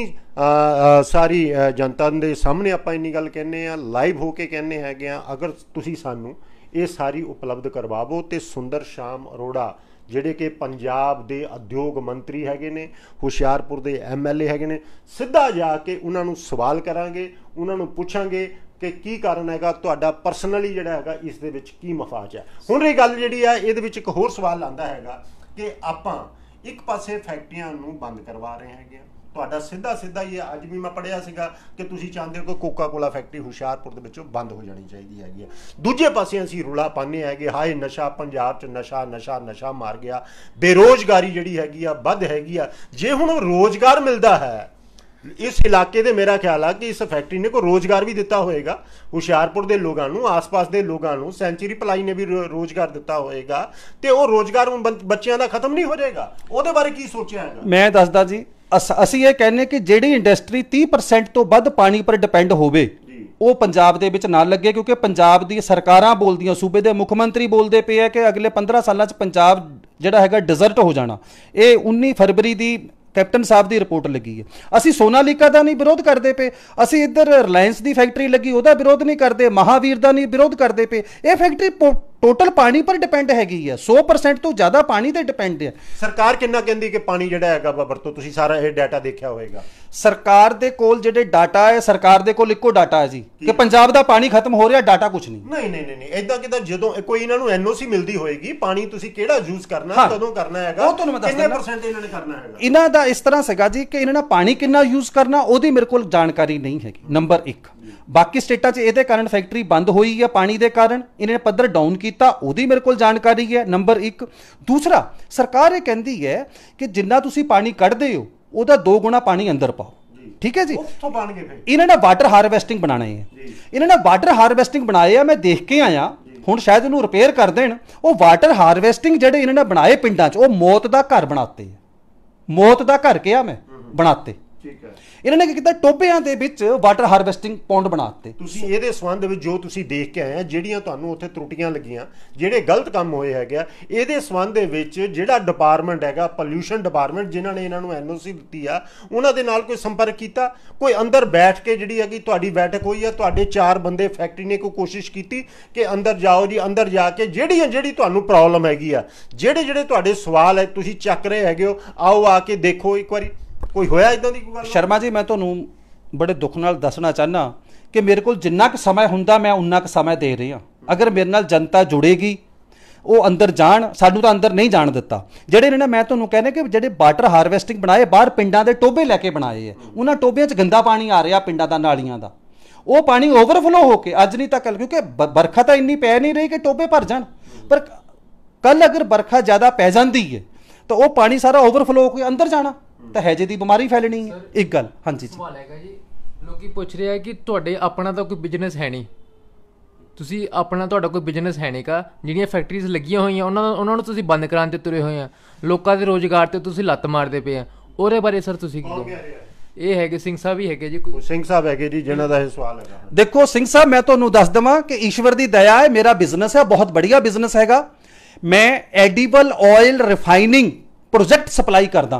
ਸਾਰੀ जनता ਦੇ ਸਾਹਮਣੇ ਆਪਾਂ ਇੰਨੀ ਗੱਲ ਕਹਿੰਦੇ ਆ, ਲਾਈਵ ਹੋ ਕੇ ਕਹਿੰਦੇ ਹੈਗੇ ਆ, ਅਗਰ ਤੁਸੀਂ ਸਾਨੂੰ ਇਹ ਸਾਰੀ ਉਪਲਬਧ ਕਰਵਾਵੋ ਤੇ ਸੁੰਦਰ ਸ਼ਾਮ ਅਰੋੜਾ ਜਿਹੜੇ ਕਿ ਪੰਜਾਬ ਦੇ ਉਦਯੋਗ ਮੰਤਰੀ ਹੈਗੇ ਨੇ, ਹੁਸ਼ਿਆਰਪੁਰ ਦੇ ਐਮ ਐਲ ਏ ਹੈਗੇ ਨੇ, ਸਿੱਧਾ ਜਾ ਕੇ ਉਹਨਾਂ ਨੂੰ ਸਵਾਲ ਕਰਾਂਗੇ, ਉਹਨਾਂ ਨੂੰ ਪੁੱਛਾਂਗੇ ਕਿ ਕੀ ਕਾਰਨ ਹੈਗਾ, ਤੁਹਾਡਾ ਪਰਸਨਲੀ ਜਿਹੜਾ ਹੈਗਾ ਇਸ ਦੇ ਵਿੱਚ ਕੀ ਮਫਾਜ ਹੈ। ਹੁਣ ਇਹ ਗੱਲ ਜਿਹੜੀ ਆ ਇਹਦੇ ਵਿੱਚ ਇੱਕ ਹੋਰ ਸਵਾਲ ਆਉਂਦਾ ਹੈਗਾ ਕਿ ਆਪਾਂ ਇੱਕ ਪਾਸੇ ਫੈਕਟਰੀਆਂ ਨੂੰ ਬੰਦ ਕਰਵਾ ਰਹੇ ਹੈਗੇ ਆ, ਤੁਹਾਡਾ ਸਿੱਧਾ ਸਿੱਧਾ ਹੀ ਅੱਜ ਵੀ ਮੈਂ ਪੜ੍ਹਿਆ ਸੀਗਾ ਕਿ ਤੁਸੀਂ ਚਾਹੁੰਦੇ ਹੋ ਕਿ ਕੋਕਾ ਕੋਲਾ ਫੈਕਟਰੀ ਹੁਸ਼ਿਆਰਪੁਰ ਦੇ ਵਿੱਚੋਂ ਬੰਦ ਹੋ ਜਾਣੀ ਚਾਹੀਦੀ ਹੈਗੀ ਹੈ। ਦੂਜੇ ਪਾਸੇ ਅਸੀਂ ਰੌਲਾ ਪਾਉਂਦੇ ਹੈਗੇ ਹਾਏ ਨਸ਼ਾ ਪੰਜਾਬ 'ਚ ਨਸ਼ਾ ਨਸ਼ਾ ਨਸ਼ਾ ਮਾਰ ਗਿਆ, ਬੇਰੋਜ਼ਗਾਰੀ ਜਿਹੜੀ ਹੈਗੀ ਆ ਵੱਧ ਹੈਗੀ ਆ। ਜੇ ਹੁਣ ਰੋਜ਼ਗਾਰ ਮਿਲਦਾ ਹੈ ਇਸ ਇਲਾਕੇ ਦੇ, ਮੇਰਾ ਖਿਆਲ ਆ ਕਿ ਇਸ ਫੈਕਟਰੀ ਨੇ ਕੋਈ ਰੋਜ਼ਗਾਰ ਵੀ ਦਿੱਤਾ ਹੋਏਗਾ ਹੁਸ਼ਿਆਰਪੁਰ ਦੇ ਲੋਕਾਂ ਨੂੰ, ਆਸ-ਪਾਸ ਦੇ ਲੋਕਾਂ ਨੂੰ, ਸੈਂਚੁਰੀ ਪਲਾਈ ਨੇ ਵੀ ਰੋਜ਼ਗਾਰ ਦਿੱਤਾ ਹੋਏਗਾ ਤੇ ਉਹ ਰੋਜ਼ਗਾਰ ਬੱਚਿਆਂ ਦਾ ਖਤਮ ਨਹੀਂ ਹੋ ਜਾਏਗਾ। ਉਹਦੇ ਬਾਰੇ ਕੀ ਸੋਚਿਆ ਹੈਗਾ? ਮੈਂ ਦੱਸਦਾ ਜੀ, ਅਸੀਂ ਇਹ ਕਹਿੰਦੇ ਕਿ ਜਿਹੜੀ ਇੰਡਸਟਰੀ तीस परसेंट ਤੋਂ ਵੱਧ ਪਾਣੀ ਪਰ ਡਿਪੈਂਡ ਹੋਵੇ ਉਹ ਪੰਜਾਬ ਦੇ ਵਿੱਚ ਨਾ ਲੱਗੇ, ਕਿਉਂਕਿ ਪੰਜਾਬ ਦੀ ਸਰਕਾਰਾਂ ਬੋਲਦੀਆਂ, ਸੂਬੇ ਦੇ ਮੁੱਖ ਮੰਤਰੀ ਬੋਲਦੇ ਪਏ ਆ ਕਿ ਅਗਲੇ पंद्रह ਸਾਲਾਂ 'ਚ ਪੰਜਾਬ ਜਿਹੜਾ ਹੈਗਾ ਡਿਜ਼ਰਟ ਹੋ ਜਾਣਾ। ਇਹ उन्नीस ਫਰਵਰੀ ਦੀ कैप्टन साहब की रिपोर्ट लगी है। असी सोनालिका का नहीं विरोध करते पे, असी इधर रिलायंस की फैक्ट्री लगी उसका विरोध नहीं करते, महावीर का नहीं विरोध करते पे। ये फैक्ट्री टोटल पानी पर डिपेंड हैगी है, सौ परसेंट तो ज़्यादा पानी ते डिपेंड है। सरकार कितना कहती कि पानी जिहड़ा हैगा वरतो, तुसीं सारा ये डाटा देखा होएगा। सरकार दे कोल जिहड़े डाटा है, सरकार दे कोल इक्को डाटा है जी कि पंजाब दा पानी खत्म हो रहा, डाटा कुछ नहीं। नहीं नहीं नहीं नहीं इदां किदां जदों कोई इन्हां नूं एन ओ सी मिलदी होएगी पानी तुसीं किहड़ा यूज करना है, कदों करना हैगा, कितने परसेंट इन्हां ने करना हैगा। इन्हां दा इस तरह सीगा जी कि इन्हां ने पानी कितना यूज करना ओदी मेरे कोल जानकारी नहीं हैगी, नंबर एक। बाकी स्टेटां 'च इहदे कारण फैक्ट्री बंद हुई है पानी दे कारण, इन्हें पद्धर डाउन किया ओदी मेरे कोल जानकारी है, नंबर एक। दूसरा सरकार ये कहती है कि जिन्ना तुसीं पानी कढ़दे हो ਉਹਦਾ दो गुणा पानी अंदर पाओ, ठीक है जी। इन्होंने वाटर हार्वेस्टिंग बनाने हैं, इन्होंने वाटर हार्वेस्टिंग बनाए हैं, मैं देख के आया, हुण शायद इन्हूं रिपेयर कर देण। वो वाटर हार्वेस्टिंग जिहड़े इन्होंने बनाए पिंडां 'च, वो मौत दा घर बनाते, मौत दा घर किहा मैं बनाते। इन्होंने की टोबियां दे विच वाटर हार्वेस्टिंग पौंड बनाते। ਤੁਸੀਂ ਇਹਦੇ ਸੰਬੰਧ ਵਿੱਚ ਜੋ ਤੁਸੀਂ ਦੇਖ ਕੇ ਆਏ ਆ, ਜਿਹੜੀਆਂ ਤੁਹਾਨੂੰ ਉੱਥੇ ਤਰੁੱਟੀਆਂ ਲੱਗੀਆਂ, ਜਿਹੜੇ ਗਲਤ ਕੰਮ ਹੋਏ ਹੈਗੇ ਆ, ਇਹਦੇ ਸੰਬੰਧ ਦੇ ਵਿੱਚ ਜਿਹੜਾ ਡਿਪਾਰਟਮੈਂਟ ਹੈਗਾ ਪੋਲਿਊਸ਼ਨ ਡਿਪਾਰਟਮੈਂਟ, ਜਿਨ੍ਹਾਂ ਨੇ ਇਹਨਾਂ ਨੂੰ ਐਨ ਓ ਸੀ ਦਿੱਤੀ ਆ, ਉਹਨਾਂ ਦੇ ਨਾਲ ਕੋਈ ਸੰਪਰਕ ਕੀਤਾ? ਕੋਈ ਅੰਦਰ ਬੈਠ ਕੇ ਜਿਹੜੀ ਹੈਗੀ ਤੁਹਾਡੀ ਬੈਠਕ ਹੋਈ ਆ, ਤੁਹਾਡੇ ਚਾਰ ਬੰਦੇ ਫੈਕਟਰੀ ਨੇ ਕੋਈ ਕੋਸ਼ਿਸ਼ ਕੀਤੀ ਕਿ ਅੰਦਰ ਜਾਓ ਜੀ, ਅੰਦਰ ਜਾ ਕੇ ਜਿਹੜੀਆਂ ਜਿਹੜੀ ਤੁਹਾਨੂੰ ਪ੍ਰੋਬਲਮ ਹੈਗੀ ਆ, ਜਿਹੜੇ ਜਿਹੜੇ ਤੁਹਾਡੇ ਸਵਾਲ ਹੈ ਤੁਸੀਂ ਚੱਕ ਰਹੇ ਹੈਗੇ ਹੋ, ਆਓ ਆ ਕੇ ਦੇਖੋ ਇੱਕ ਵਾਰੀ, कोई होया इदां दी कोई गल? शर्मा जी मैं तुहानूं बड़े दुख नाल दसना चाहना कि मेरे कोल जिन्ना क समय हुंदा मैं उन्ना क समय दे रहा। अगर मेरे नाल जनता जुड़ेगी वो अंदर जाण, सानू तो अंदर नहीं जाण दिता। जिहड़े इन्होंने मैं तुहानूं कहने कि जिहड़े वाटर हार्वेस्टिंग बनाए बाहर पिंडां दे टोबे लैके बनाए है, उन्हां टोबियां 'च गंदा पानी आ रहा पिंडां दा, नालियां दा, वो पानी ओवरफ्लो होके अज नहीं तक, क्योंकि बरखा तो इन्नी पै नहीं रही कि टोबे भर जाण, पर कल अगर बरखा ज़्यादा पै जाती है तो वो पानी सारा ओवरफ्लो होके अंदर जाना ਤਾਂ ਹੈਜੇ ਦੀ ਬਿਮਾਰੀ ਫੈਲਣੀ ਹੈ। ਇੱਕ ਗੱਲ ਹਾਂਜੀ ਜੀ ਸਵਾਲ ਹੈਗਾ ਜੀ, ਲੋਕੀ ਪੁੱਛ ਰਹੇ ਆ ਕਿ ਤੁਹਾਡੇ ਆਪਣਾ ਤਾਂ ਕੋਈ ਬਿਜ਼ਨਸ ਹੈ ਨਹੀਂ, ਤੁਸੀਂ ਆਪਣਾ ਤੁਹਾਡਾ ਕੋਈ ਬਿਜ਼ਨਸ ਹੈ ਨਹੀਂ ਕਾ, ਜਿਹੜੀਆਂ ਫੈਕਟਰੀਜ਼ ਲੱਗੀਆਂ ਹੋਈਆਂ ਉਹਨਾਂ ਉਹਨਾਂ ਨੂੰ ਤੁਸੀਂ ਬੰਦ ਕਰਾਉਣ ਤੇ ਤੁਰੇ ਹੋਏ ਆ, ਲੋਕਾਂ ਦੇ ਰੋਜ਼ਗਾਰ ਤੇ ਤੁਸੀਂ ਲੱਤ ਮਾਰਦੇ ਪਏ ਆ, ਉਹਦੇ ਬਾਰੇ ਸਰ ਤੁਸੀਂ ਕੀ ਕਹੋਗੇ? ਇਹ ਹੈਗੇ ਸਿੰਘ ਸਾਹਿਬ ਹੀ ਹੈਗੇ ਜੀ, ਕੋਈ ਸਿੰਘ ਸਾਹਿਬ ਹੈਗੇ ਜੀ ਜਿਨ੍ਹਾਂ ਦਾ ਇਹ ਸਵਾਲ ਹੈਗਾ। ਦੇਖੋ ਸਿੰਘ ਸਾਹਿਬ, ਮੈਂ ਤੁਹਾਨੂੰ ਦੱਸ ਦੇਵਾਂ ਕਿ ਈਸ਼ਵਰ ਦੀ ਦਇਆ ਹੈ, ਮੇਰਾ ਬਿਜ਼ਨਸ ਹੈ, ਬਹੁਤ ਬੜੀਆ ਬਿਜ਼ਨਸ ਹੈਗਾ। मैं edible oil refining project supply करदा।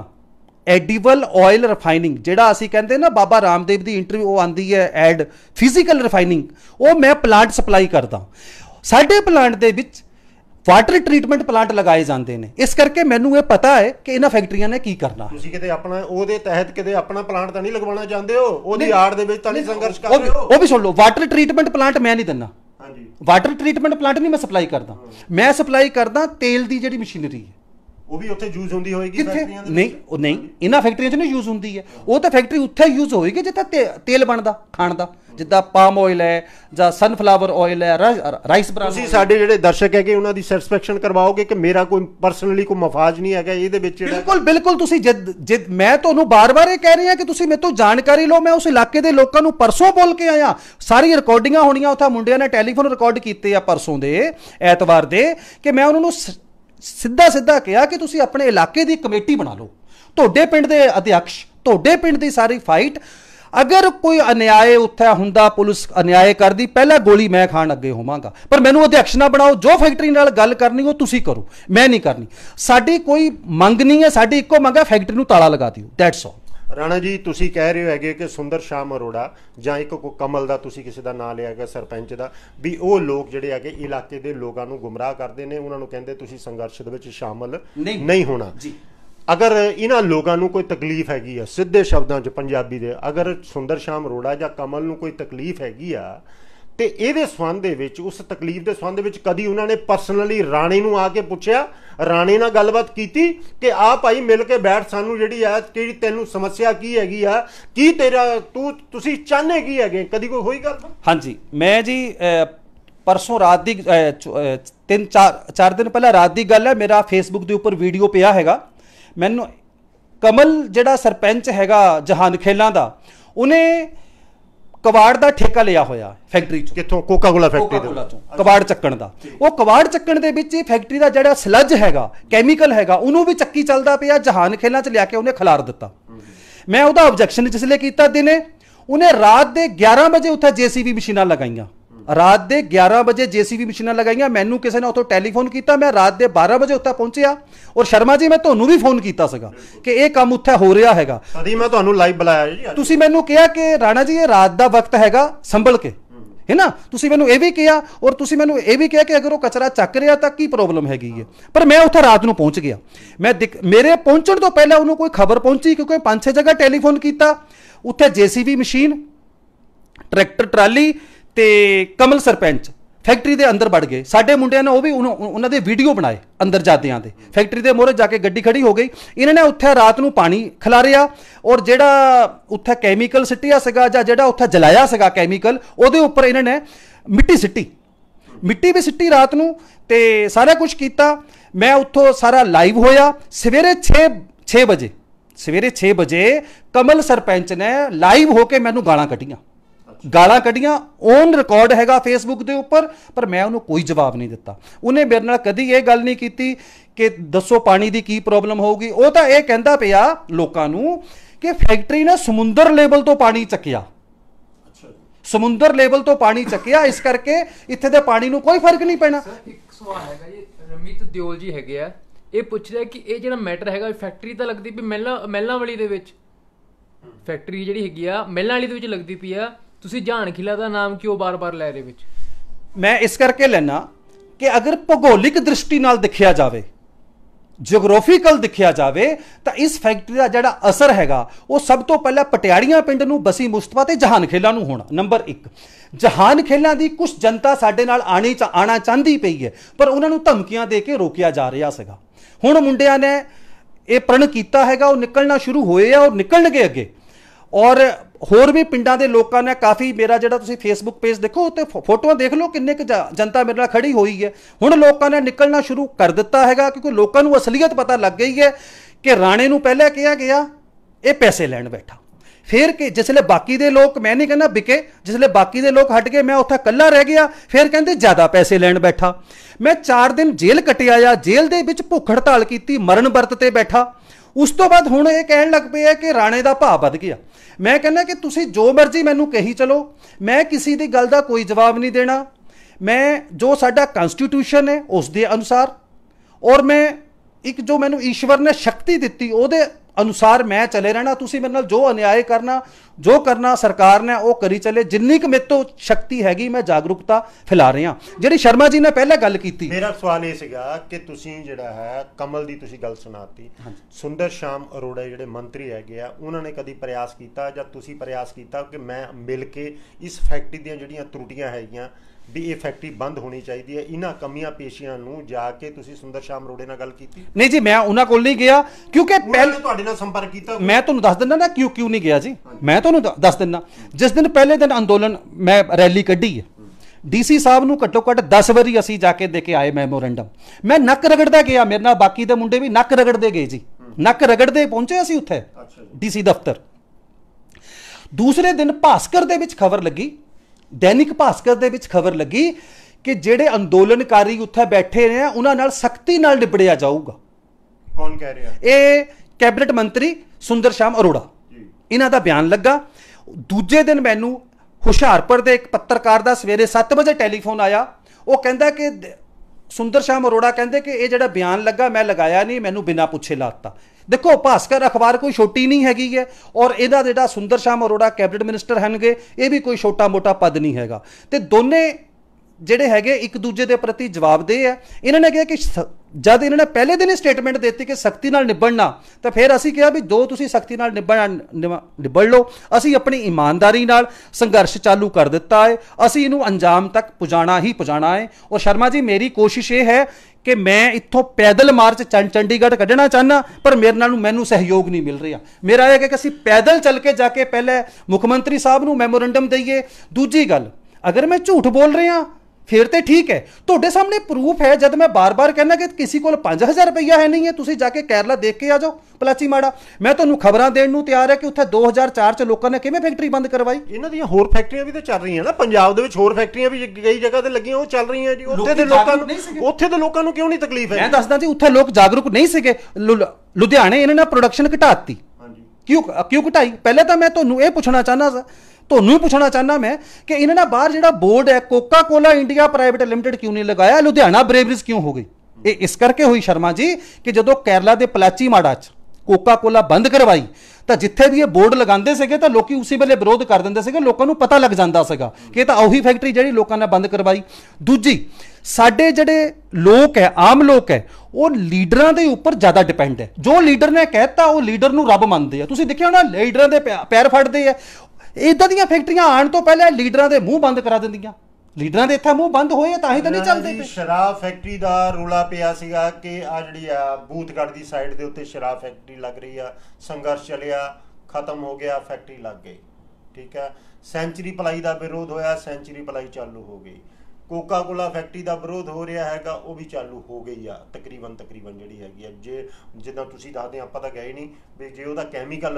एडिबल ऑयल रिफाइनिंग ਜਿਹੜਾ ਅਸੀਂ ਕਹਿੰਦੇ ਨਾ ਬਾਬਾ ਰਾਮਦੇਵ ਦੀ ਇੰਟਰਵਿਊ ਉਹ ਆਂਦੀ ਹੈ ਐਡ ਫਿਜ਼ੀਕਲ ਰਿਫਾਈਨਿੰਗ, ਉਹ ਮੈਂ ਪਲਾਂਟ ਸਪਲਾਈ ਕਰਦਾ। ਸਾਡੇ ਪਲਾਂਟ ਦੇ ਵਿੱਚ ਵਾਟਰ ਟ੍ਰੀਟਮੈਂਟ ਪਲਾਂਟ ਲਗਾਏ ਜਾਂਦੇ ਨੇ, ਇਸ ਕਰਕੇ ਮੈਨੂੰ ਇਹ ਪਤਾ ਹੈ ਕਿ ਇਹਨਾਂ ਫੈਕਟਰੀਆਂ ਨੇ ਕੀ ਕਰਨਾ। ਤੁਸੀਂ ਕਿਤੇ ਆਪਣਾ ਉਹਦੇ ਤਹਿਤ ਕਿਤੇ ਆਪਣਾ ਪਲਾਂਟ ਤਾਂ ਨਹੀਂ ਲਗਵਾਉਣਾ ਚਾਹੁੰਦੇ ਹੋ? ਉਹਦੀ ਆੜ ਦੇ ਵਿੱਚ ਤਾਂ ਨਹੀਂ ਸੰਘਰਸ਼ ਕਰ ਰਹੇ ਹੋ? ਉਹ ਵੀ ਸੁਣ ਲਓ, ਵਾਟਰ ਟ੍ਰੀਟਮੈਂਟ ਪਲਾਂਟ ਮੈਂ ਨਹੀਂ ਦਿੰਦਾ। ਹਾਂਜੀ, ਵਾਟਰ ਟ੍ਰੀਟਮੈਂਟ ਪਲਾਂਟ ਨਹੀਂ ਮੈਂ ਸਪਲਾਈ ਕਰਦਾ, ਮੈਂ ਸਪਲਾਈ ਕਰਦਾ ਤੇਲ ਦੀ ਜਿਹੜੀ ਮਸ਼ੀਨਰੀ ਹੈ। ਉਹ ਵੀ ਉੱਥੇ ਯੂਜ਼ ਹੁੰਦੀ ਹੋਏਗੀ ਫੈਕਟਰੀਆਂ ਦੇ ਵਿੱਚ? ਨਹੀਂ, ਉਹ ਨਹੀਂ, ਇਹਨਾਂ ਫੈਕਟਰੀਆਂ 'ਚ ਨਹੀਂ ਯੂਜ਼ ਹੁੰਦੀ ਹੈ। ਉਹ ਤਾਂ ਫੈਕਟਰੀ ਉੱਥੇ ਯੂਜ਼ ਹੋਏਗੀ ਜਿੱਥੇ ਤੇਲ ਬਣਦਾ ਖਾਣ ਦਾ, ਜਿੱਦਾਂ ਪਾਮ ਆਇਲ ਹੈ ਜਾਂ ਸਨਫਲਾਵਰ ਆਇਲ ਹੈ, ਰਾਈਸ ਬ੍ਰਾਨ। ਤੁਸੀਂ ਸਾਡੇ ਜਿਹੜੇ ਦਰਸ਼ਕ ਹੈਗੇ ਉਹਨਾਂ ਦੀ ਸੈਟੀਸਫੈਕਸ਼ਨ ਕਰਵਾਓਗੇ ਕਿ ਮੇਰਾ ਕੋਈ ਪਰਸਨਲੀ ਕੋਈ ਮਫਾਜ ਨਹੀਂ ਹੈਗਾ ਇਹਦੇ ਵਿੱਚ? ਬਿਲਕੁਲ ਬਿਲਕੁਲ। ਤੁਸੀਂ ਜਿੱਦ ਜਿੱਦ ਮੈਂ ਤੁਹਾਨੂੰ ਬਾਰ-ਬਾਰ ਇਹ ਕਹਿ ਰਹੀ ਹਾਂ ਕਿ ਤੁਸੀਂ ਮੇਰੇ ਤੋਂ ਜਾਣਕਾਰੀ ਲਓ। ਮੈਂ ਉਸ ਇਲਾਕੇ ਦੇ ਲੋਕਾਂ ਨੂੰ ਪਰਸੋਂ ਬੋਲ ਕੇ ਆਇਆ, ਸਾਰੀ ਰਿਕਾਰਡਿੰਗਾਂ ਹੋਣੀਆਂ ਉੱਥੇ, ਮੁੰਡਿਆਂ ਨੇ ਟੈਲੀਫੋਨ ਰਿਕਾਰਡ ਕੀਤੇ ਆ ਪਰਸੋਂ ਦੇ ਐਤਵਾਰ ਦੇ, ਕਿ ਮੈਂ ਉਹਨਾਂ ਨੂੰ ਸਿੱਧਾ ਸਿੱਧਾ ਕਿਹਾ ਕਿ ਤੁਸੀਂ ਆਪਣੇ ਇਲਾਕੇ ਦੀ ਕਮੇਟੀ ਬਣਾ ਲਓ, ਤੁਹਾਡੇ ਪਿੰਡ ਦੇ ਅਧਿਆਕਸ਼, ਤੁਹਾਡੇ ਪਿੰਡ ਦੀ ਸਾਰੀ ਫਾਈਟ। ਅਗਰ ਕੋਈ ਅਨਿਆਏ ਉੱਥੇ ਹੁੰਦਾ, ਪੁਲਿਸ ਅਨਿਆਏ ਕਰਦੀ, ਪਹਿਲਾਂ ਗੋਲੀ ਮੈਂ ਖਾਣ ਅੱਗੇ ਹੋਵਾਂਗਾ, ਪਰ ਮੈਨੂੰ ਅਧਿਆਕਸ਼ ਨਾ ਬਣਾਓ। ਜੋ ਫੈਕਟਰੀ ਨਾਲ ਗੱਲ ਕਰਨੀ ਉਹ ਤੁਸੀਂ ਕਰੋ, ਮੈਂ ਨਹੀਂ ਕਰਨੀ। ਸਾਡੀ ਕੋਈ ਮੰਗ ਨਹੀਂ ਹੈ, ਸਾਡੀ ਇੱਕੋ ਮੰਗ ਹੈ ਫੈਕਟਰੀ ਨੂੰ ਤਾਲਾ ਲਗਾ ਦਿਓ, ਦੈਟਸ ਆਲ। ਰਾਣਾ ਜੀ, ਤੁਸੀਂ ਕਹਿ ਰਹੇ ਹੋ ਹੈਗੇ ਕਿ ਸੁੰਦਰ ਸ਼ਾਮ ਅਰੋੜਾ ਜਾਂ ਇੱਕ ਕੋ ਕਮਲ ਦਾ ਤੁਸੀਂ ਕਿਸੇ ਦਾ ਨਾਂ ਲਿਆ ਹੈਗਾ ਸਰਪੰਚ ਦਾ, ਵੀ ਉਹ ਲੋਕ ਜਿਹੜੇ ਹੈਗੇ ਇਲਾਕੇ ਦੇ ਲੋਕਾਂ ਨੂੰ ਗੁੰਮਰਾਹ ਕਰਦੇ ਨੇ, ਉਹਨਾਂ ਨੂੰ ਕਹਿੰਦੇ ਤੁਸੀਂ ਸੰਘਰਸ਼ ਦੇ ਵਿੱਚ ਸ਼ਾਮਲ ਨਹੀਂ ਹੋਣਾ। ਅਗਰ ਇਹਨਾਂ ਲੋਕਾਂ ਨੂੰ ਕੋਈ ਤਕਲੀਫ ਹੈਗੀ ਆ, ਸਿੱਧੇ ਸ਼ਬਦਾਂ 'ਚ ਪੰਜਾਬੀ ਦੇ, ਅਗਰ ਸੁੰਦਰ ਸ਼ਾਮ ਅਰੋੜਾ ਜਾਂ ਕਮਲ ਨੂੰ ਕੋਈ ਤਕਲੀਫ ਹੈਗੀ ਆ, ਤੇ ਇਹਦੇ ਸੰਬੰਧ ਦੇ ਵਿੱਚ, ਉਸ ਤਕਲੀਫ ਦੇ ਸੰਬੰਧ ਵਿੱਚ ਕਦੀ ਉਹਨਾਂ ਨੇ ਪਰਸਨਲੀ ਰਾਣੇ ਨੂੰ ਆ ਕੇ ਪੁੱਛਿਆ, ਰਾਣੇ ਨਾਲ ਗੱਲਬਾਤ ਕੀਤੀ ਕਿ ਆ ਭਾਈ ਮਿਲ ਕੇ ਬੈਠ, ਸਾਨੂੰ ਜਿਹੜੀ ਆ ਕਿਹੜੀ ਤੈਨੂੰ ਸਮੱਸਿਆ ਕੀ ਹੈਗੀ ਆ, ਕੀ ਤੇਰਾ ਤੂੰ ਤੁਸੀਂ ਚਾਹੁੰਦੇ ਕੀ ਹੈਗੇ? ਕਦੀ ਕੋਈ ਹੋਈ ਗੱਲ? ਹਾਂਜੀ, ਮੈਂ ਜੀ ਪਰਸੋਂ ਰਾਤ ਦੀ ਤਿੰਨ ਚਾਰ ਚਾਰ ਦਿਨ ਪਹਿਲਾਂ ਰਾਤ ਦੀ ਗੱਲ ਹੈ, ਮੇਰਾ ਫੇਸਬੁੱਕ ਦੇ ਉੱਪਰ ਵੀਡੀਓ ਪਿਆ ਹੈਗਾ। ਮੈਨੂੰ ਕਮਲ ਜਿਹੜਾ ਸਰਪੰਚ ਹੈਗਾ ਜਹਾਨ ਖੇਲਾਂ ਦਾ, ਉਹਨੇ ਕਬਾੜ ਦਾ ਠੇਕਾ ਲਿਆ ਹੋਇਆ ਫੈਕਟਰੀ 'ਚ। ਕਿੱਥੋਂ? ਕੋਕਾ ਕੋਲਾ ਫੈਕਟਰੀ ਤੋਂ ਕਬਾੜ ਚੱਕਣ ਦਾ। ਉਹ ਕਬਾੜ ਚੱਕਣ ਦੇ ਵਿੱਚ ਇਹ ਫੈਕਟਰੀ ਦਾ ਜਿਹੜਾ ਸਲੱਜ ਹੈਗਾ, ਕੈਮੀਕਲ ਹੈਗਾ, ਉਹਨੂੰ ਵੀ ਚੱਕੀ ਚੱਲਦਾ ਪਿਆ, ਜਹਾਨ ਖੇਲਾਂ 'ਚ ਲਿਆ ਕੇ ਉਹਨੇ ਖਿਲਾਰ ਦਿੱਤਾ। ਮੈਂ ਉਹਦਾ ਆਬਜੈਕਸ਼ਨ ਜਿਸ ਲਈ ਕੀਤਾ ਦਿਨੇ, ਉਹਨੇ ਰਾਤ ਦੇ ਗਿਆਰਾਂ ਵਜੇ ਉੱਥੇ ਜੇਸੀਬੀ ਮਸ਼ੀਨਾਂ ਲਗਾਈਆਂ, ਰਾਤ ਦੇ ਗਿਆਰਾਂ ਵਜੇ ਜੇਸੀਬੀ ਮਸ਼ੀਨਾਂ ਲਗਾਈਆਂ। ਮੈਨੂੰ ਕਿਸੇ ਨੇ ਉੱਥੋਂ ਟੈਲੀਫੋਨ ਕੀਤਾ, ਮੈਂ ਰਾਤ ਦੇ ਬਾਰਾਂ ਵਜੇ ਉੱਥੇ ਪਹੁੰਚਿਆ। ਔਰ ਸ਼ਰਮਾ ਜੀ, ਮੈਂ ਤੁਹਾਨੂੰ ਵੀ ਫੋਨ ਕੀਤਾ ਸੀਗਾ ਕਿ ਇਹ ਕੰਮ ਉੱਥੇ ਹੋ ਰਿਹਾ ਹੈਗਾ, ਤਦੀ ਮੈਂ ਤੁਹਾਨੂੰ ਲਾਈਵ ਬੁਲਾਇਆ ਜੀ। ਤੁਸੀਂ ਮੈਨੂੰ ਕਿਹਾ ਕਿ ਰਾਣਾ ਜੀ ਇਹ ਰਾਤ ਦਾ ਵਕਤ ਹੈਗਾ, ਸੰਭਲ ਕੇ, ਹੈ ਨਾ। ਤੁਸੀਂ ਮੈਨੂੰ ਇਹ ਵੀ ਕਿਹਾ, ਔਰ ਤੁਸੀਂ ਮੈਨੂੰ ਇਹ ਵੀ ਕਿਹਾ ਕਿ ਅਗਰ ਉਹ ਕਚਰਾ ਚੱਕ ਰਿਹਾ ਤਾਂ ਕੀ ਪ੍ਰੋਬਲਮ ਹੈਗੀ ਹੈ। ਪਰ ਮੈਂ ਉੱਥੇ ਰਾਤ ਨੂੰ ਪਹੁੰਚ ਗਿਆ। ਮੈਂ ਮੇਰੇ ਪਹੁੰਚਣ ਤੋਂ ਪਹਿਲਾਂ ਉਹਨੂੰ ਕੋਈ ਖਬਰ ਪਹੁੰਚੀ, ਕਿਉਂਕਿ ਪੰਜ ਛੇ ਜਗ੍ਹਾ ਟੈਲੀਫੋਨ ਕੀਤਾ। ਉੱਥੇ ਜੇਸੀਬੀ ਮਸ਼ੀਨ, ਟਰੈਕਟਰ ਟਰਾਲੀ ਤੇ ਕਮਲ ਸਰਪੰਚ ਫੈਕਟਰੀ ਦੇ ਅੰਦਰ ਵੜ ਗਏ। ਸਾਡੇ ਮੁੰਡਿਆਂ ਨੇ ਉਹ ਵੀ ਉਹਨਾਂ ਦੇ ਵੀਡੀਓ ਬਣਾਏ ਅੰਦਰ ਜਾਂਦਿਆਂ ਦੇ। ਫੈਕਟਰੀ ਦੇ ਮੂਹਰੇ ਜਾ ਕੇ ਗੱਡੀ ਖੜੀ ਹੋ ਗਈ। ਇਹਨਾਂ ਨੇ ਉੱਥੇ ਰਾਤ ਨੂੰ ਪਾਣੀ ਖਿਲਾਰਿਆ, ਔਰ ਜਿਹੜਾ ਉੱਥੇ ਕੈਮੀਕਲ ਸਿੱਟਿਆ ਸੀਗਾ ਜਾਂ ਜਿਹੜਾ ਉੱਥੇ ਜਲਾਇਆ ਸੀਗਾ ਕੈਮੀਕਲ, ਉਹਦੇ ਉੱਪਰ ਇਹਨਾਂ ਨੇ ਮਿੱਟੀ ਸਿੱਟੀ, ਮਿੱਟੀ ਵੀ ਸਿੱਟੀ ਰਾਤ ਨੂੰ, ਤੇ ਸਾਰਾ ਕੁਝ ਕੀਤਾ। ਮੈਂ ਉੱਥੋਂ ਸਾਰਾ ਲਾਈਵ ਹੋਇਆ। ਸਵੇਰੇ ਛੇ ਛੇ ਵਜੇ ਸਵੇਰੇ ਛੇ ਵਜੇ ਕਮਲ ਸਰਪੰਚ ਨੇ ਲਾਈਵ ਹੋ ਕੇ ਮੈਨੂੰ ਗਾਲਾਂ ਕੱਢੀਆਂ, ਗਾਲਾਂ ਕੱਢੀਆਂ ਔਨ ਰਿਕਾਰਡ ਹੈਗਾ ਫੇਸਬੁੱਕ ਦੇ ਉੱਪਰ। ਪਰ ਮੈਂ ਉਹਨੂੰ ਕੋਈ ਜਵਾਬ ਨਹੀਂ ਦਿੱਤਾ। ਉਹਨੇ ਮੇਰੇ ਨਾਲ ਕਦੀ ਇਹ ਗੱਲ ਨਹੀਂ ਕੀਤੀ ਕਿ ਦੱਸੋ ਪਾਣੀ ਦੀ ਕੀ ਪ੍ਰੋਬਲਮ ਹੋਊਗੀ। ਉਹ ਤਾਂ ਇਹ ਕਹਿੰਦਾ ਪਿਆ ਲੋਕਾਂ ਨੂੰ ਕਿ ਫੈਕਟਰੀ ਨੇ ਸਮੁੰਦਰ ਲੈਵਲ ਤੋਂ ਪਾਣੀ ਚੱਕਿਆ, ਸਮੁੰਦਰ ਲੈਵਲ ਤੋਂ ਪਾਣੀ ਚੱਕਿਆ, ਇਸ ਕਰਕੇ ਇੱਥੇ ਦੇ ਪਾਣੀ ਨੂੰ ਕੋਈ ਫਰਕ ਨਹੀਂ ਪੈਣਾ। ਇੱਕ ਸਵਾਲ ਹੈਗਾ ਜੀ, ਰਮੀਤ ਦਿਓਲ ਜੀ ਹੈਗੇ ਆ, ਇਹ ਪੁੱਛ ਰਿਹਾ ਕਿ ਇਹ ਜਿਹੜਾ ਮੈਟਰ ਹੈਗਾ ਫੈਕਟਰੀ ਤਾਂ ਲੱਗਦੀ ਪਈ ਮਹਿਲਾਂ ਮਹਿਲਾਂ ਵਾਲੀ ਦੇ ਵਿੱਚ, ਫੈਕਟਰੀ ਜਿਹੜੀ ਹੈਗੀ ਆ ਮਹਿਲਾਂ ਵਾਲੀ ਦੇ ਵਿੱਚ ਲੱਗਦੀ ਪਈ ਆ, ਤੁਸੀਂ ਜਹਾਨ ਖਿਲਾ ਦਾ ਨਾਮ ਕਿਉਂ ਬਾਰ-ਬਾਰ ਲੈ ਰਹੇ ਵਿੱਚ? ਮੈਂ ਇਸ ਕਰਕੇ ਲੈਣਾ ਕਿ ਅਗਰ ਭੂਗੋਲਿਕ ਦ੍ਰਿਸ਼ਟੀ ਨਾਲ ਦੇਖਿਆ ਜਾਵੇ, ਜਿਓਗ੍ਰਾਫੀਕਲ ਦੇਖਿਆ ਜਾਵੇ, ਤਾਂ ਇਸ ਫੈਕਟਰੀ ਦਾ ਜਿਹੜਾ ਅਸਰ ਹੈਗਾ ਉਹ ਸਭ ਤੋਂ ਪਹਿਲਾਂ ਪਟਿਆੜੀਆਂ ਪਿੰਡ ਨੂੰ, ਬਸੀ ਮੁਸਤਫਾ ਤੇ ਜਹਾਨ ਖੇਲਾਂ ਨੂੰ ਹੋਣਾ। ਨੰਬਰ ਇੱਕ, ਜਹਾਨ ਖੇਲਾਂ ਦੀ ਕੁਝ ਜਨਤਾ ਸਾਡੇ ਨਾਲ ਆਣੀ ਆਣਾ ਚਾਹੁੰਦੀ ਪਈ ਹੈ, ਪਰ ਉਹਨਾਂ ਨੂੰ ਧਮਕੀਆਂ ਦੇ ਕੇ ਰੋਕਿਆ ਜਾ ਰਿਹਾ ਸੀਗਾ। ਹੁਣ ਮੁੰਡਿਆਂ ਨੇ ਇਹ ਪ੍ਰਣ ਕੀਤਾ ਹੈਗਾ, ਉਹ ਨਿਕਲਣਾ ਸ਼ੁਰੂ ਹੋਏ ਆ, ਉਹ ਨਿਕਲਣਗੇ ਅੱਗੇ। ਔਰ ਹੋਰ ਵੀ ਪਿੰਡਾਂ ਦੇ ਲੋਕਾਂ ਨੇ ਕਾਫੀ, ਮੇਰਾ ਜਿਹੜਾ ਤੁਸੀਂ ਫੇਸਬੁੱਕ ਪੇਜ ਦੇਖੋ ਤੇ ਫੋਟੋਆਂ ਦੇਖ ਲਓ, ਕਿੰਨੇ ਕੁ ਜਨਤਾ ਮੇਰੇ ਨਾਲ ਖੜੀ ਹੋਈ ਹੈ। ਹੁਣ ਲੋਕਾਂ ਨੇ ਨਿਕਲਣਾ ਸ਼ੁਰੂ ਕਰ ਦਿੱਤਾ ਹੈਗਾ, ਕਿਉਂਕਿ ਲੋਕਾਂ ਨੂੰ ਅਸਲੀਅਤ ਪਤਾ ਲੱਗ ਗਈ ਹੈ ਕਿ ਰਾਣੇ ਨੂੰ ਪਹਿਲਾਂ ਕਿਹਾ ਗਿਆ ਇਹ ਪੈਸੇ ਲੈਣ ਬੈਠਾ। ਫਿਰ ਕਿ ਜਿਸਲੇ ਬਾਕੀ ਦੇ ਲੋਕ, ਮੈਂ ਨਹੀਂ ਕਹਿੰਦਾ ਵਿਕੇ, ਜਿਸਲੇ ਬਾਕੀ ਦੇ ਲੋਕ ਹਟ ਗਏ, ਮੈਂ ਉੱਥੇ ਇਕੱਲਾ ਰਹਿ ਗਿਆ, ਫਿਰ ਕਹਿੰਦੇ ਜ਼ਿਆਦਾ ਪੈਸੇ ਲੈਣ ਬੈਠਾ। ਮੈਂ ਚਾਰ ਦਿਨ ਜੇਲ੍ਹ ਕੱਟਿਆ ਆ, ਜੇਲ੍ਹ ਦੇ ਵਿੱਚ ਭੁੱਖ ਹੜਤਾਲ ਕੀਤੀ, ਮਰਨ ਵਰਤ ਤੇ ਬੈਠਾ। ਉਸ ਤੋਂ ਬਾਅਦ ਹੁਣ ਇਹ ਕਹਿਣ ਲੱਗ ਪਏ ਕਿ ਰਾਣੇ ਦਾ ਭਾਅ ਵੱਧ ਗਿਆ। ਮੈਂ ਕਹਿੰਦਾ ਕਿ ਤੁਸੀਂ ਜੋ ਮਰਜ਼ੀ ਮੈਨੂੰ ਕਹੀ ਚਲੋ, ਮੈਂ ਕਿਸੇ ਦੀ ਗੱਲ ਦਾ ਕੋਈ ਜਵਾਬ ਨਹੀਂ ਦੇਣਾ। ਮੈਂ ਜੋ ਸਾਡਾ ਕਨਸਟੀਟਿਊਸ਼ਨ ਹੈ ਉਸ ਦੇ ਅਨੁਸਾਰ, ਔਰ ਮੈਂ ਇੱਕ ਜੋ ਮੈਨੂੰ ਈਸ਼ਵਰ ਨੇ ਸ਼ਕਤੀ ਦਿੱਤੀ ਉਹਦੇ ਅਨੁਸਾਰ ਮੈਂ ਚਲੇ ਰਹਿਣਾ। ਤੁਸੀਂ ਮੇਰੇ ਨਾਲ ਜੋ ਅਨਿਆਏ ਕਰਨਾ, ਜੋ ਕਰਨਾ ਸਰਕਾਰ ਨੇ ਉਹ ਕਰੀ ਚੱਲੇ। ਜਿੰਨੀ ਕੁ ਮੇਰੇ ਤੋਂ ਸ਼ਕਤੀ ਹੈਗੀ ਮੈਂ ਜਾਗਰੂਕਤਾ ਫੈਲਾ ਰਿਹਾ। ਜਿਹੜੀ ਸ਼ਰਮਾ ਜੀ ਨੇ ਪਹਿਲਾਂ ਗੱਲ ਕੀਤੀ, ਮੇਰਾ ਸਵਾਲ ਇਹ ਸੀਗਾ ਕਿ ਤੁਸੀਂ ਜਿਹੜਾ ਹੈ ਕਮਲ ਦੀ ਤੁਸੀਂ ਗੱਲ ਸੁਣਾਤੀ, ਸੁੰਦਰ ਸ਼ਾਮ ਅਰੋੜਾ ਜਿਹੜੇ ਮੰਤਰੀ ਹੈਗੇ ਆ ਉਹਨਾਂ ਨੇ ਕਦੀ ਪ੍ਰਯਾਸ ਕੀਤਾ ਜਾਂ ਤੁਸੀਂ ਪ੍ਰਯਾਸ ਕੀਤਾ ਕਿ ਮੈਂ ਮਿਲ ਕੇ ਇਸ ਫੈਕਟਰੀ ਦੀਆਂ ਜਿਹੜੀਆਂ ਤਰੁੱਟੀਆਂ ਹੈਗੀਆਂ ਵੀ ਇਹ ਫੈਕਟਰੀ ਬੰਦ ਹੋਣੀ ਚਾਹੀਦੀ ਹੈ, ਇਹਨਾਂ ਕਮੀਆਂ ਪੇਸ਼ੀਆਂ ਨੂੰ ਜਾ ਕੇ ਤੁਸੀਂ ਸੁੰਦਰ ਸ਼ਾਮ ਅਰੋੜੇ ਨਾਲ ਗੱਲ ਕੀਤੀ? ਨਹੀਂ ਜੀ, ਮੈਂ ਉਹਨਾਂ ਕੋਲ ਨਹੀਂ ਗਿਆ ਕਿਉਂਕਿ ਪਹਿਲੇ ਤੁਹਾਡੇ ਨਾਲ ਸੰਪਰਕ ਕੀਤਾ। ਮੈਂ ਤੁਹਾਨੂੰ ਦੱਸ ਦਿੰਦਾ ਨਾ ਕਿਉਂ ਕਿਉਂ ਨਹੀਂ ਗਿਆ ਜੀ। ਮੈਂ ਤੁਹਾਨੂੰ ਦੱਸ ਦਿੰਦਾ, ਜਿਸ ਦਿਨ ਪਹਿਲੇ ਦਿਨ ਅੰਦੋਲਨ ਮੈਂ ਰੈਲੀ ਕੱਢੀ ਹੈ, ਡੀਸੀ ਸਾਹਿਬ ਨੂੰ ਘੱਟੋ ਘੱਟ ਦਸ ਵਾਰੀ ਅਸੀਂ ਜਾ ਕੇ ਦੇ ਕੇ ਆਏ ਮੈਮੋਰੈਂਡਮ। ਮੈਂ ਨੱਕ ਰਗੜਦਾ ਗਿਆ, ਮੇਰੇ ਨਾਲ ਬਾਕੀ ਦੇ ਮੁੰਡੇ ਵੀ ਨੱਕ ਰਗੜਦੇ ਗਏ ਜੀ, ਨੱਕ ਰਗੜਦੇ ਪਹੁੰਚੇ ਅਸੀਂ ਉੱਥੇ ਡੀਸੀ ਦਫ਼ਤਰ। ਦੂਸਰੇ ਦਿਨ ਭਾਸਕਰ ਦੇ ਵਿੱਚ ਖਬਰ ਲੱਗੀ, दैनिक भास्कर ਦੇ ਵਿੱਚ ਖਬਰ ਲੱਗੀ ਕਿ ਜਿਹੜੇ ਅੰਦੋਲਨਕਾਰੀ ਉੱਥੇ ਬੈਠੇ ਨੇ ਉਹਨਾਂ ਨਾਲ ਸਖਤੀ ਨਾਲ ਨਿਬੜਿਆ ਜਾਊਗਾ। ਕੌਣ ਕਹਿ ਰਿਹਾ? ਇਹ ਕੈਬਨਿਟ ਮੰਤਰੀ ਸੁੰਦਰ ਸ਼ਾਮ ਅਰੋੜਾ, ਇਹਨਾਂ ਦਾ ਬਿਆਨ ਲੱਗਾ। ਦੂਜੇ ਦਿਨ ਮੈਨੂੰ ਹੁਸ਼ਿਆਰਪੁਰ ਦੇ ਇੱਕ ਪੱਤਰਕਾਰ ਦਾ ਸਵੇਰੇ ਸੱਤ ਵਜੇ ਟੈਲੀਫੋਨ ਆਇਆ। ਉਹ ਕਹਿੰਦਾ ਕਿ ਸੁੰਦਰ ਸ਼ਾਮ ਅਰੋੜਾ ਕਹਿੰਦੇ ਕਿ ਇਹ ਜਿਹੜਾ ਬਿਆਨ ਲੱਗਾ ਮੈਂ ਲਗਾਇਆ ਨਹੀਂ, ਮੈਨੂੰ ਬਿਨਾਂ ਪੁੱਛੇ ਲਾਤਾ। देखो भास्कर अखबार कोई छोटी नहीं हैगी है और ਇਹਦਾ ਜਿਹੜਾ ਸੁੰਦਰ ਸ਼ਾਮ ਅਰੋੜਾ ਕੈਬਨਿਟ ਮਿਨਿਸਟਰ ਹਨਗੇ ਇਹ ਵੀ ਕੋਈ ਛੋਟਾ ਮੋਟਾ ਪਦ ਨਹੀਂ ਹੈਗਾ। ਤੇ ਦੋਨੇ ਜਿਹੜੇ ਹੈਗੇ ਇੱਕ ਦੂਜੇ ਦੇ ਪ੍ਰਤੀ ਜਵਾਬਦੇਹ ਹੈ। ਇਹਨਾਂ ਨੇ ਕਿਹਾ ਕਿ ਜਦ ਇਹਨਾਂ ਨੇ ਪਹਿਲੇ ਦਿਨ ਹੀ ਸਟੇਟਮੈਂਟ ਦਿੱਤੀ ਕਿ ਸਖਤੀ ਨਾਲ ਨਿਬੜਨਾ, ਤਾਂ ਫਿਰ ਅਸੀਂ ਕਿਹਾ ਵੀ ਦੋ ਤੁਸੀਂ ਸਖਤੀ ਨਾਲ ਨਿਬੜ ਨਿਬੜ ਲਓ। ਅਸੀਂ ਆਪਣੀ ਇਮਾਨਦਾਰੀ ਨਾਲ ਸੰਘਰਸ਼ ਚਾਲੂ ਕਰ ਦਿੱਤਾ ਹੈ, ਅਸੀਂ ਇਹਨੂੰ ਅੰਜਾਮ ਤੱਕ ਪੁਜਾਣਾ ਹੀ ਪੁਜਾਣਾ ਹੈ। ਔਰ ਸ਼ਰਮਾ ਜੀ ਮੇਰੀ ਕੋਸ਼ਿਸ਼ ਇਹ ਹੈ ਕਿ ਮੈਂ ਇੱਥੋਂ ਪੈਦਲ ਮਾਰਚ ਚੰ ਚੰਡੀਗੜ੍ਹ ਕੱਢਣਾ ਚਾਹੁੰਦਾ, ਪਰ ਮੇਰੇ ਨਾਲ ਮੈਨੂੰ ਸਹਿਯੋਗ ਨਹੀਂ ਮਿਲ ਰਿਹਾ। ਮੇਰਾ ਇਹ ਹੈ ਕਿ ਅਸੀਂ ਪੈਦਲ ਚੱਲ ਕੇ ਜਾ ਕੇ ਪਹਿਲੇ ਮੁੱਖ ਮੰਤਰੀ ਸਾਹਿਬ ਨੂੰ ਮੈਮੋਰੈਂਡਮ ਦਈਏ। ਦੂਜੀ ਗੱਲ, ਅਗਰ ਮੈਂ ਝੂਠ ਬੋਲ ਰਿਹਾ फिर तो ठीक है, ਤੁਹਾਡੇ ਸਾਹਮਣੇ ਪ੍ਰੂਫ है। जब मैं बार बार कहना कि किसी को पाँच हज़ार रुपया है नहीं है, ਤੁਸੀਂ जाके केरला देख के आ जाओ ਪਲਾਚੀ ਮਾੜਾ। मैं ਤੁਹਾਨੂੰ ਖਬਰਾਂ ਦੇਣ ਨੂੰ ਤਿਆਰ ਹੈ ਕਿ ਉੱਥੇ ਦੋ ਹਜ਼ਾਰ ਚਾਰ ਚ ਲੋਕਾਂ ਨੇ ਕਿਵੇਂ ਫੈਕਟਰੀ ਬੰਦ ਕਰਵਾਈ। ਇਹਨਾਂ ਦੀਆਂ ਹੋਰ ਫੈਕਟਰੀਆਂ ਵੀ ਤਾਂ ਚੱਲ ਰਹੀਆਂ ਨਾ ਪੰਜਾਬ ਦੇ ਵਿੱਚ, ਹੋਰ ਫੈਕਟਰੀਆਂ ਵੀ ਕਈ ਜਗ੍ਹਾ ਤੇ ਲੱਗੀਆਂ, ਉਹ ਚੱਲ ਰਹੀਆਂ ਜੀ। ਉੱਥੇ ਦੇ ਲੋਕਾਂ ਨੂੰ ਉੱਥੇ ਦੇ ਲੋਕਾਂ ਨੂੰ ਕਿਉਂ ਨਹੀਂ ਤਕਲੀਫ ਹੈ? ਮੈਂ ਦੱਸਦਾ ਜੀ, ਉੱਥੇ ਲੋਕ ਜਾਗਰੂਕ ਨਹੀਂ ਸੀਗੇ। ਲੁਧਿਆਣੇ ਇਹਨਾਂ ਨੇ ਪ੍ਰੋਡਕਸ਼ਨ ਘਟਾਤੀ। ਕਿਉਂ ਕਿਉਂ ਘਟਾਈ? ਪਹਿਲੇ ਤਾਂ ਮੈਂ ਤੁਹਾਨੂੰ ਇਹ ਪੁੱਛਣਾ ਚਾਹੁੰਦਾ ਸੀ, ਤੁਹਾਨੂੰ ਹੀ ਪੁੱਛਣਾ ਚਾਹੁੰਦਾ ਮੈਂ ਕਿ ਇਹਨਾਂ ਨੇ ਬਾਹਰ ਜਿਹੜਾ ਬੋਰਡ ਹੈ Coca Cola India private limited ਕਿਉਂ ਨਹੀਂ ਲਗਾਇਆ? ਲੁਧਿਆਣਾ ਬਰੇਵਰੀਜ਼ ਕਿਉਂ ਹੋ ਗਈ? ਇਹ ਇਸ ਕਰਕੇ ਹੋਈ ਸ਼ਰਮਾ ਜੀ ਕਿ ਜਦੋਂ ਕੇਰਲਾ ਦੇ ਪਲਾਚੀ ਮਾੜਾ 'ਚ ਕੋਕਾ ਕੋਲਾ ਬੰਦ ਕਰਵਾਈ ਤਾਂ ਜਿੱਥੇ ਵੀ ਇਹ ਬੋਰਡ ਲਗਾਉਂਦੇ ਸੀਗੇ ਤਾਂ ਲੋਕੀ ਉਸੇ ਵੇਲੇ ਵਿਰੋਧ ਕਰ ਦਿੰਦੇ ਸੀਗੇ। ਲੋਕਾਂ ਨੂੰ ਪਤਾ ਲੱਗ ਜਾਂਦਾ ਸੀਗਾ ਕਿ ਇਹ ਤਾਂ ਉਹੀ ਫੈਕਟਰੀ ਜਿਹੜੀ ਲੋਕਾਂ ਨੇ ਬੰਦ ਕਰਵਾਈ। ਦੂਜੀ, ਸਾਡੇ ਜਿਹੜੇ ਲੋਕ ਹੈ, ਆਮ ਲੋਕ ਹੈ, ਉਹ ਲੀਡਰਾਂ ਦੇ ਉੱਪਰ ਜ਼ਿਆਦਾ ਡਿਪੈਂਡ ਹੈ। ਜੋ ਲੀਡਰ ਨੇ ਕਹਿਤਾ ਉਹ ਲੀਡਰ ਨੂੰ ਰੱਬ ਮੰਨਦੇ ਆ। ਤੁਸੀਂ ਦੇਖਿਆ ਹੋਣਾ ਲੀਡਰਾਂ ਦੇ ਪੈਰ ਫੜਦੇ ਆ। ਇਦਾਂ ਦੀਆਂ ਫੈਕਟਰੀਆਂ ਆਉਣ ਤੋਂ ਪਹਿਲਾਂ ਲੀਡਰਾਂ ਦੇ ਮੂੰਹ ਬੰਦ ਕਰਾ ਦਿੰਦੀਆਂ। ਲੀਡਰਾਂ ਦੇ ਇੱਥੇ ਮੂੰਹ ਬੰਦ ਹੋਏ ਤਾਂ ਹੀ ਤਾਂ ਨਹੀਂ ਚੱਲਦੇ ਪਏ। ਸ਼ਰਾਬ ਫੈਕਟਰੀ ਦਾ ਰੌਲਾ ਪਿਆ ਸੀਗਾ ਕਿ ਆ ਜਿਹੜੀ ਆ ਬੂਥਗੜ੍ਹ ਦੀ ਸਾਈਡ ਦੇ ਉੱਤੇ ਸ਼ਰਾਬ ਫੈਕਟਰੀ ਲੱਗ ਰਹੀ ਆ, ਸੰਘਰਸ਼ ਚੱਲਿਆ, ਖਤਮ ਹੋ ਗਿਆ, ਫੈਕਟਰੀ ਲੱਗ ਗਈ। ਠੀਕ ਹੈ। ਸੈਂਚਰੀ ਪਲਾਈ ਦਾ ਵਿਰੋਧ ਹੋਇਆ, ਸੈਂਚਰੀ ਪਲਾਈ ਚਾਲੂ ਹੋ ਗਈ। ਕੋਕਾ ਕੋਲਾ ਫੈਕਟਰੀ ਦਾ ਵਿਰੋਧ ਹੋ ਰਿਹਾ ਹੈਗਾ, ਉਹ ਵੀ ਚਾਲੂ ਹੋ ਗਈ ਆ ਤਕਰੀਬਨ ਤਕਰੀਬਨ ਜਿਹੜੀ ਹੈਗੀ ਆ। ਜੇ ਜਿੱਦਾਂ ਤੁਸੀਂ ਦੱਸਦੇ ਆਪਾਂ ਤਾਂ ਗਏ ਨਹੀਂ ਵੀ ਜੇ ਉਹਦਾ ਕੈਮੀਕਲ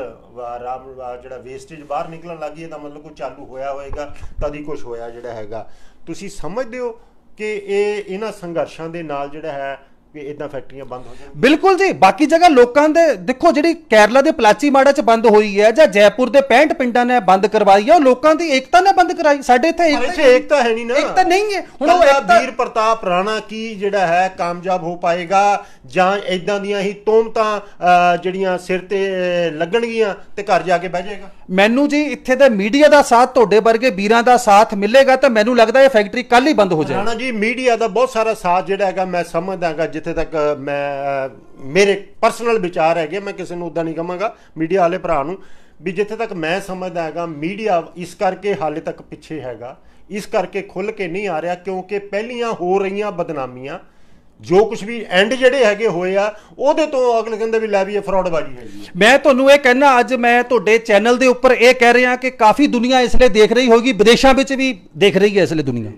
ਜਿਹੜਾ ਵੇਸਟੇਜ ਬਾਹਰ ਨਿਕਲਣ ਲੱਗੀ ਹੈ ਤਾਂ ਮਤਲਬ ਕੋਈ ਚਾਲੂ ਹੋਇਆ ਹੋਏਗਾ, ਤਦ ਹੀ ਕੁਛ ਹੋਇਆ ਜਿਹੜਾ ਹੈਗਾ। ਤੁਸੀਂ ਸਮਝਦੇ ਹੋ ਕਿ ਇਹ ਇਹਨਾਂ ਸੰਘਰਸ਼ਾਂ ਦੇ ਨਾਲ ਜਿਹੜਾ ਹੈ ਕਿ ਇਦਾਂ ਫੈਕਟਰੀਆਂ ਬੰਦ ਹੋ ਜਾਣ? ਬਿਲਕੁਲ ਜੀ। ਬਾਕੀ ਜਗ੍ਹਾ ਲੋਕਾਂ ਦੇ ਦੇਖੋ, ਜਿਹੜੀ ਕੇਰਲਾ ਦੇ ਪਲਾਚੀ ਮਾੜਾ 'ਚ ਬੰਦ ਹੋਈ ਹੈ ਜਾਂ ਜੈਪੁਰ ਦੇ ਪੈਂਹਠ ਪਿੰਡਾਂ ਨੇ ਬੰਦ ਕਰਵਾਈ ਹੈ, ਉਹ ਲੋਕਾਂ ਦੀ ਏਕਤਾ ਨੇ ਬੰਦ ਕਰਾਈ। ਸਾਡੇ ਇੱਥੇ ਏਕਤਾ ਹੈ ਨਹੀਂ ਨਾ, ਏਕਤਾ ਨਹੀਂ ਹੈ। ਹੁਣ ਵੀਰ ਪ੍ਰਤਾਪ ਰਾਣਾ ਕੀ ਜਿਹੜਾ ਹੈ ਕਾਮਯਾਬ ਹੋ ਪਾਏਗਾ ਜਾਂ ਇਦਾਂ ਦੀਆਂ ਹੀ ਤੋਮਤਾਂ ਜਿਹੜੀਆਂ ਸਿਰ ਤੇ ਲੱਗਣਗੀਆਂ ਤੇ ਘਰ ਜਾ ਕੇ ਬਹਿ ਜਾਏਗਾ? ਮੈਨੂੰ ਜੀ ਇੱਥੇ ਦੇ ਮੀਡੀਆ ਦਾ ਸਾਥ, ਤੁਹਾਡੇ ਵਰਗੇ ਵੀਰਾਂ ਦਾ ਸਾਥ ਮਿਲੇਗਾ ਤਾਂ ਮੈਨੂੰ ਲੱਗਦਾ ਇਹ ਫੈਕਟਰੀ ਕੱਲ ਹੀ ਬੰਦ ਹੋ ਜਾਏਗੀ। ਰਾਣਾ ਜੀ, ਮੀਡੀਆ ਦਾ ਬਹੁਤ ਸਾਰਾ ਸਾਥ ਜਿਹੜਾ ਹੈਗਾ ਮੈਂ ਸਮਝਦਾ ਹੈਗਾ, ਜਿੱਥੇ ਤੱਕ ਮੈਂ ਮੇਰੇ ਪਰਸਨਲ ਵਿਚਾਰ ਹੈਗੇ, ਮੈਂ ਕਿਸੇ ਨੂੰ ਉੱਦਾਂ ਨਹੀਂ ਕਹਾਂਗਾ ਮੀਡੀਆ ਵਾਲੇ ਭਰਾ ਨੂੰ, ਵੀ ਜਿੱਥੇ ਤੱਕ ਮੈਂ ਸਮਝਦਾ ਹੈਗਾ ਮੀਡੀਆ ਇਸ ਕਰਕੇ ਹਾਲੇ ਤੱਕ ਪਿੱਛੇ ਹੈਗਾ, ਇਸ ਕਰਕੇ ਖੁੱਲ੍ਹ ਕੇ ਨਹੀਂ ਆ ਰਿਹਾ ਕਿਉਂਕਿ ਪਹਿਲੀਆਂ ਹੋ ਰਹੀਆਂ ਬਦਨਾਮੀਆਂ, ਜੋ ਕੁਝ ਵੀ ਐਂਡ ਜਿਹੜੇ ਹੈਗੇ ਹੋਏ ਆ ਉਹਦੇ ਤੋਂ ਅਗਲੇ ਕਹਿੰਦੇ ਵੀ ਲੈ ਵੀ ਇਹ ਫਰਾਡਬਾਜ਼ੀ ਹੈਗੀ। ਮੈਂ ਤੁਹਾਨੂੰ ਇਹ ਕਹਿਣਾ, ਅੱਜ ਮੈਂ ਤੁਹਾਡੇ ਚੈਨਲ ਦੇ ਉੱਪਰ ਇਹ ਕਹਿ ਰਿਹਾ ਕਿ ਕਾਫੀ ਦੁਨੀਆ ਇਸ ਲਈ ਦੇਖ ਰਹੀ ਹੋਗੀ, ਵਿਦੇਸ਼ਾਂ ਵਿੱਚ ਵੀ ਦੇਖ ਰਹੀ ਹੈ ਇਸ ਲਈ ਦੁਨੀਆ।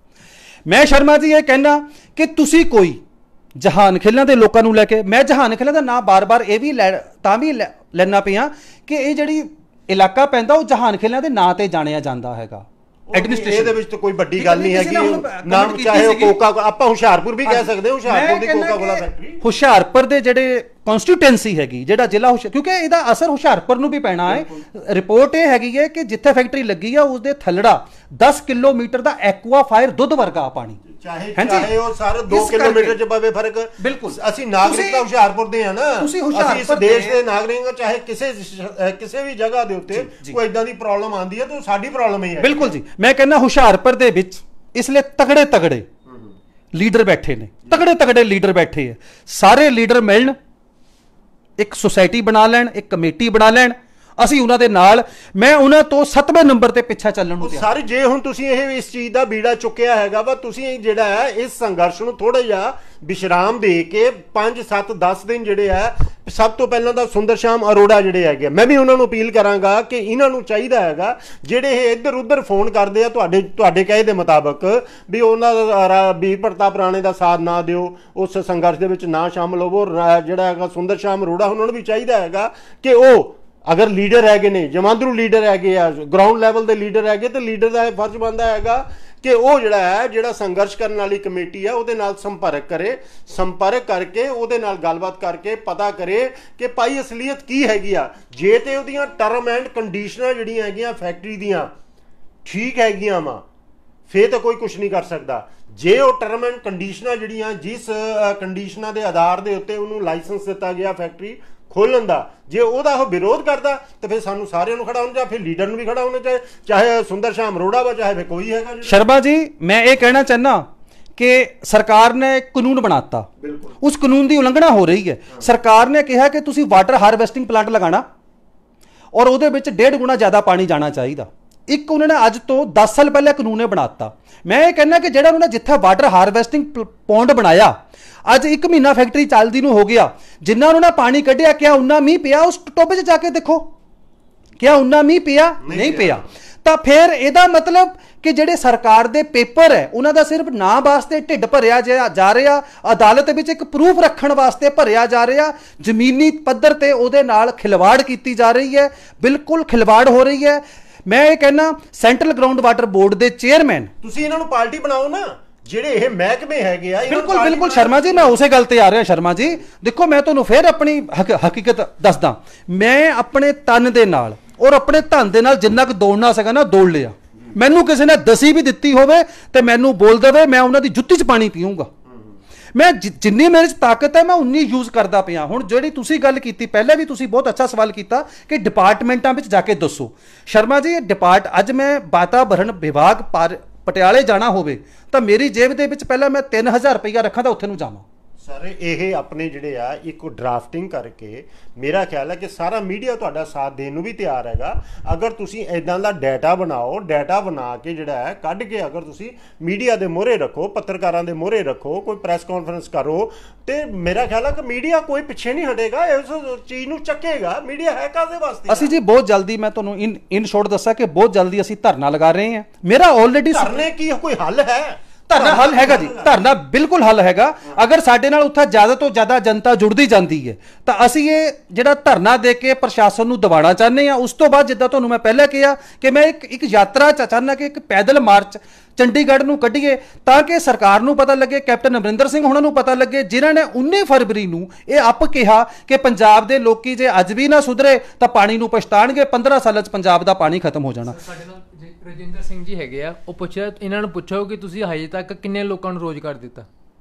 ਮੈਂ ਸ਼ਰਮਾ ਜੀ ਇਹ ਕਹਿਣਾ ਕਿ ਤੁਸੀਂ ਕੋਈ ਜਹਾਨ ਖੇਲਾਂ ਦੇ ਲੋਕਾਂ ਨੂੰ ਲੈ ਕੇ, ਮੈਂ ਜਹਾਨ ਖੇਲਾਂ ਦਾ ਨਾਂ ਬਾਰ-ਬਾਰ ਇਹ ਵੀ ਲੈ ਤਾਂ ਵੀ ਲੈਣਾ ਪਿਆ ਕਿ ਇਹ ਜਿਹੜੀ ਇਲਾਕਾ ਪੈਂਦਾ ਉਹ ਜਹਾਨ ਖੇਲਾਂ ਦੇ ਨਾਂ ਤੇ ਜਾਣਿਆ ਜਾਂਦਾ ਹੈਗਾ। ਐਡਮਿਨਿਸਟ੍ਰੇਸ਼ਨ ਦੇ ਵਿੱਚ ਤਾਂ ਕੋਈ ਵੱਡੀ ਗੱਲ ਨਹੀਂ ਹੈਗੀ। ਨਾਮ ਚਾਹੇ ਉਹ ਕੋਕਾ, ਆਪਾਂ ਹੁਸ਼ਿਆਰਪੁਰ ਵੀ ਕਹਿ ਸਕਦੇ ਹਾਂ, ਹੁਸ਼ਿਆਰਪੁਰ ਦੀ ਕੋਕਾ ਕੋਲਾ ਫੈਕਟਰੀ। ਹੁਸ਼ਿਆਰਪੁਰ ਦੇ ਜਿਹੜੇ ਕਨਸਟੀਟੂਐਂਸੀ ਹੈਗੀ, ਜਿਹੜਾ ਜ਼ਿਲ੍ਹਾ ਹੁਸ਼ਿਆਰ, ਕਿਉਂਕਿ ਇਹਦਾ ਅਸਰ ਹੁਸ਼ਿਆਰਪੁਰ ਨੂੰ ਵੀ ਪੈਣਾ ਹੈ। ਰਿਪੋਰਟ ਇਹ ਹੈਗੀ ਹੈ ਕਿ ਜਿੱਥੇ ਫੈਕਟਰੀ ਲੱਗੀ ਆ ਉਸਦੇ ਥੱਲੜਾ ਦਸ ਕਿਲੋਮੀਟਰ ਦਾ ਐਕਵਾ ਫਾਇਰ ਦੁੱਧ ਵਰਗਾ ਪਾਣੀ, ਚਾਹੇ ਚਾਹੇ ਉਹ ਸਾਰੇ ਦੋ ਕਿਲੋਮੀਟਰ ਚ ਪਵੇ ਫਰਕ। ਬਿਲਕੁਲ ਅਸੀਂ ਨਾਗਰਿਕ ਤਾਂ ਹੁਸ਼ਿਆਰਪੁਰ ਦੇ ਆ ਨਾ, ਅਸੀਂ ਇਸ ਦੇਸ਼ ਦੇ ਨਾਗਰਿਕ, ਚਾਹੇ ਕਿਸੇ ਕਿਸੇ ਵੀ ਜਗ੍ਹਾ ਦੇ ਉੱਤੇ ਕੋਈ ਇਦਾਂ ਦੀ ਪ੍ਰੋਬਲਮ ਆਉਂਦੀ ਹੈ ਤਾਂ ਸਾਡੀ ਪ੍ਰੋਬਲਮ ਹੀ ਹੈ। ਬਿਲਕੁਲ ਜੀ, ਮੈਂ ਕਹਿੰਦਾ ਹੁਸ਼ਿਆਰਪੁਰ ਦੇ ਵਿੱਚ ਇਸ ਲਈ ਤਗੜੇ ਤਗੜੇ ਲੀਡਰ ਬੈਠੇ ਨੇ, ਤਗੜੇ ਤਗੜੇ ਲੀਡਰ ਬੈਠੇ ਹੈ। ਸਾਰੇ ਲੀਡਰ ਮਿਲਣ, ਇੱਕ ਸੁਸਾਇਟੀ ਬਣਾ ਲੈਣ, ਇੱਕ ਕਮੇਟੀ ਬਣਾ ਲੈਣ, ਅਸੀਂ ਉਹਨਾਂ ਦੇ ਨਾਲ, ਮੈਂ ਉਹਨਾਂ ਤੋਂ ਸੱਤਵੇਂ ਨੰਬਰ ਤੇ ਪਿੱਛਾ ਚੱਲਣ ਨੂੰ ਤਿਆਰ। ਸਾਰੇ ਜੇ ਹੁਣ ਤੁਸੀਂ ਇਹ ਇਸ ਚੀਜ਼ ਦਾ ਬੀੜਾ ਚੁੱਕਿਆ ਹੈਗਾ ਵਾ, ਤੁਸੀਂ ਜਿਹੜਾ ਹੈ ਇਸ ਸੰਘਰਸ਼ ਨੂੰ ਥੋੜਾ ਜਿਹਾ ਵਿਸ਼ਰਾਮ ਦੇ ਕੇ ਪੰਜ ਸੱਤ ਦਸ ਦਿਨ ਜਿਹੜੇ ਆ, ਸਭ ਤੋਂ ਪਹਿਲਾਂ ਤਾਂ ਸੁੰਦਰ ਸ਼ਾਮ ਅਰੋੜਾ ਜਿਹੜੇ ਹੈਗੇ, ਮੈਂ ਵੀ ਉਹਨਾਂ ਨੂੰ ਅਪੀਲ ਕਰਾਂਗਾ ਕਿ ਇਹਨਾਂ ਨੂੰ ਚਾਹੀਦਾ ਹੈਗਾ ਜਿਹੜੇ ਇਹ ਇੱਧਰ ਉੱਧਰ ਫੋਨ ਕਰਦੇ ਆ ਤੁਹਾਡੇ ਤੁਹਾਡੇ ਕਹੇ ਦੇ ਮੁਤਾਬਕ ਵੀ ਉਹਨਾਂ ਦਾ ਵੀਰ ਪ੍ਰਤਾਪ ਰਾਣੇ ਦਾ ਸਾਥ ਨਾ ਦਿਓ, ਉਸ ਸੰਘਰਸ਼ ਦੇ ਵਿੱਚ ਨਾ ਸ਼ਾਮਲ ਹੋਵੋ। ਜਿਹੜਾ ਹੈਗਾ ਸੁੰਦਰ ਸ਼ਾਮ ਅਰੋੜਾ, ਉਹਨਾਂ ਨੂੰ ਵੀ ਚਾਹੀਦਾ ਹੈਗਾ ਕਿ ਉਹ ਅਗਰ ਲੀਡਰ ਹੈਗੇ ਨੇ, ਜਮਾਂਦਰੂ ਲੀਡਰ ਹੈਗੇ ਆ, ਗਰਾਊਂਡ ਲੈਵਲ ਦੇ ਲੀਡਰ ਹੈਗੇ, ਤੇ ਲੀਡਰ ਦਾ ਫਰਜ਼ ਬਣਦਾ ਹੈਗਾ ਕਿ ਉਹ ਜਿਹੜਾ ਹੈ ਜਿਹੜਾ ਸੰਘਰਸ਼ ਕਰਨ ਵਾਲੀ ਕਮੇਟੀ ਆ ਉਹਦੇ ਨਾਲ ਸੰਪਰਕ ਕਰੇ, ਸੰਪਰਕ ਕਰਕੇ ਉਹਦੇ ਨਾਲ ਗੱਲਬਾਤ ਕਰਕੇ ਪਤਾ ਕਰੇ ਕਿ ਭਾਈ ਅਸਲੀਅਤ ਕੀ ਹੈਗੀ ਆ। ਜੇ ਤੇ ਉਹਦੀਆਂ ਟਰਮ ਐਂਡ ਕੰਡੀਸ਼ਨਾਂ ਜਿਹੜੀਆਂ ਹੈਗੀਆਂ ਫੈਕਟਰੀ ਦੀਆਂ ਠੀਕ ਹੈਗੀਆਂ ਵਾ, ਫੇਰ ਤਾਂ ਕੋਈ ਕੁਝ ਨਹੀਂ ਕਰ ਸਕਦਾ। ਜੇ ਉਹ ਟਰਮ ਐਂਡ ਕੰਡੀਸ਼ਨਾਂ ਜਿਹੜੀਆਂ, ਜਿਸ ਕੰਡੀਸ਼ਨਾਂ ਦੇ ਆਧਾਰ ਦੇ ਉੱਤੇ ਉਹਨੂੰ ਲਾਇਸੈਂਸ ਦਿੱਤਾ ਗਿਆ ਫੈਕਟਰੀ ਖੋਲਣ ਦਾ, ਜੇ ਉਹਦਾ ਉਹ ਵਿਰੋਧ ਕਰਦਾ ਤਾਂ ਫਿਰ ਸਾਨੂੰ ਸਾਰਿਆਂ ਨੂੰ ਖੜਾ ਹੋਣਾ ਚਾਹੀਦਾ, ਫਿਰ ਲੀਡਰ ਨੂੰ ਵੀ ਖੜਾ ਹੋਣਾ ਚਾਹੀਦਾ, ਚਾਹੇ ਸੁੰਦਰ ਸ਼ਾਮ ਅਰੋੜਾ ਵਾ, ਚਾਹੇ ਫਿਰ ਕੋਈ ਹੈਗਾ। ਸ਼ਰਮਾ ਜੀ, ਮੈਂ ਇਹ ਕਹਿਣਾ ਚਾਹੁੰਦਾ ਕਿ ਸਰਕਾਰ ਨੇ ਇੱਕ ਕਾਨੂੰਨ ਬਣਾਤਾ, ਉਸ ਕਾਨੂੰਨ ਦੀ ਉਲੰਘਣਾ ਹੋ ਰਹੀ ਹੈ। ਸਰਕਾਰ ਨੇ ਕਿਹਾ ਕਿ ਤੁਸੀਂ ਵਾਟਰ ਹਾਰਵੈਸਟਿੰਗ ਪਲਾਂਟ ਲਗਾਣਾ ਔਰ ਉਹਦੇ ਵਿੱਚ ਡੇਢ ਗੁਣਾ ਜ਼ਿਆਦਾ ਪਾਣੀ ਜਾਣਾ ਚਾਹੀਦਾ। ਇੱਕ ਉਹਨਾਂ ਨੇ ਅੱਜ ਤੋਂ ਦਸ ਸਾਲ ਪਹਿਲੇ ਕਾਨੂੰਨ ਇਹ ਬਣਾਤਾ। ਮੈਂ ਇਹ ਕਹਿੰਦਾ ਕਿ ਜਿਹੜਾ ਉਹਨਾਂ ਨੇ ਜਿੱਥੇ ਵਾਟਰ ਹਾਰਵੈਸਟਿੰਗ ਪੌਂਡ ਬਣਾਇਆ, ਅੱਜ ਇੱਕ ਮਹੀਨਾ ਫੈਕਟਰੀ ਚੱਲਦੀ ਨੂੰ ਹੋ ਗਿਆ, ਜਿੰਨਾ ਉਹਨਾਂ ਨੇ ਪਾਣੀ ਕੱਢਿਆ ਕਿਆ ਉਨਾ ਮੀਂਹ ਪਿਆ? ਉਸ ਟੋਬੇ 'ਚ ਜਾ ਕੇ ਦੇਖੋ, ਕਿਆ ਉਨਾ ਮੀਂਹ ਪਿਆ? ਨਹੀਂ ਪਿਆ। ਤਾਂ ਫਿਰ ਇਹਦਾ ਮਤਲਬ ਕਿ ਜਿਹੜੇ ਸਰਕਾਰ ਦੇ ਪੇਪਰ ਹੈ ਉਹਨਾਂ ਦਾ ਸਿਰਫ ਨਾਂ ਵਾਸਤੇ ਢਿੱਡ ਭਰਿਆ ਜਾ ਰਿਹਾ, ਅਦਾਲਤ ਵਿੱਚ ਇੱਕ ਪ੍ਰੂਫ ਰੱਖਣ ਵਾਸਤੇ ਭਰਿਆ ਜਾ ਰਿਹਾ, ਜ਼ਮੀਨੀ ਪੱਧਰ ਤੇ ਉਹਦੇ ਨਾਲ ਖਿਲਵਾੜ ਕੀਤੀ ਜਾ ਰਹੀ ਹੈ, ਬਿਲਕੁਲ ਖਿਲਵਾੜ ਹੋ ਰਹੀ ਹੈ। ਮੈਂ ਇਹ ਕਹਿੰਦਾ ਸੈਂਟਰਲ ਗਰਾਊਂਡ ਵਾਟਰ ਬੋਰਡ ਦੇ ਚੇਅਰਮੈਨ, ਤੁਸੀਂ ਇਹਨਾਂ ਨੂੰ ਪਾਰਟੀ ਬਣਾਓ ਨਾ, ਜਿਹੜੇ ਇਹ ਮਹਿਕਮੇ ਹੈਗੇ ਆ। ਬਿਲਕੁਲ ਬਿਲਕੁਲ ਸ਼ਰਮਾ ਜੀ, ਮੈਂ ਉਸੇ ਗੱਲ ਤੇ ਆ ਰਿਹਾ। ਸ਼ਰਮਾ ਜੀ ਦੇਖੋ, ਮੈਂ ਤੁਹਾਨੂੰ ਫਿਰ ਆਪਣੀ ਹਕੀਕਤ ਦੱਸਦਾ। ਮੈਂ ਆਪਣੇ ਤਨ ਦੇ ਨਾਲ ਔਰ ਆਪਣੇ ਧਨ ਦੇ ਨਾਲ ਜਿੰਨਾ ਕੁ ਦੌੜਨਾ ਸਕਾਂ ਨਾ ਦੌੜ ਲਿਆ। ਮੈਨੂੰ ਕਿਸੇ ਨੇ ਦਸੀ ਵੀ ਦਿੱਤੀ ਹੋਵੇ ਤੇ ਮੈਨੂੰ ਬੋਲ ਦੇਵੇ, ਮੈਂ ਉਹਨਾਂ ਦੀ ਜੁੱਤੀ 'ਚ ਪਾਣੀ ਪੀਊਂਗਾ। ਮੈਂ ਜਿੰਨੀ ਮੇਰੇ 'ਚ ਤਾਕਤ ਹੈ ਮੈਂ ਉਨੀ ਯੂਜ਼ ਕਰਦਾ ਪਿਆ। ਹੁਣ ਜਿਹੜੀ ਤੁਸੀਂ ਗੱਲ ਕੀਤੀ, ਪਹਿਲੇ ਵੀ ਤੁਸੀਂ ਬਹੁਤ ਅੱਛਾ ਸਵਾਲ ਕੀਤਾ ਕਿ ਡਿਪਾਰਟਮੈਂਟਾਂ ਵਿੱਚ ਜਾ ਕੇ ਦੱਸੋ। ਸ਼ਰਮਾ ਜੀ, ਡਿਪਾਰਟ ਅੱਜ ਮੈਂ ਵਾਤਾਵਰਣ ਵਿਭਾਗ ਪਟਿਆਲੇ ਜਾਣਾ ਹੋਵੇ ਤਾਂ ਮੇਰੀ ਜੇਬ ਦੇ ਵਿੱਚ ਪਹਿਲਾਂ ਮੈਂ ਤਿੰਨ ਹਜ਼ਾਰ ਰੁਪਈਆ ਰੱਖਾਂ ਤਾਂ ਉੱਥੇ ਨੂੰ ਜਾਵਾਂ। ਸਰ ਇਹ ਆਪਣੇ ਜਿਹੜੇ ਆ ਇੱਕ ਡਰਾਫਟਿੰਗ ਕਰਕੇ, ਮੇਰਾ ਖਿਆਲ ਹੈ ਕਿ ਸਾਰਾ ਮੀਡੀਆ ਤੁਹਾਡਾ ਸਾਥ ਦੇਣ ਨੂੰ ਵੀ ਤਿਆਰ ਹੈਗਾ। ਅਗਰ ਤੁਸੀਂ ਇਦਾਂ ਦਾ ਡਾਟਾ ਬਣਾਓ, ਡਾਟਾ ਬਣਾ ਕੇ ਜਿਹੜਾ ਹੈ ਕੱਢ ਕੇ ਅਗਰ ਤੁਸੀਂ ਮੀਡੀਆ ਦੇ ਮੋਹਰੇ ਰੱਖੋ, ਪੱਤਰਕਾਰਾਂ ਦੇ ਮੋਹਰੇ ਰੱਖੋ, ਕੋਈ ਪ੍ਰੈਸ ਕਾਨਫਰੰਸ ਕਰੋ, ਤੇ ਮੇਰਾ ਖਿਆਲ ਹੈ ਕਿ ਮੀਡੀਆ ਕੋਈ ਪਿੱਛੇ ਨਹੀਂ ਹਟੇਗਾ, ਇਸ ਚੀਜ਼ ਨੂੰ ਚੱਕੇਗਾ। ਮੀਡੀਆ ਹੈ ਕਾਹਦੇ ਵਾਸਤੇ? ਅਸੀਂ ਜੀ ਬਹੁਤ ਜਲਦੀ, ਮੈਂ ਤੁਹਾਨੂੰ ਇਨ ਇਨ ਸ਼ੋਰਟ ਦੱਸਾਂ ਕਿ ਬਹੁਤ ਜਲਦੀ ਅਸੀਂ ਧਰਨਾ ਲਗਾ ਰਹੇ ਹਾਂ। ਮੇਰਾ ਆਲਰੇਡੀ ਧਰਨੇ ਕੀ ਕੋਈ ਹੱਲ ਹੈ? ਧਰਨਾ ਹੱਲ ਹੈਗਾ ਜੀ, ਧਰਨਾ ਬਿਲਕੁਲ ਹੱਲ ਹੈਗਾ। ਅਗਰ ਸਾਡੇ ਨਾਲ ਉੱਥੇ ਜ਼ਿਆਦਾ ਤੋਂ ਜ਼ਿਆਦਾ ਜਨਤਾ ਜੁੜਦੀ ਜਾਂਦੀ ਹੈ ਤਾਂ ਅਸੀਂ ਇਹ ਜਿਹੜਾ ਧਰਨਾ ਦੇ ਕੇ ਪ੍ਰਸ਼ਾਸਨ ਨੂੰ ਦਬਾਉਣਾ ਚਾਹੁੰਦੇ ਹਾਂ। ਉਸ ਤੋਂ ਬਾਅਦ ਜਿੱਦਾਂ ਤੁਹਾਨੂੰ ਮੈਂ ਪਹਿਲਾਂ ਕਿਹਾ ਕਿ ਮੈਂ ਇੱਕ ਇੱਕ ਯਾਤਰਾ ਚਾਹੁੰਦਾ ਕਿ ਇੱਕ ਪੈਦਲ ਮਾਰਚ ਚੰਡੀਗੜ੍ਹ ਨੂੰ ਕੱਢੀਏ ਤਾਂ ਕਿ ਸਰਕਾਰ ਨੂੰ ਪਤਾ ਲੱਗੇ, ਕੈਪਟਨ ਅਮਰਿੰਦਰ ਸਿੰਘ ਉਹਨਾਂ ਨੂੰ ਪਤਾ ਲੱਗੇ, ਜਿਨ੍ਹਾਂ ਨੇ ਉੱਨੀ ਫਰਵਰੀ ਨੂੰ ਇਹ ਆਪ ਕਿਹਾ ਕਿ ਪੰਜਾਬ ਦੇ ਲੋਕੀ ਜੇ ਅੱਜ ਵੀ ਨਾ ਸੁਧਰੇ ਤਾਂ ਪਾਣੀ ਨੂੰ ਪਛਤਾਣਗੇ, ਪੰਦਰਾਂ ਸਾਲਾਂ 'ਚ ਪੰਜਾਬ ਦਾ ਪਾਣੀ ਖਤਮ ਹੋ ਜਾਣਾ। ਰਜਿੰਦਰ ਸਿੰਘ ਜੀ ਹੈਗੇ ਆ, ਉਹ ਪੁੱਛਿਆ, ਇਹਨਾਂ ਨੂੰ ਪੁੱਛੋ ਕਿ ਤੁਸੀਂ ਹਜੇ ਤੱਕ ਕਿੰਨੇ ਲੋਕਾਂ ਨੂੰ ਰੋਜ਼ਗਾਰ ਦਿੱਤਾ।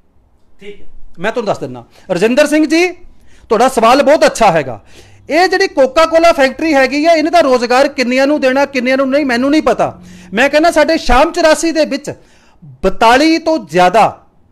ਠੀਕ ਹੈ, ਮੈਂ ਤੁਹਾਨੂੰ ਦੱਸ ਦਿੰਦਾ। ਰਜਿੰਦਰ ਸਿੰਘ ਜੀ, ਤੁਹਾਡਾ ਸਵਾਲ ਬਹੁਤ ਅੱਛਾ ਹੈਗਾ। ਇਹ ਜਿਹੜੀ ਕੋਕਾ ਕੋਲਾ ਫੈਕਟਰੀ ਹੈਗੀ ਆ, ਇਹਨੇ ਤਾਂ ਰੋਜ਼ਗਾਰ ਕਿੰਨਿਆਂ ਨੂੰ ਦੇਣਾ, ਕਿੰਨਿਆਂ ਨੂੰ ਨਹੀਂ, ਮੈਨੂੰ ਨਹੀਂ ਪਤਾ। ਮੈਂ ਕਹਿੰਦਾ ਸਾਡੇ ਸ਼ਾਮ ਚੁਰਾਸੀ ਦੇ ਵਿੱਚ ਬਤਾਲੀ ਤੋਂ ਜ਼ਿਆਦਾ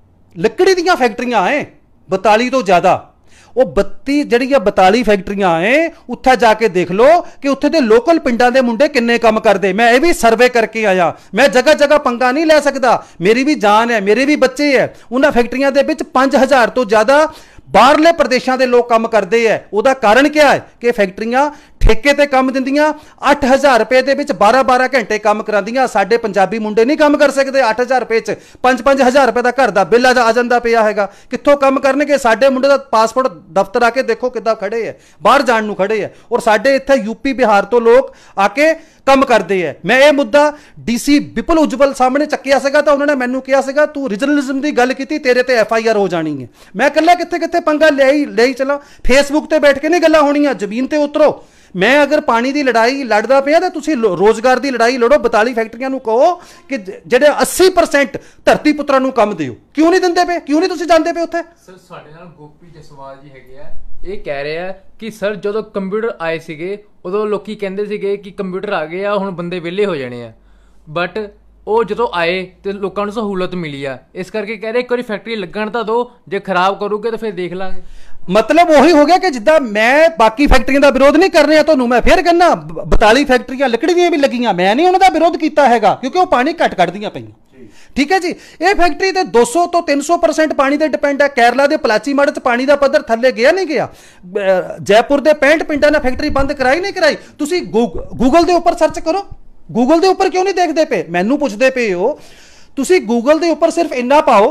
ਲੱਕੜੀ ਦੀਆਂ ਫੈਕਟਰੀਆਂ ਐ, ਬਤਾਲੀ ਤੋਂ ਜ਼ਿਆਦਾ। ਉਹ ਬੱਤੀ ਜਿਹੜੀਆਂ ਬਤਾਲੀ ਫੈਕਟਰੀਆਂ ਐ, ਉੱਥੇ ਜਾ ਕੇ ਦੇਖ ਲਓ ਕਿ ਉੱਥੇ ਦੇ ਲੋਕਲ ਪਿੰਡਾਂ ਦੇ ਮੁੰਡੇ ਕਿੰਨੇ ਕੰਮ ਕਰਦੇ। ਮੈਂ ਇਹ ਵੀ ਸਰਵੇ ਕਰਕੇ ਆਇਆ। ਮੈਂ ਜਗ੍ਹਾ ਜਗ੍ਹਾ ਪੰਗਾ ਨਹੀਂ ਲੈ ਸਕਦਾ, ਮੇਰੀ ਵੀ ਜਾਨ ਹੈ, ਮੇਰੇ ਵੀ ਬੱਚੇ ਹੈ। ਉਹਨਾਂ ਫੈਕਟਰੀਆਂ ਦੇ ਵਿੱਚ ਪੰਜ ਹਜ਼ਾਰ ਤੋਂ ਜ਼ਿਆਦਾ ਬਾਹਰਲੇ ਪ੍ਰਦੇਸ਼ਾਂ ਦੇ ਲੋਕ ਕੰਮ ਕਰਦੇ ਹੈ। ਉਹਦਾ ਕਾਰਨ ਕੀ ਹੈ ਕਿ ਫੈਕਟਰੀਆਂ ਠੇਕੇ ਤੇ ਕੰਮ ਦਿੰਦੀਆਂ, ਅੱਠ ਹਜ਼ਾਰ ਰੁਪਏ ਦੇ ਵਿੱਚ ਬਾਰਾਂ ਬਾਰਾਂ ਘੰਟੇ ਕੰਮ ਕਰਾਉਂਦੀਆਂ। ਸਾਡੇ ਪੰਜਾਬੀ ਮੁੰਡੇ ਨਹੀਂ ਕੰਮ ਕਰ ਸਕਦੇ ਅੱਠ ਹਜ਼ਾਰ ਰੁਪਏ 'ਚ। ਪੰਜ ਪੰਜ ਹਜ਼ਾਰ ਰੁਪਏ ਦਾ ਘਰ ਦਾ ਬਿੱਲ ਆ ਜਾਂਦਾ ਪਿਆ ਹੈਗਾ, ਕਿੱਥੋਂ ਕੰਮ ਕਰਨਗੇ? ਸਾਡੇ ਮੁੰਡੇ ਦਾ ਪਾਸਪੋਰਟ ਦਫ਼ਤਰ ਆ ਕੇ ਦੇਖੋ ਕਿੱਦਾਂ ਖੜੇ ਹੈ, ਬਾਹਰ ਜਾਣ ਨੂੰ ਖੜੇ ਹੈ। ਔਰ ਸਾਡੇ ਇੱਥੇ ਯੂਪੀ ਬਿਹਾਰ ਤੋਂ ਲੋਕ ਆ ਕੇ ਕੰਮ ਕਰਦੇ ਹੈ। ਮੈਂ ਇਹ ਮੁੱਦਾ ਡੀਸੀ ਵਿਪੁਲ ਉਜਵਲ ਸਾਹਮਣੇ ਚੱਕਿਆ ਸੀਗਾ ਤਾਂ ਉਹਨਾਂ ਨੇ ਮੈਨੂੰ ਕਿਹਾ ਸੀਗਾ ਤੂੰ ਰੀਜਨਲਿਜ਼ਮ ਦੀ ਗੱਲ ਕੀਤੀ, ਤੇਰੇ ਤੇ ਐਫ ਆਈ ਆਰ ਹੋ ਜਾਣੀ ਹੈ। ਮੈਂ ਇਕੱਲਾ ਕਿੱਥੇ ਕਿੱਥੇ ਪੰਗਾ ਲੈ ਹੀ ਲੈ ਹੀ ਚਲਾ। ਫੇਸਬੁੱਕ ਤੇ ਬੈਠ ਕੇ ਨਹੀਂ ਗੱਲਾਂ ਹੋਣੀਆਂ, ਜ਼ਮੀਨ ਤੇ ਉਤਰੋ। ਮੈਂ ਅਗਰ ਪਾਣੀ ਦੀ ਲੜਾਈ ਲੜਦਾ ਪਿਆ ਤਾਂ ਤੁਸੀਂ ਰੋਜ਼ਗਾਰ ਦੀ ਲੜਾਈ ਲੜੋ। ਬਤਾਲੀ ਫੈਕਟਰੀਆਂ ਨੂੰ ਕਹੋ ਕਿ ਜਿਹੜੇ ਅੱਸੀ ਪਰਸੈਂਟ ਧਰਤੀ ਪੁੱਤਰਾਂ ਨੂੰ ਕੰਮ ਦਿਓ। ਕਿਉਂ ਨਹੀਂ ਦਿੰਦੇ ਪਏ? ਕਿਉਂ ਨਹੀਂ ਤੁਸੀਂ ਜਾਂਦੇ ਪਏ ਉੱਥੇ? ਸਰ ਸਾਡੇ ਨਾਲ ਗੋਪੀ ਜਸਵਾਲ ਜੀ ਹੈਗੇ ਆ, ਇਹ ਕਹਿ ਰਹੇ ਆ ਕਿ ਸਰ ਜਦੋਂ ਕੰਪਿਊਟਰ ਆਏ ਸੀਗੇ ਉਦੋਂ ਲੋਕੀ ਕਹਿੰਦੇ ਸੀਗੇ ਕਿ ਕੰਪਿਊਟਰ ਆ ਗਏ ਆ, ਹੁਣ ਬੰਦੇ ਵਿਹਲੇ ਹੋ ਜਾਣੇ ਆ। ਬਟ ਉਹ ਜਦੋਂ ਆਏ ਤੇ ਲੋਕਾਂ ਨੂੰ ਸਹੂਲਤ ਮਿਲੀ ਆ, ਇਸ ਕਰਕੇ ਕਹਿ ਰਹੇ ਇੱਕ ਵਾਰੀ ਫੈਕਟਰੀ ਲੱਗਣ ਤਾਂ ਦਿਓ, ਜੇ ਖਰਾਬ ਕਰੋਗੇ ਤਾਂ ਫਿਰ ਦੇਖ ਲਾਂਗੇ। ਮਤਲਬ ਉਹੀ ਹੋ ਗਿਆ ਕਿ ਜਿੱਦਾਂ ਮੈਂ ਬਾਕੀ ਫੈਕਟਰੀਆਂ ਦਾ ਵਿਰੋਧ ਨਹੀਂ ਕਰ ਰਿਹਾ, ਤੁਹਾਨੂੰ ਮੈਂ ਫਿਰ ਕਹਿੰਦਾ ਬਤਾਲੀ ਫੈਕਟਰੀਆਂ ਲੱਕੜੀ ਦੀਆਂ ਵੀ ਲੱਗੀਆਂ, ਮੈਂ ਨਹੀਂ ਉਹਨਾਂ ਦਾ ਵਿਰੋਧ ਕੀਤਾ ਹੈਗਾ ਕਿਉਂਕਿ ਉਹ ਪਾਣੀ ਘੱਟ ਕੱਢਦੀਆਂ ਪਈਆਂ। ਠੀਕ ਹੈ ਜੀ। ਇਹ ਫੈਕਟਰੀ ਤੇ ਦੋ ਸੌ ਤੋਂ ਤਿੰਨ ਸੌ ਪਰਸੈਂਟ ਪਾਣੀ ਤੇ ਡਿਪੈਂਡ ਹੈ। ਕੇਰਲਾ ਦੇ ਪਲਾਚੀ ਮੜ 'ਚ ਪਾਣੀ ਦਾ ਪੱਧਰ ਥੱਲੇ ਗਿਆ ਨਹੀਂ ਗਿਆ? ਜੈਪੁਰ ਦੇ ਪੈਂਹਠ ਪਿੰਡਾਂ ਨੇ ਫੈਕਟਰੀ ਬੰਦ ਕਰਾਈ ਨਹੀਂ ਕਰਾਈ? ਤੁਸੀਂ ਗੂਗਲ ਦੇ ਉੱਪਰ ਸਰਚ ਕਰੋ। ਗੂਗਲ ਦੇ ਉੱਪਰ ਕਿਉਂ ਨਹੀਂ ਦੇਖਦੇ ਪਏ? ਮੈਨੂੰ ਪੁੱਛਦੇ ਪਏ ਹੋ। ਤੁਸੀਂ ਗੂਗਲ ਦੇ ਉੱਪਰ ਸਿਰਫ ਇੰਨਾ ਪਾਓ,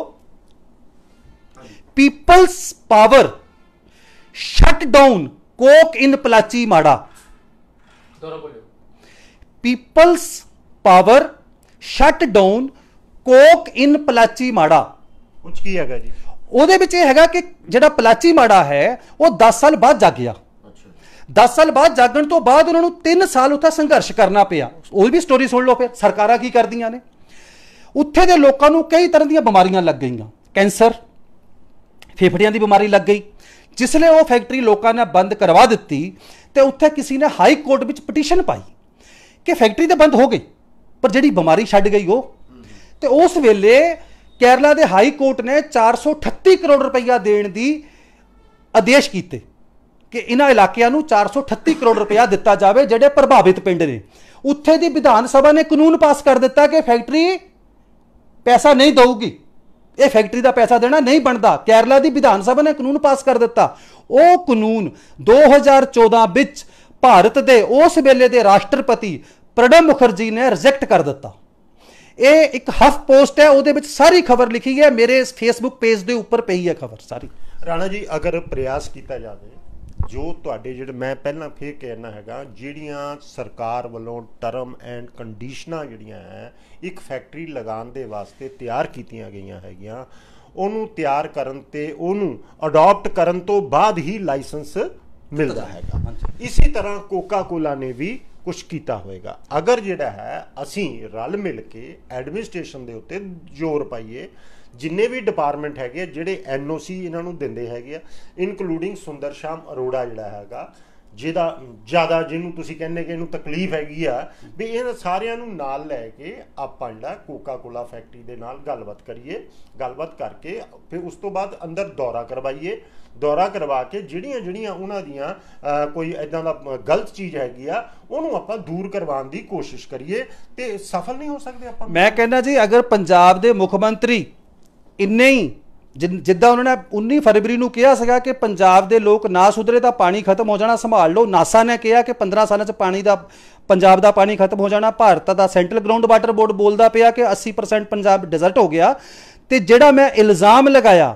people's power shut down Coke in Plachimada. People's power shut down Coke in Plachimada. ਕੁਝ ਕੀ ਹੈਗਾ ਜੀ ਉਹਦੇ ਵਿੱਚ? ਇਹ ਹੈਗਾ ਕਿ ਜਿਹੜਾ ਪਲਾਚੀ ਮਾੜਾ ਹੈ ਉਹ ਦਸ ਸਾਲ ਬਾਅਦ ਜਾਗਿਆ। ਦਸ ਸਾਲ ਬਾਅਦ ਜਾਗਣ ਤੋਂ ਬਾਅਦ ਉਹਨਾਂ ਨੂੰ ਤਿੰਨ ਸਾਲ ਉੱਥੇ ਸੰਘਰਸ਼ ਕਰਨਾ ਪਿਆ। ਉਹ ਵੀ ਸਟੋਰੀ ਸੁਣ ਲਓ। ਫਿਰ ਸਰਕਾਰਾਂ ਕੀ ਕਰਦੀਆਂ ਨੇ? ਉੱਥੇ ਦੇ ਲੋਕਾਂ ਨੂੰ ਕਈ ਤਰ੍ਹਾਂ ਦੀਆਂ ਬਿਮਾਰੀਆਂ ਲੱਗ ਗਈਆਂ, ਕੈਂਸਰ, ਫੇਫੜਿਆਂ ਦੀ ਬਿਮਾਰੀ ਲੱਗ ਗਈ। ਜਿਸਲੇ ਉਹ ਫੈਕਟਰੀ ਲੋਕਾਂ ਨੇ ਬੰਦ ਕਰਵਾ ਦਿੱਤੀ ਤੇ ਉੱਥੇ ਕਿਸੇ ਨੇ ਹਾਈ ਕੋਰਟ ਵਿੱਚ ਪਟੀਸ਼ਨ ਪਾਈ ਕਿ ਫੈਕਟਰੀ ਤਾਂ ਬੰਦ ਹੋ ਗਈ ਪਰ ਜਿਹੜੀ ਬਿਮਾਰੀ ਛੱਡ ਗਈ ਉਹ। ਤੇ ਉਸ ਵੇਲੇ ਕੇਰਲਾ ਦੇ ਹਾਈ ਕੋਰਟ ਨੇ ਚਾਰ ਸੌ ਅਠੱਤੀ ਕਰੋੜ ਰੁਪਈਆ ਦੇਣ ਦੀ ਆਦੇਸ਼ ਕੀਤੇ ਕਿ ਇਹਨਾਂ ਇਲਾਕਿਆਂ ਨੂੰ ਚਾਰ ਸੌ ਅਠੱਤੀ ਕਰੋੜ ਰੁਪਇਆ ਦਿੱਤਾ ਜਾਵੇ ਜਿਹੜੇ ਪ੍ਰਭਾਵਿਤ ਪਿੰਡ ਨੇ। ਉੱਥੇ ਦੀ ਵਿਧਾਨ ਸਭਾ ਨੇ ਕਾਨੂੰਨ ਪਾਸ ਕਰ ਦਿੱਤਾ ਕਿ ਫੈਕਟਰੀ ਪੈਸਾ ਨਹੀਂ ਦਊਗੀ, ਇਹ ਫੈਕਟਰੀ ਦਾ ਪੈਸਾ ਦੇਣਾ ਨਹੀਂ ਬਣਦਾ। ਕੇਰਲਾ ਦੀ ਵਿਧਾਨ ਸਭਾ ਨੇ ਕਾਨੂੰਨ ਪਾਸ ਕਰ ਦਿੱਤਾ। ਉਹ ਕਾਨੂੰਨ ਦੋ ਹਜ਼ਾਰ ਚੌਦਾਂ ਵਿੱਚ ਭਾਰਤ ਦੇ ਉਸ ਵੇਲੇ ਦੇ ਰਾਸ਼ਟਰਪਤੀ ਪ੍ਰਣਬ ਮੁਖਰਜੀ ਨੇ ਰਿਜੈਕਟ ਕਰ ਦਿੱਤਾ। ਇਹ ਇੱਕ ਹਫ ਪੋਸਟ ਹੈ, ਉਹਦੇ ਵਿੱਚ ਸਾਰੀ ਖਬਰ ਲਿਖੀ ਹੈ, ਮੇਰੇ ਫੇਸਬੁੱਕ ਪੇਜ ਦੇ ਉੱਪਰ ਪਈ ਹੈ ਖਬਰ ਸਾਰੀ। ਰਾਣਾ ਜੀ, ਅਗਰ ਪ੍ਰਯਾਸ ਕੀਤਾ ਜਾਵੇ ਜੋ ਤੁਹਾਡੇ ਜਿਹੜੇ ਮੈਂ ਪਹਿਲਾਂ ਫੇਰ ਕਹਿਣਾ ਹੈਗਾ, ਜਿਹੜੀਆਂ ਸਰਕਾਰ ਵੱਲੋਂ ਟਰਮ ਐਂਡ ਕੰਡੀਸ਼ਨਾਂ ਜਿਹੜੀਆਂ ਹੈ ਇੱਕ ਫੈਕਟਰੀ ਲਗਾਉਣ ਦੇ ਵਾਸਤੇ ਤਿਆਰ ਕੀਤੀਆਂ ਗਈਆਂ ਹੈਗੀਆਂ, ਉਹਨੂੰ ਤਿਆਰ ਕਰਨ ਤੇ ਉਹਨੂੰ ਅਡਾਪਟ ਕਰਨ ਤੋਂ ਬਾਅਦ ਹੀ ਲਾਇਸੈਂਸ ਮਿਲਦਾ ਹੈਗਾ। ਇਸੇ ਤਰ੍ਹਾਂ ਕੋਕਾ ਕੋਲਾ ਨੇ ਵੀ ਕੁਛ ਕੀਤਾ ਹੋਏਗਾ। ਅਗਰ ਜਿਹੜਾ ਹੈ ਅਸੀਂ ਰਲ ਮਿਲ ਕੇ ਐਡਮਿਨਿਸਟ੍ਰੇਸ਼ਨ ਦੇ ਉੱਤੇ ਜ਼ੋਰ ਪਾਈਏ, ਜਿੰਨੇ ਵੀ ਡਿਪਾਰਟਮੈਂਟ ਹੈਗੇ ਜਿਹੜੇ ਐਨ ਓ ਸੀ ਇਹਨਾਂ ਨੂੰ ਦਿੰਦੇ ਹੈਗੇ ਆ, ਇਨਕਲੂਡਿੰਗ ਸੁੰਦਰ ਸ਼ਾਮ ਅਰੋੜਾ ਜਿਹੜਾ ਹੈਗਾ, ਜਿਹਦਾ ਜ਼ਿਆਦਾ ਜਿਹਨੂੰ ਤੁਸੀਂ ਕਹਿੰਦੇ ਕਿ ਇਹਨੂੰ ਤਕਲੀਫ ਹੈਗੀ ਆ, ਵੀ ਇਹਨਾਂ ਸਾਰਿਆਂ ਨੂੰ ਨਾਲ ਲੈ ਕੇ ਆਪਾਂ ਜਿਹੜਾ ਕੋਕਾ ਕੋਲਾ ਫੈਕਟਰੀ ਦੇ ਨਾਲ ਗੱਲਬਾਤ ਕਰੀਏ। ਗੱਲਬਾਤ ਕਰਕੇ ਫਿਰ ਉਸ ਤੋਂ ਬਾਅਦ ਅੰਦਰ ਦੌਰਾ ਕਰਵਾਈਏ। ਦੌਰਾ ਕਰਵਾ ਕੇ ਜਿਹੜੀਆਂ ਜਿਹੜੀਆਂ ਉਹਨਾਂ ਦੀਆਂ ਕੋਈ ਇੱਦਾਂ ਦਾ ਗਲਤ ਚੀਜ਼ ਹੈਗੀ ਆ ਉਹਨੂੰ ਆਪਾਂ ਦੂਰ ਕਰਵਾਉਣ ਦੀ ਕੋਸ਼ਿਸ਼ ਕਰੀਏ। ਤੇ ਸਫਲ ਨਹੀਂ ਹੋ ਸਕਦੇ ਆਪਾਂ। ਮੈਂ ਕਹਿੰਦਾ ਜੀ, ਅਗਰ ਪੰਜਾਬ ਦੇ ਮੁੱਖ ਮੰਤਰੀ ਇੰਨੇ ਹੀ ਜਿੱਦਾਂ ਉਹਨਾਂ ਨੇ ਉੱਨੀ ਫਰਵਰੀ ਨੂੰ ਕਿਹਾ ਸੀਗਾ ਕਿ ਪੰਜਾਬ ਦੇ ਲੋਕ ਨਾ ਸੁਧਰੇ ਤਾਂ ਪਾਣੀ ਖਤਮ ਹੋ ਜਾਣਾ, ਸੰਭਾਲ ਲਓ। ਨਾਸਾ ਨੇ ਕਿਹਾ ਕਿ ਪੰਦਰਾਂ ਸਾਲਾਂ 'ਚ ਪਾਣੀ ਦਾ ਪੰਜਾਬ ਦਾ ਪਾਣੀ ਖਤਮ ਹੋ ਜਾਣਾ। ਭਾਰਤ ਦਾ ਸੈਂਟਰਲ ਗਰਾਊਂਡ ਵਾਟਰ ਬੋਰਡ ਬੋਲਦਾ ਪਿਆ ਕਿ ਅੱਸੀ ਪਰਸੈਂਟ ਪੰਜਾਬ ਡਿਜ਼ਰਟ ਹੋ ਗਿਆ। ਤੇ ਜਿਹੜਾ ਮੈਂ ਇਲਜ਼ਾਮ ਲਗਾਇਆ,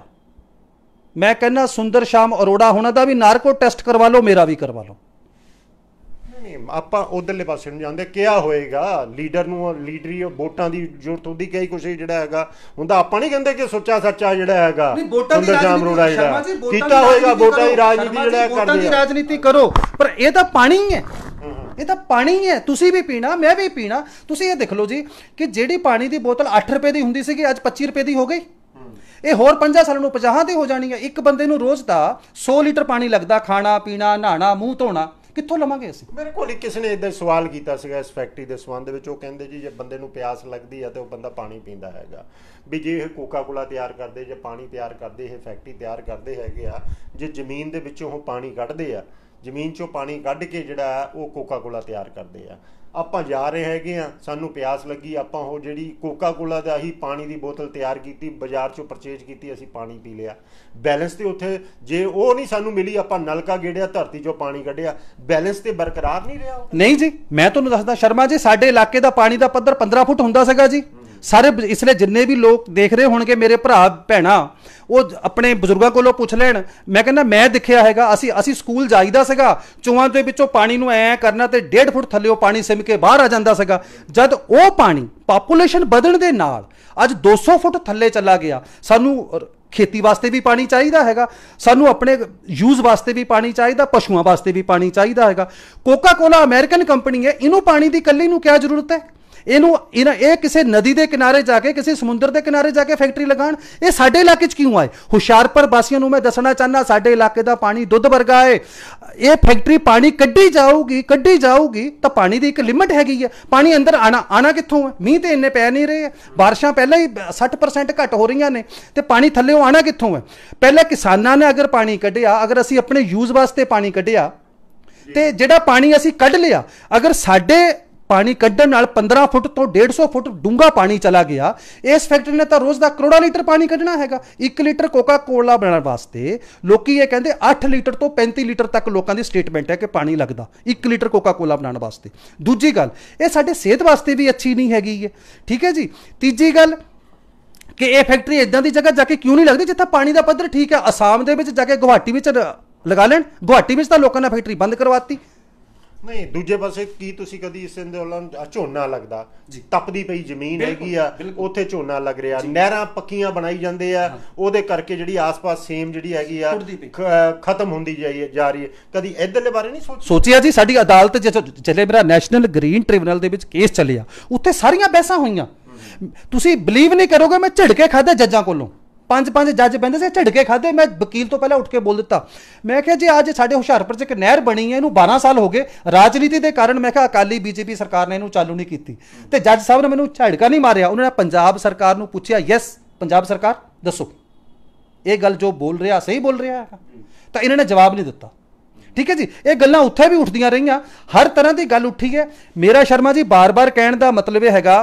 ਮੈਂ ਕਹਿੰਦਾ ਸੁੰਦਰ ਸ਼ਾਮ ਅਰੋੜਾ ਹੋਣਾ ਦਾ ਵੀ ਨਾਰਕੋ ਟੈਸਟ ਕਰਵਾ ਲਓ, ਮੇਰਾ ਵੀ ਕਰਵਾ ਲਓ। ਨਹੀਂ, ਆਪਾਂ ਉਧਰਲੇ ਪਾਸੇ ਨੂੰ ਜਾਂਦੇ। ਕਿਹਾ ਹੋਏਗਾ ਲੀਡਰ ਨੂੰ, ਲੀਡਰੀ ਵੋਟਾਂ ਦੀ ਜ਼ਰੂਰਤ ਹੁੰਦੀ, ਕਈ ਕੁਛ ਜਿਹੜਾ ਹੈਗਾ ਹੁੰਦਾ। ਆਪਾਂ ਨਹੀਂ ਕਹਿੰਦੇ ਕਿ ਸੁੱਚਾ ਸੱਚਾ ਜਿਹੜਾ ਹੈਗਾ ਸੁੰਦਰ ਸ਼ਾਮ ਅਰੋੜਾ ਜਿਹੜਾ ਕੀਤਾ ਹੋਏਗਾ, ਵੋਟਾਂ ਦੀ ਰਾਜਨੀਤੀ ਜਿਹੜਾ ਕਰਦੇ ਆ। ਰਾਜਨੀਤੀ ਕਰੋ, ਪਰ ਇਹ ਤਾਂ ਪਾਣੀ ਹੈ, ਇਹ ਤਾਂ ਪਾਣੀ ਹੈ। ਤੁਸੀਂ ਵੀ ਪੀਣਾ, ਮੈਂ ਵੀ ਪੀਣਾ। ਤੁਸੀਂ ਇਹ ਦੇਖ ਲਓ ਜੀ ਕਿ ਜਿਹੜੀ ਪਾਣੀ ਦੀ ਬੋਤਲ ਅੱਠ ਰੁਪਏ ਦੀ ਹੁੰਦੀ ਸੀਗੀ ਅੱਜ ਪੱਚੀ ਰੁਪਏ ਦੀ ਹੋ ਗਈ। ਇਹ ਹੋਰ ਪੰਜਾਂ ਸਾਲਾਂ ਨੂੰ ਪੰਜਾਹ ਦੀ ਹੋ ਜਾਣੀ ਹੈ। ਇੱਕ ਬੰਦੇ ਨੂੰ ਰੋਜ਼ ਦਾ ਸੌ ਲੀਟਰ ਪਾਣੀ ਲੱਗਦਾ, ਖਾਣਾ ਪੀਣਾ, ਨਹਾਣਾ, ਮੂੰਹ ਧੋਣਾ। ਕਿੱਥੋਂ ਲਵਾਂਗੇ ਅਸੀਂ? ਮੇਰੇ ਕੋਲ ਕਿਸੇ ਨੇ ਇਦਾਂ ਸਵਾਲ ਕੀਤਾ ਸੀਗਾ ਇਸ ਫੈਕਟਰੀ ਦੇ ਸੰਬੰਧ ਵਿੱਚ। ਉਹ ਕਹਿੰਦੇ ਜੀ ਜੇ ਬੰਦੇ ਨੂੰ ਪਿਆਸ ਲੱਗਦੀ ਹੈ ਤੇ ਉਹ ਬੰਦਾ ਪਾਣੀ ਪੀਂਦਾ ਹੈਗਾ, ਵੀ ਜੇ ਇਹ ਕੋਕਾ ਕੋਲਾ ਤਿਆਰ ਕਰਦੇ, ਜੇ ਪਾਣੀ ਤਿਆਰ ਕਰਦੇ, ਇਹ ਫੈਕਟਰੀ ਤਿਆਰ ਕਰਦੇ ਹੈਗੇ ਆ, ਜੇ ਜ਼ਮੀਨ ਦੇ ਵਿੱਚੋਂ ਉਹ ਪਾਣੀ ਕੱਢਦੇ ਆ, ਜ਼ਮੀਨ 'ਚੋਂ ਪਾਣੀ ਕੱਢ ਕੇ ਜਿਹੜਾ ਉਹ ਕੋਕਾ ਕੋਲਾ ਤਿਆਰ ਕਰਦੇ ਆ। ਆਪਾਂ ਜਾ ਰਹੇ ਹੈਗੇ ਆ, ਸਾਨੂੰ ਪਿਆਸ ਲੱਗੀ, ਆਪਾਂ ਉਹ ਜਿਹੜੀ ਕੋਕਾ ਕੋਲਾ ਦਾ ਹੀ ਪਾਣੀ ਦੀ ਬੋਤਲ ਤਿਆਰ ਕੀਤੀ, ਬਾਜ਼ਾਰ 'ਚੋਂ ਪਰਚੇਜ ਕੀਤੀ, ਅਸੀਂ ਪਾਣੀ ਪੀ ਲਿਆ। ਬੈਲੈਂਸ ਤੇ ਉੱਥੇ ਜੇ ਉਹ ਨਹੀਂ ਸਾਨੂੰ ਮਿਲੀ, ਆਪਾਂ ਨਲਕਾ ਗੇੜਿਆ, ਧਰਤੀ 'ਚੋਂ ਪਾਣੀ ਕੱਢਿਆ, ਬੈਲੈਂਸ ਤੇ ਬਰਕਰਾਰ ਨਹੀਂ ਰਿਹਾ। ਨਹੀਂ ਜੀ, ਮੈਂ ਤੁਹਾਨੂੰ ਦੱਸਦਾ ਸ਼ਰਮਾ ਜੀ, ਸਾਡੇ ਇਲਾਕੇ ਦਾ ਪਾਣੀ ਦਾ ਪੱਧਰ ਪੰਦਰਾਂ ਫੁੱਟ ਹੁੰਦਾ ਸੀਗਾ ਜੀ। ਸਾਰੇ ਇਸ ਲਈ ਜਿੰਨੇ ਵੀ ਲੋਕ ਦੇਖ ਰਹੇ ਹੋਣਗੇ ਮੇਰੇ ਭਰਾ ਭੈਣਾਂ, ਉਹ ਆਪਣੇ ਬਜ਼ੁਰਗਾਂ ਕੋਲੋਂ ਪੁੱਛ ਲੈਣ। ਮੈਂ ਕਹਿੰਦਾ ਮੈਂ ਦੇਖਿਆ ਹੈਗਾ, ਅਸੀਂ ਅਸੀਂ ਸਕੂਲ ਜਾਈਦਾ ਸੀਗਾ, ਚੂਹਾਂ ਦੇ ਵਿੱਚੋਂ ਪਾਣੀ ਨੂੰ ਐ ਕਰਨਾ ਤੇ ਡੇਢ ਫੁੱਟ ਥੱਲੇੋਂ ਪਾਣੀ ਸਿਮ ਕੇ ਬਾਹਰ ਆ ਜਾਂਦਾ ਸੀਗਾ। ਜਦ ਉਹ ਪਾਣੀ ਪਾਪੂਲੇਸ਼ਨ ਵਧਣ ਦੇ ਨਾਲ ਅੱਜ ਦੋ ਸੌ ਫੁੱਟ ਥੱਲੇ ਚਲਾ ਗਿਆ। ਸਾਨੂੰ ਖੇਤੀ ਵਾਸਤੇ ਵੀ ਪਾਣੀ ਚਾਹੀਦਾ ਹੈਗਾ, ਸਾਨੂੰ ਆਪਣੇ ਯੂਜ਼ ਵਾਸਤੇ ਵੀ ਪਾਣੀ ਚਾਹੀਦਾ, ਪਸ਼ੂਆਂ ਵਾਸਤੇ ਵੀ ਪਾਣੀ ਚਾਹੀਦਾ ਹੈਗਾ। ਕੋਕਾ ਕੋਲਾ ਅਮਰੀਕਨ ਕੰਪਨੀ ਹੈ, ਇਹਨੂੰ ਪਾਣੀ ਦੀ ਇਕੱਲੀ ਨੂੰ ਕੀ ਜ਼ਰੂਰਤ ਹੈ? ਇਹਨੂੰ ਇਹਨਾਂ ਇਹ ਕਿਸੇ ਨਦੀ ਦੇ ਕਿਨਾਰੇ ਜਾ ਕੇ, ਕਿਸੇ ਸਮੁੰਦਰ ਦੇ ਕਿਨਾਰੇ ਜਾ ਕੇ ਫੈਕਟਰੀ ਲਗਾਉਣ। ਇਹ ਸਾਡੇ ਇਲਾਕੇ 'ਚ ਕਿਉਂ ਆਏ? ਹੁਸ਼ਿਆਰਪੁਰ ਵਾਸੀਆਂ ਨੂੰ ਮੈਂ ਦੱਸਣਾ ਚਾਹੁੰਦਾ, ਸਾਡੇ ਇਲਾਕੇ ਦਾ ਪਾਣੀ ਦੁੱਧ ਵਰਗਾ ਹੈ। ਇਹ ਫੈਕਟਰੀ ਪਾਣੀ ਕੱਢੀ ਜਾਊਗੀ ਕੱਢੀ ਜਾਊਗੀ ਤਾਂ ਪਾਣੀ ਦੀ ਇੱਕ ਲਿਮਟ ਹੈਗੀ ਹੈ। ਪਾਣੀ ਅੰਦਰ ਆਣਾ ਆਣਾ ਕਿੱਥੋਂ ਹੈ? ਮੀਂਹ ਤੇ ਇੰਨੇ ਪੈ ਨਹੀਂ ਰਹੇ, ਬਾਰਿਸ਼ਾਂ ਪਹਿਲਾਂ ਹੀ ਸੱਠ ਪਰਸੈਂਟ ਘੱਟ ਹੋ ਰਹੀਆਂ ਨੇ, ਤੇ ਪਾਣੀ ਥੱਲੇੋਂ ਆਣਾ ਕਿੱਥੋਂ ਹੈ? ਪਹਿਲਾਂ ਕਿਸਾਨਾਂ ਨੇ ਅਗਰ ਪਾਣੀ ਕੱਢਿਆ, ਅਗਰ ਅਸੀਂ ਆਪਣੇ ਯੂਜ਼ ਵਾਸਤੇ ਪਾਣੀ ਕੱਢਿਆ, ਤੇ ਜਿਹੜਾ ਪਾਣੀ ਅਸੀਂ ਕੱਢ ਲਿਆ, ਅਗਰ ਸਾਡੇ ਪਾਣੀ ਕੱਢਣ ਨਾਲ ਪੰਦਰਾਂ ਫੁੱਟ ਤੋਂ ਡੇਢ ਸੌ ਫੁੱਟ ਡੂੰਘਾ ਪਾਣੀ ਚਲਾ ਗਿਆ, ਇਸ ਫੈਕਟਰੀ ਨੇ ਤਾਂ ਰੋਜ਼ ਦਾ ਕਰੋੜਾਂ ਲੀਟਰ ਪਾਣੀ ਕੱਢਣਾ ਹੈਗਾ। ਇੱਕ ਲੀਟਰ ਕੋਕਾ ਕੋਲਾ ਬਣਾਉਣ ਵਾਸਤੇ ਲੋਕੀ ਇਹ ਕਹਿੰਦੇ ਅੱਠ ਲੀਟਰ ਤੋਂ ਪੈਂਤੀ ਲੀਟਰ ਤੱਕ ਲੋਕਾਂ ਦੀ ਸਟੇਟਮੈਂਟ ਹੈ ਕਿ ਪਾਣੀ ਲੱਗਦਾ ਇੱਕ ਲੀਟਰ ਕੋਕਾ ਕੋਲਾ ਬਣਾਉਣ ਵਾਸਤੇ। ਦੂਜੀ ਗੱਲ, ਇਹ ਸਾਡੇ ਸਿਹਤ ਵਾਸਤੇ ਵੀ ਅੱਛੀ ਨਹੀਂ ਹੈਗੀ ਹੈ, ਠੀਕ ਹੈ ਜੀ। ਤੀਜੀ ਗੱਲ ਕਿ ਇਹ ਫੈਕਟਰੀ ਇਦਾਂ ਦੀ ਜਗ੍ਹਾ ਜਾ ਕੇ ਕਿਉਂ ਨਹੀਂ ਲੱਗਦੀ ਜਿੱਥੇ ਪਾਣੀ ਦਾ ਪੱਧਰ ਠੀਕ ਹੈ? ਅਸਾਮ ਦੇ ਵਿੱਚ ਜਾ ਕੇ, ਗੁਹਾਟੀ ਵਿੱਚ ਲਗਾ ਲੈਣ। ਗੁਹਾਟੀ ਵਿੱਚ ਤਾਂ ਲੋਕਾਂ ਨੇ ਫੈਕਟਰੀ ਬੰਦ ਕਰਵਾਤੀ। ਨਹੀਂ, ਦੂਜੇ ਪਾਸੇ ਕੀ ਤੁਸੀਂ ਕਦੀ ਇਸ ਅੰਦੋਲਨ ਝੋਨਾ ਲੱਗਦਾ, ਤਪਦੀ ਪਈ ਜ਼ਮੀਨ ਹੈਗੀ ਆ, ਉੱਥੇ ਝੋਨਾ ਲੱਗ ਰਿਹਾ, ਨਹਿਰਾਂ ਪੱਕੀਆਂ ਬਣਾਈ ਜਾਂਦੇ ਆ, ਉਹਦੇ ਕਰਕੇ ਜਿਹੜੀ ਆਸ-ਪਾਸ ਸੇਮ ਜਿਹੜੀ ਹੈਗੀ ਆ ਖਤਮ ਹੁੰਦੀ ਜਾਈ ਜਾ ਰਹੀ ਹੈ। ਕਦੀ ਇਧਰਲੇ ਬਾਰੇ ਨਹੀਂ ਸੋਚਿਆ? ਸੋਚਿਆ ਜੀ। ਸਾਡੀ ਅਦਾਲਤ ਚੱਲੇ, ਮੇਰਾ ਨੈਸ਼ਨਲ ਗ੍ਰੀਨ ਟ੍ਰਿਬਿਊਨਲ ਦੇ ਵਿੱਚ ਕੇਸ ਚੱਲਿਆ, ਉੱਥੇ ਸਾਰੀਆਂ ਬਹਿਸਾਂ ਹੋਈਆਂ। ਤੁਸੀਂ ਬਿਲੀਵ ਨਹੀਂ ਕਰੋਗੇ, ਮੈਂ ਝਿੜਕੇ ਖਾਧੇ ਜੱਜਾਂ ਕੋਲੋਂ। ਪੰਜ ਪੰਜ ਜੱਜ ਬਹਿੰਦੇ ਸੀ, ਝਿੜਕੇ ਖਾਧੇ। ਮੈਂ ਵਕੀਲ ਤੋਂ ਪਹਿਲਾਂ ਉੱਠ ਕੇ ਬੋਲ ਦਿੱਤਾ, ਮੈਂ ਕਿਹਾ ਜੀ ਅੱਜ ਸਾਡੇ ਹੁਸ਼ਿਆਰਪੁਰ 'ਚ ਇੱਕ ਨਹਿਰ ਬਣੀ ਹੈ, ਇਹਨੂੰ ਬਾਰਾਂ ਸਾਲ ਹੋ ਗਏ, ਰਾਜਨੀਤੀ ਦੇ ਕਾਰਨ ਮੈਂ ਕਿਹਾ ਅਕਾਲੀ ਬੀਜੇਪੀ ਸਰਕਾਰ ਨੇ ਇਹਨੂੰ ਚਾਲੂ ਨਹੀਂ ਕੀਤੀ। ਤੇ ਜੱਜ ਸਾਹਿਬ ਨੇ ਮੈਨੂੰ ਝਿੜਕਾ ਨਹੀਂ ਮਾਰਿਆ, ਉਹਨਾਂ ਨੇ ਪੰਜਾਬ ਸਰਕਾਰ ਨੂੰ ਪੁੱਛਿਆ, ਯੈਸ ਪੰਜਾਬ ਸਰਕਾਰ ਦੱਸੋ ਇਹ ਗੱਲ ਜੋ ਬੋਲ ਰਿਹਾ ਸਹੀ ਬੋਲ ਰਿਹਾ ਹੈ? ਤਾਂ ਇਹਨਾਂ ਨੇ ਜਵਾਬ ਨਹੀਂ ਦਿੱਤਾ। ਠੀਕ ਹੈ ਜੀ, ਇਹ ਗੱਲਾਂ ਉੱਥੇ ਵੀ ਉੱਠਦੀਆਂ ਰਹੀਆਂ, ਹਰ ਤਰ੍ਹਾਂ ਦੀ ਗੱਲ ਉੱਠੀ ਹੈ। ਮੇਰਾ ਸ਼ਰਮਾ ਜੀ ਬਾਰ-ਬਾਰ ਕਹਿਣ ਦਾ ਮਤਲਬ ਇਹ ਹੈਗਾ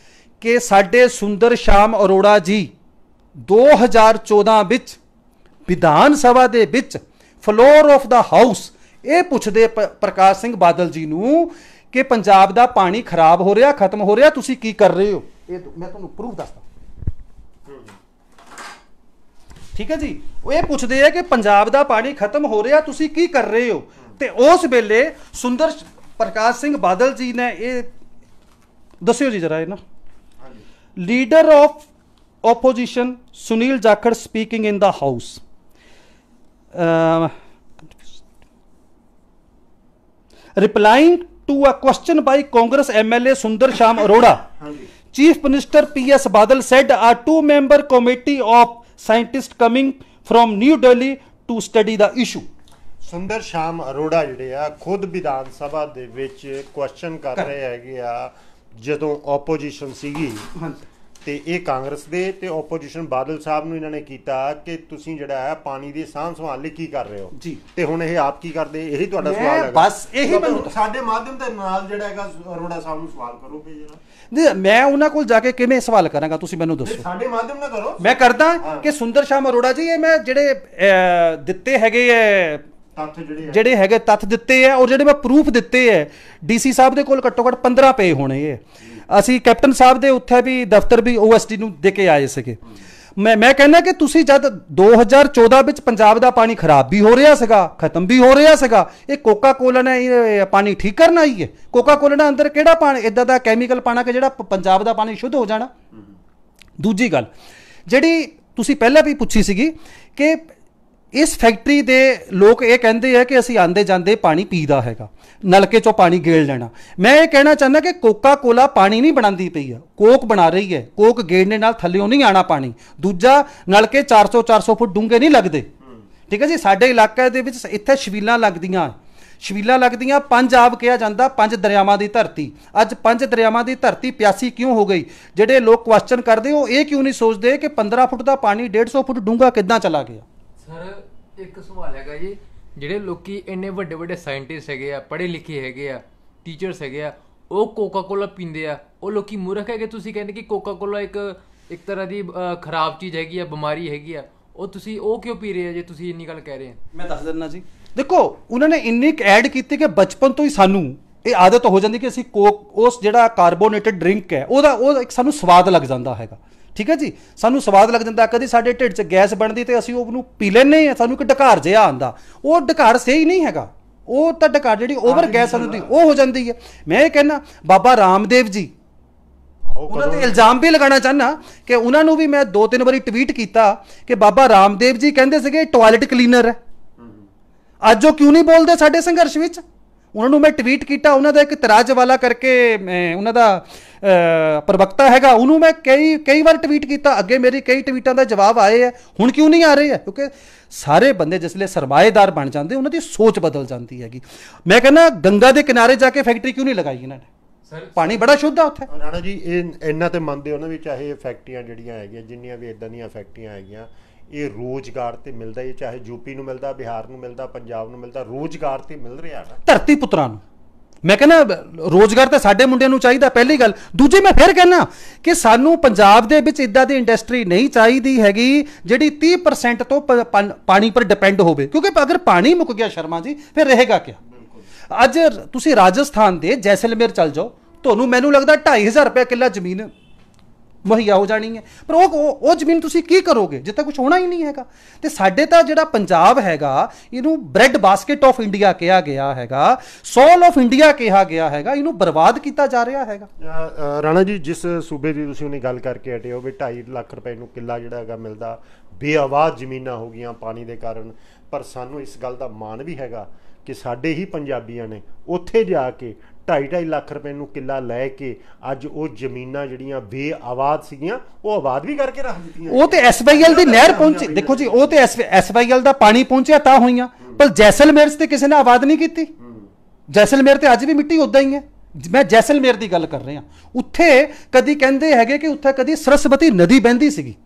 ਕਿ ਸਾਡੇ ਸੁੰਦਰ ਸ਼ਾਮ ਅਰੋੜਾ ਜੀ ਦੋ ਹਜ਼ਾਰ ਚੌਦਾਂ ਵਿੱਚ ਵਿਧਾਨ ਸਭਾ ਦੇ ਵਿੱਚ ਫਲੋਰ ਆਫ ਦਾ ਹਾਊਸ ਇਹ ਪੁੱਛਦੇ ਪ੍ਰਕਾਸ਼ ਸਿੰਘ ਬਾਦਲ ਜੀ ਨੂੰ ਕਿ ਪੰਜਾਬ ਦਾ ਪਾਣੀ ਖਰਾਬ ਹੋ ਰਿਹਾ, ਖਤਮ ਹੋ ਰਿਹਾ, ਤੁਸੀਂ ਕੀ ਕਰ ਰਹੇ ਹੋ? ਇਹ ਮੈਂ ਤੁਹਾਨੂੰ ਪ੍ਰੂਫ ਦੱਸਦਾ। ਠੀਕ ਹੈ ਜੀ, ਉਹ ਇਹ ਪੁੱਛਦੇ ਆ ਕਿ ਪੰਜਾਬ ਦਾ ਪਾਣੀ ਖਤਮ ਹੋ ਰਿਹਾ, ਤੁਸੀਂ ਕੀ ਕਰ ਰਹੇ ਹੋ? ਤੇ ਉਸ ਵੇਲੇ ਸੁੰਦਰ ਪ੍ਰਕਾਸ਼ ਸਿੰਘ ਬਾਦਲ ਜੀ ਨੇ ਇਹ ਦੱਸਿਓ ਜੀ ਜਰਾ, ਇਹ ਨਾ leader of opposition Sunil Jakhar speaking in the house, uh, replying to a question by Congress M L A Sundar Sham Arora, Chief Minister P S Badal said a two member committee of scientists coming from New Delhi to study the issue. Sundar Sham Arora ਜਿਹੜੇ ਆ ਖੁਦ ਵਿਧਾਨ ਸਭਾ ਦੇ ਵਿੱਚ ਕੁਐਸਚਨ ਕਰ ਰਹੇ ਹੈਗੇ ਆ, ਜਦੋਂ ਆਪੋਜੀਸ਼ਨ ਸੀਗੀ ਤੇ ਇਹ ਕਾਂਗਰਸ ਦੇ ਤੇ ਆਪੋਜੀਸ਼ਨ ਬਾਦਲ ਸਾਹਿਬ ਨੂੰ ਇਹਨਾਂ ਨੇ ਕੀਤਾ ਕਿ ਤੁਸੀਂ ਜਿਹੜਾ ਹੈ ਪਾਣੀ ਦੀ ਸਾਂਭ ਸੰਭਾਲ ਲਈ ਕੀ ਕਰ ਰਹੇ ਹੋ ਜੀ, ਤੇ ਹੁਣ ਇਹ ਆਪ ਕੀ ਕਰਦੇ? ਇਹੀ ਤੁਹਾਡਾ ਸਵਾਲ ਹੈ। ਬਸ ਇਹੀ ਮੈਨੂੰ ਸਾਡੇ ਮਾਧਿਅਮ ਦੇ ਨਾਲ ਜਿਹੜਾ ਹੈਗਾ ਅਰੋੜਾ ਸਾਹਿਬ ਨੂੰ ਸਵਾਲ ਕਰੋਗੇ ਜਰਾ? ਮੈਂ ਉਹਨਾਂ ਕੋਲ ਜਾ ਕੇ ਕਿਵੇਂ ਸਵਾਲ ਕਰਾਂਗਾ, ਤੁਸੀਂ ਮੈਨੂੰ ਦੱਸੋ। ਸਾਡੇ ਮਾਧਿਅਮ ਨਾਲ ਕਰੋ। ਮੈਂ ਕਰਦਾ ਕਿ ਸੁੰਦਰ ਸ਼ਾਮ ਅਰੋੜਾ ਜੀ, ਇਹ ਮੈਂ ਜਿਹੜੇ ਦਿੱਤੇ ਹੈਗੇ ਹੈ ਤੱਥ, ਜਿਹੜੇ ਜਿਹੜੇ ਹੈਗੇ ਤੱਥ ਦਿੱਤੇ ਹੈ, ਔਰ ਜਿਹੜੇ ਮੈਂ ਪ੍ਰੂਫ ਦਿੱਤੇ ਹੈ, ਡੀਸੀ ਸਾਹਿਬ ਦੇ ਕੋਲ ਘੱਟੋ ਘੱਟ ਪੰਦਰਾਂ ਪਏ ਹੋਣੇ ਹੈ। ਅਸੀਂ ਕੈਪਟਨ ਸਾਹਿਬ ਦੇ ਉੱਥੇ ਵੀ ਦਫ਼ਤਰ ਵੀ ਓ ਐਸ ਡੀ ਨੂੰ ਦੇ ਕੇ ਆਏ ਸੀਗੇ। ਮੈਂ ਮੈਂ ਕਹਿੰਦਾ ਕਿ ਤੁਸੀਂ ਜਦ ਦੋ ਹਜ਼ਾਰ ਚੌਦਾਂ ਵਿੱਚ ਪੰਜਾਬ ਦਾ ਪਾਣੀ ਖਰਾਬ ਵੀ ਹੋ ਰਿਹਾ ਸੀਗਾ, ਖਤਮ ਵੀ ਹੋ ਰਿਹਾ ਸੀਗਾ, ਇਹ ਕੋਕਾ ਕੋਲਾ ਨੇ ਪਾਣੀ ਠੀਕ ਕਰਨਾ ਹੀ ਹੈ? ਕੋਕਾ ਕੋਲਾ ਦੇ ਅੰਦਰ ਕਿਹੜਾ ਪਾਣੀ ਇੱਦਾਂ ਦਾ ਕੈਮੀਕਲ ਪਾਣਾ ਕਿ ਜਿਹੜਾ ਪੰਜਾਬ ਦਾ ਪਾਣੀ ਸ਼ੁੱਧ ਹੋ ਜਾਣਾ? ਦੂਜੀ ਗੱਲ ਜਿਹੜੀ ਤੁਸੀਂ ਪਹਿਲਾਂ ਵੀ ਪੁੱਛੀ ਸੀਗੀ ਕਿ ਇਸ ਫੈਕਟਰੀ ਦੇ ਲੋਕ ਇਹ ਕਹਿੰਦੇ ਆ ਕਿ ਅਸੀਂ ਆਂਦੇ ਜਾਂਦੇ ਪਾਣੀ ਪੀਦਾ ਹੈਗਾ, ਨਲਕੇ ਚੋਂ ਪਾਣੀ ਗੇੜ ਲੈਣਾ। ਮੈਂ ਇਹ ਕਹਿਣਾ ਚਾਹੁੰਦਾ ਕਿ ਕੋਕਾ ਕੋਲਾ ਪਾਣੀ ਨਹੀਂ ਬਣਾਉਂਦੀ ਪਈ ਆ, ਕੋਕ ਬਣਾ ਰਹੀ ਹੈ। ਕੋਕ ਗੇੜਨੇ ਨਾਲ ਥੱਲਿਓਂ ਨਹੀਂ ਆਣਾ ਪਾਣੀ। ਦੂਜਾ, ਨਲਕੇ ਚਾਰ ਸੌ ਚਾਰ ਸੌ ਫੁੱਟ ਡੂੰਘੇ ਨਹੀਂ ਲੱਗਦੇ। ਠੀਕ ਹੈ ਜੀ, ਸਾਡੇ ਇਲਾਕੇ ਦੇ ਵਿੱਚ ਇੱਥੇ ਛਬੀਲਾਂ ਲੱਗਦੀਆਂ, ਛਬੀਲਾਂ ਲੱਗਦੀਆਂ। ਪੰਜ ਆਬ ਕਿਹਾ ਜਾਂਦਾ, ਪੰਜ ਦਰਿਆਵਾਂ ਦੀ ਧਰਤੀ। ਅੱਜ ਪੰਜ ਦਰਿਆਵਾਂ ਦੀ ਧਰਤੀ ਪਿਆਸੀ ਕਿਉਂ ਹੋ ਗਈ? ਜਿਹੜੇ ਲੋਕ ਕੁਐਸਚਨ ਕਰਦੇ ਉਹ ਇਹ ਕਿਉਂ ਨਹੀਂ ਸੋਚਦੇ ਕਿ ਪੰਦਰਾਂ ਫੁੱਟ ਦਾ ਪਾਣੀ ਡੇਢ ਸੌ ਫੁੱਟ ਡੂੰਘਾ ਕਿੱਦਾਂ ਚਲਾ ਗਿਆ? ਸਰ ਇੱਕ ਸਵਾਲ ਹੈਗਾ ਜੀ ਜਿਹੜੇ ਲੋਕੀ ਇੰਨੇ ਵੱਡੇ ਵੱਡੇ ਸਾਇੰਟਿਸਟ ਹੈਗੇ ਆ, ਪੜ੍ਹੇ ਲਿਖੇ ਹੈਗੇ ਆ, ਟੀਚਰਸ ਹੈਗੇ ਆ, ਉਹ ਕੋਕਾ ਕੋਲਾ ਪੀਂਦੇ ਆ, ਉਹ ਲੋਕੀ ਮੂਰਖ ਹੈਗੇ। ਤੁਸੀਂ ਕਹਿੰਦੇ ਕਿ ਕੋਕਾ ਕੋਲਾ ਇੱਕ ਇੱਕ ਤਰ੍ਹਾਂ ਦੀ ਖਰਾਬ ਚੀਜ਼ ਹੈਗੀ ਆ, ਬਿਮਾਰੀ ਹੈਗੀ ਆ, ਉਹ ਤੁਸੀਂ ਉਹ ਕਿਉਂ ਪੀ ਰਹੇ ਆ ਜੇ ਤੁਸੀਂ ਇੰਨੀ ਗੱਲ ਕਹਿ ਰਹੇ ਆ? ਮੈਂ ਦੱਸ ਦਿੰਦਾ ਜੀ, ਦੇਖੋ ਉਹਨਾਂ ਨੇ ਇੰਨੀ ਐਡ ਕੀਤੀ ਕਿ ਬਚਪਨ ਤੋਂ ਹੀ ਸਾਨੂੰ ਇਹ ਆਦਤ ਹੋ ਜਾਂਦੀ ਕਿ ਅਸੀਂ ਕੋਕ ਉਸ ਜਿਹੜਾ ਕਾਰਬੋਨੇਟਡ ਡਰਿੰਕ ਹੈ ਉਹਦਾ ਉਹ ਇੱਕ ਸਾਨੂੰ ਸਵਾਦ ਲੱਗ ਜਾਂਦਾ ਹੈਗਾ, ਠੀਕ ਹੈ ਜੀ, ਸਾਨੂੰ ਸਵਾਦ ਲੱਗ ਜਾਂਦਾ। ਕਦੀ ਸਾਡੇ ਢਿੱਡ 'ਚ ਗੈਸ ਬਣਦੀ ਤੇ ਅਸੀਂ ਉਹਨੂੰ ਪੀ ਲੈਂਦੇ ਹਾਂ, ਸਾਨੂੰ ਇੱਕ ਢਕਾਰ ਜਿਹਾ ਆਉਂਦਾ, ਉਹ ਢਕਾਰ ਸਹੀ ਨਹੀਂ ਹੈਗਾ, ਉਹ ਤਾਂ ਢਕਾਰ ਜਿਹੜੀ ਓਵਰ ਗੈਸ ਹੁੰਦੀ ਉਹ ਹੋ ਜਾਂਦੀ ਹੈ। ਮੈਂ ਇਹ ਕਹਿੰਦਾ ਬਾਬਾ ਰਾਮਦੇਵ ਜੀ, ਉਹਨਾਂ ਤੇ ਇਲਜ਼ਾਮ ਵੀ ਲਗਾਉਣਾ ਚਾਹੁੰਦਾ ਕਿ ਉਹਨਾਂ ਨੂੰ ਵੀ ਮੈਂ ਦੋ ਤਿੰਨ ਵਾਰੀ ਟਵੀਟ ਕੀਤਾ ਕਿ ਬਾਬਾ ਰਾਮਦੇਵ ਜੀ ਕਹਿੰਦੇ ਸੀਗੇ ਟਾਇਲਟ ਕਲੀਨਰ ਹੈ, ਅੱਜ ਉਹ ਕਿਉਂ ਨਹੀਂ ਬੋਲਦੇ ਸਾਡੇ ਸੰਘਰਸ਼ ਵਿੱਚ? ਉਹਨਾਂ ਨੂੰ ਮੈਂ ਟਵੀਟ ਕੀਤਾ, ਉਹਨਾਂ ਦਾ ਇੱਕ ਤਰਾਜ ਵਾਲਾ ਕਰਕੇ ਉਹਨਾਂ ਦਾ ਪ੍ਰਵਕਤਾ ਹੈਗਾ, ਉਹਨੂੰ ਮੈਂ ਕਈ ਕਈ ਵਾਰ ਟਵੀਟ ਕੀਤਾ, ਅੱਗੇ ਮੇਰੀ ਕਈ ਟਵੀਟਾਂ ਦਾ ਜਵਾਬ ਆਏ ਹੈ, ਹੁਣ ਕਿਉਂ ਨਹੀਂ ਆ ਰਹੇ ਹੈ? ਕਿਉਂਕਿ ਸਾਰੇ ਬੰਦੇ ਜਿਸਲੇ ਸਰਮਾਏਦਾਰ ਬਣ ਜਾਂਦੇ ਉਹਨਾਂ ਦੀ ਸੋਚ ਬਦਲ ਜਾਂਦੀ ਹੈਗੀ। ਮੈਂ ਕਹਿੰਦਾ ਗੰਗਾ ਦੇ ਕਿਨਾਰੇ ਜਾ ਕੇ ਫੈਕਟਰੀ ਕਿਉਂ ਨਹੀਂ ਲਗਾਈ ਇਹਨਾਂ ਨੇ? ਪਾਣੀ ਬੜਾ ਸ਼ੁੱਧ ਆ ਉੱਥੇ। ਰਾਣਾ ਜੀ ਇਹ ਇਹਨਾਂ ਤੇ ਮੰਨਦੇ ਹੋ ਨਾ ਵੀ ਚਾਹੇ ਫੈਕਟਰੀਆਂ ਜਿਹੜੀਆਂ ਹੈਗੀਆਂ, ਜਿੰਨੀਆਂ ਵੀ ਇਦਾਂ ਦੀਆਂ ਫੈਕਟਰੀਆਂ ਹੈਗੀਆਂ, ਇਹ ਰੋਜ਼ਗਾਰ ਤੇ ਮਿਲਦਾ, ਇਹ ਚਾਹੇ ਯੂਪੀ ਨੂੰ ਮਿਲਦਾ, ਬਿਹਾਰ ਨੂੰ ਮਿਲਦਾ, ਪੰਜਾਬ ਨੂੰ ਮਿਲਦਾ, ਰੋਜ਼ਗਾਰ ਤੇ ਮਿਲ ਰਿਹਾ ਨਾ ਧਰਤੀ ਪੁੱਤਰਾਂ ਨੂੰ। ਮੈਂ ਕਹਿੰਦਾ ਰੋਜ਼ਗਾਰ ਤਾਂ ਸਾਡੇ ਮੁੰਡਿਆਂ ਨੂੰ ਚਾਹੀਦਾ, ਪਹਿਲੀ ਗੱਲ। ਦੂਜੀ ਮੈਂ ਫਿਰ ਕਹਿੰਦਾ ਕਿ ਸਾਨੂੰ ਪੰਜਾਬ ਦੇ ਵਿੱਚ ਇਦਾਂ ਦੀ ਇੰਡਸਟਰੀ ਨਹੀਂ ਚਾਹੀਦੀ ਹੈਗੀ ਜਿਹੜੀ ਤੀਹ ਪਰਸੈਂਟ ਤੋਂ ਪਾਣੀ ਪਰ ਡਿਪੈਂਡ ਹੋਵੇ, ਕਿਉਂਕਿ ਅਗਰ ਪਾਣੀ ਮੁੱਕ ਗਿਆ ਸ਼ਰਮਾ ਜੀ ਫਿਰ ਰਹੇਗਾ ਕਿਆ? ਅੱਜ ਤੁਸੀਂ ਰਾਜਸਥਾਨ ਦੇ ਜੈਸਲਮੇਰ ਚੱਲ ਜਾਓ, ਤੁਹਾਨੂੰ ਮੈਨੂੰ ਲੱਗਦਾ ਢਾਈ ਹਜ਼ਾਰ ਰੁਪਏ ਕਿੱਲਾ ਜ਼ਮੀਨ ਮੁਹੱਈਆ ਹੋ ਜਾਣੀ ਹੈ, ਪਰ ਉਹ ਉਹ ਜ਼ਮੀਨ ਤੁਸੀਂ ਕੀ ਕਰੋਗੇ ਜਿੱਥੇ ਕੁਝ ਹੋਣਾ ਹੀ ਨਹੀਂ ਹੈਗਾ। ਤੇ ਸਾਡੇ ਤਾਂ ਜਿਹੜਾ ਪੰਜਾਬ ਹੈਗਾ ਇਹਨੂੰ ਬ੍ਰੈਡ ਬਾਸਕਟ ਆਫ ਇੰਡੀਆ ਕਿਹਾ ਗਿਆ ਹੈਗਾ, ਸੋਲ ਆਫ ਇੰਡੀਆ ਕਿਹਾ ਗਿਆ ਹੈਗਾ, ਇਹਨੂੰ ਬਰਬਾਦ ਕੀਤਾ ਜਾ ਰਿਹਾ ਹੈਗਾ। ਰਾਣਾ ਜੀ ਜਿਸ ਸੂਬੇ ਦੀ ਤੁਸੀਂ ਉਹਨੇ ਗੱਲ ਕਰਕੇ ਹਟੇ ਹੋ ਵੀ ਢਾਈ ਲੱਖ ਰੁਪਏ ਨੂੰ ਕਿੱਲਾ ਜਿਹੜਾ ਹੈਗਾ ਮਿਲਦਾ, ਬੇਆਵਾਜ਼ ਜ਼ਮੀਨਾਂ ਹੋ ਗਈਆਂ ਪਾਣੀ ਦੇ ਕਾਰਨ, ਪਰ ਸਾਨੂੰ ਇਸ ਗੱਲ ਦਾ ਮਾਣ ਵੀ ਹੈਗਾ ਕਿ ਸਾਡੇ ਹੀ ਪੰਜਾਬੀਆਂ ਨੇ ਉੱਥੇ ਜਾ ਕੇ ਢਾਈ ਢਾਈ ਲੱਖ ਰੁਪਏ ਨੂੰ ਕਿੱਲਾ ਲੈ ਕੇ ਅੱਜ ਉਹ ਜ਼ਮੀਨਾਂ ਜਿਹੜੀਆਂ ਬੇਆਬਾਦ ਸੀਗੀਆਂ ਉਹ ਆਬਾਦ ਵੀ ਕਰਕੇ ਰੱਖ ਦਿੱਤੀਆਂ। ਉਹ ਤੇ ਐਸ ਵਾਈ ਐਲ ਦੀ ਨਹਿਰ ਪਹੁੰਚੀ, ਦੇਖੋ ਜੀ ਉਹ ਤੇ ਐਸ ਵਾਈ ਐਲ ਦਾ ਪਾਣੀ ਪਹੁੰਚਿਆ ਤਾਂ ਹੋਈਆਂ, ਪਰ ਜੈਸਲਮੇਰ ਤੇ ਕਿਸੇ ਨੇ ਆਬਾਦ ਨਹੀਂ ਕੀਤੀ। ਜੈਸਲਮੇਰ ਤੇ ਅੱਜ ਵੀ ਮਿੱਟੀ ਉਦਾਂ ਹੀ ਹੈ। ਮੈਂ ਜੈਸਲਮੇਰ ਦੀ ਗੱਲ ਕਰ ਰਿਹਾ, ਉੱਥੇ ਕਦੀ ਕਹਿੰਦੇ ਹੈਗੇ ਕਿ ਉੱਥੇ ਕਦੀ ਸਰਸਵਤੀ ਨਦੀ ਬਹਿੰਦੀ ਸੀਗੀ,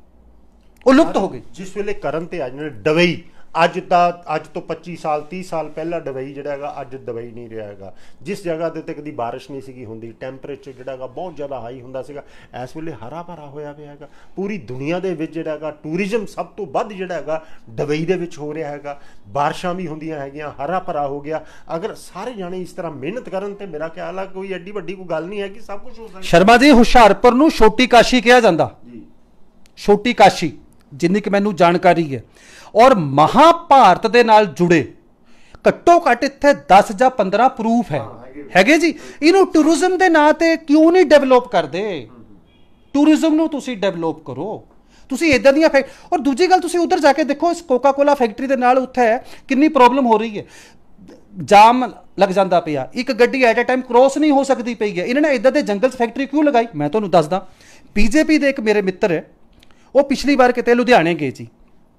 ਉਹ ਲੁਪਤ ਹੋ ਗਈ। ਜਿਸ ਵੇਲੇ ਕਰਨ ਤੇ ਅੱਜ ਨੇ ਡਬਈ, ਅੱਜ ਦਾ ਅੱਜ ਤੋਂ ਪੱਚੀ ਸਾਲ ਤੀਹ ਸਾਲ ਪਹਿਲਾਂ ਡਬਈ ਜਿਹੜਾ ਹੈਗਾ ਅੱਜ ਡਬਈ ਨਹੀਂ ਰਿਹਾ ਹੈਗਾ। ਜਿਸ ਜਗ੍ਹਾ ਦੇ ਉੱਤੇ ਕਦੀ ਬਾਰਿਸ਼ ਨਹੀਂ ਸੀਗੀ ਹੁੰਦੀ, ਟੈਂਪਰੇਚਰ ਜਿਹੜਾ ਹੈਗਾ ਬਹੁਤ ਜ਼ਿਆਦਾ ਹਾਈ ਹੁੰਦਾ ਸੀਗਾ, ਇਸ ਵੇਲੇ ਹਰਾ ਭਰਾ ਹੋਇਆ ਪਿਆ ਹੈਗਾ। ਪੂਰੀ ਦੁਨੀਆ ਦੇ ਵਿੱਚ ਜਿਹੜਾ ਹੈਗਾ ਟੂਰਿਜ਼ਮ ਸਭ ਤੋਂ ਵੱਧ ਜਿਹੜਾ ਹੈਗਾ ਡਬਈ ਦੇ ਵਿੱਚ ਹੋ ਰਿਹਾ ਹੈਗਾ, ਬਾਰਿਸ਼ਾਂ ਵੀ ਹੁੰਦੀਆਂ ਹੈਗੀਆਂ, ਹਰਾ ਭਰਾ ਹੋ ਗਿਆ। ਅਗਰ ਸਾਰੇ ਜਾਣੇ ਇਸ ਤਰ੍ਹਾਂ ਮਿਹਨਤ ਕਰਨ ਤੇ ਮੇਰਾ ਖਿਆਲ ਆ ਕੋਈ ਐਡੀ ਵੱਡੀ ਕੋਈ ਗੱਲ ਨਹੀਂ ਹੈ ਕਿ ਸਭ ਕੁਝ ਹੋ ਸਕਦਾ। ਸ਼ਰਮਾ ਜੀ ਹੁਸ਼ਿਆਰਪੁਰ ਨੂੰ ਛੋਟੀ ਕਾਸ਼ੀ ਕਿਹਾ ਜਾਂਦਾ, ਛੋਟੀ ਕਾਸ਼ੀ ਜਿੰਨੀ ਕਿ ਮੈਨੂੰ ਜਾਣਕਾਰੀ ਹੈ, ਔਰ ਮਹਾਭਾਰਤ ਦੇ ਨਾਲ ਜੁੜੇ ਘੱਟੋ ਘੱਟ ਇੱਥੇ ਦਸ ਜਾਂ ਪੰਦਰਾਂ ਪ੍ਰੂਫ ਹੈ ਹੈਗੇ ਜੀ। ਇਹਨੂੰ ਟੂਰਿਜ਼ਮ ਦੇ ਨਾਂ ਤੇ ਕਿਉਂ ਨਹੀਂ ਡਿਵੈਲਪ ਕਰਦੇ? ਟੂਰਿਜ਼ਮ ਨੂੰ ਤੁਸੀਂ ਡਿਵੈਲਪ ਕਰੋ, ਤੁਸੀਂ ਇਦਾਂ ਦੀਆਂ ਫੈਕ ਔਰ ਦੂਜੀ ਗੱਲ ਤੁਸੀਂ ਉਧਰ ਜਾ ਕੇ ਦੇਖੋ, ਇਸ ਕੋਕਾ ਕੋਲਾ ਫੈਕਟਰੀ ਦੇ ਨਾਲ ਉੱਥੇ ਕਿੰਨੀ ਪ੍ਰੋਬਲਮ ਹੋ ਰਹੀ ਹੈ, ਜਾਮ ਲੱਗ ਜਾਂਦਾ ਪਿਆ, ਇੱਕ ਗੱਡੀ ਐਟ ਅ ਟਾਈਮ ਕ੍ਰੋਸ ਨਹੀਂ ਹੋ ਸਕਦੀ ਪਈ ਹੈ। ਇਹਨਾਂ ਨੇ ਇਦਾਂ ਦੇ ਜੰਗਲ 'ਚ ਫੈਕਟਰੀ ਕਿਉਂ ਲਗਾਈ? ਮੈਂ ਤੁਹਾਨੂੰ ਦੱਸਦਾ, ਬੀਜੇਪੀ ਦੇ ਇੱਕ ਮੇਰੇ ਮਿੱਤਰ ਹੈ, ਉਹ ਪਿਛਲੀ ਵਾਰ ਕਿਤੇ ਲੁਧਿਆਣੇ ਗਏ ਜੀ,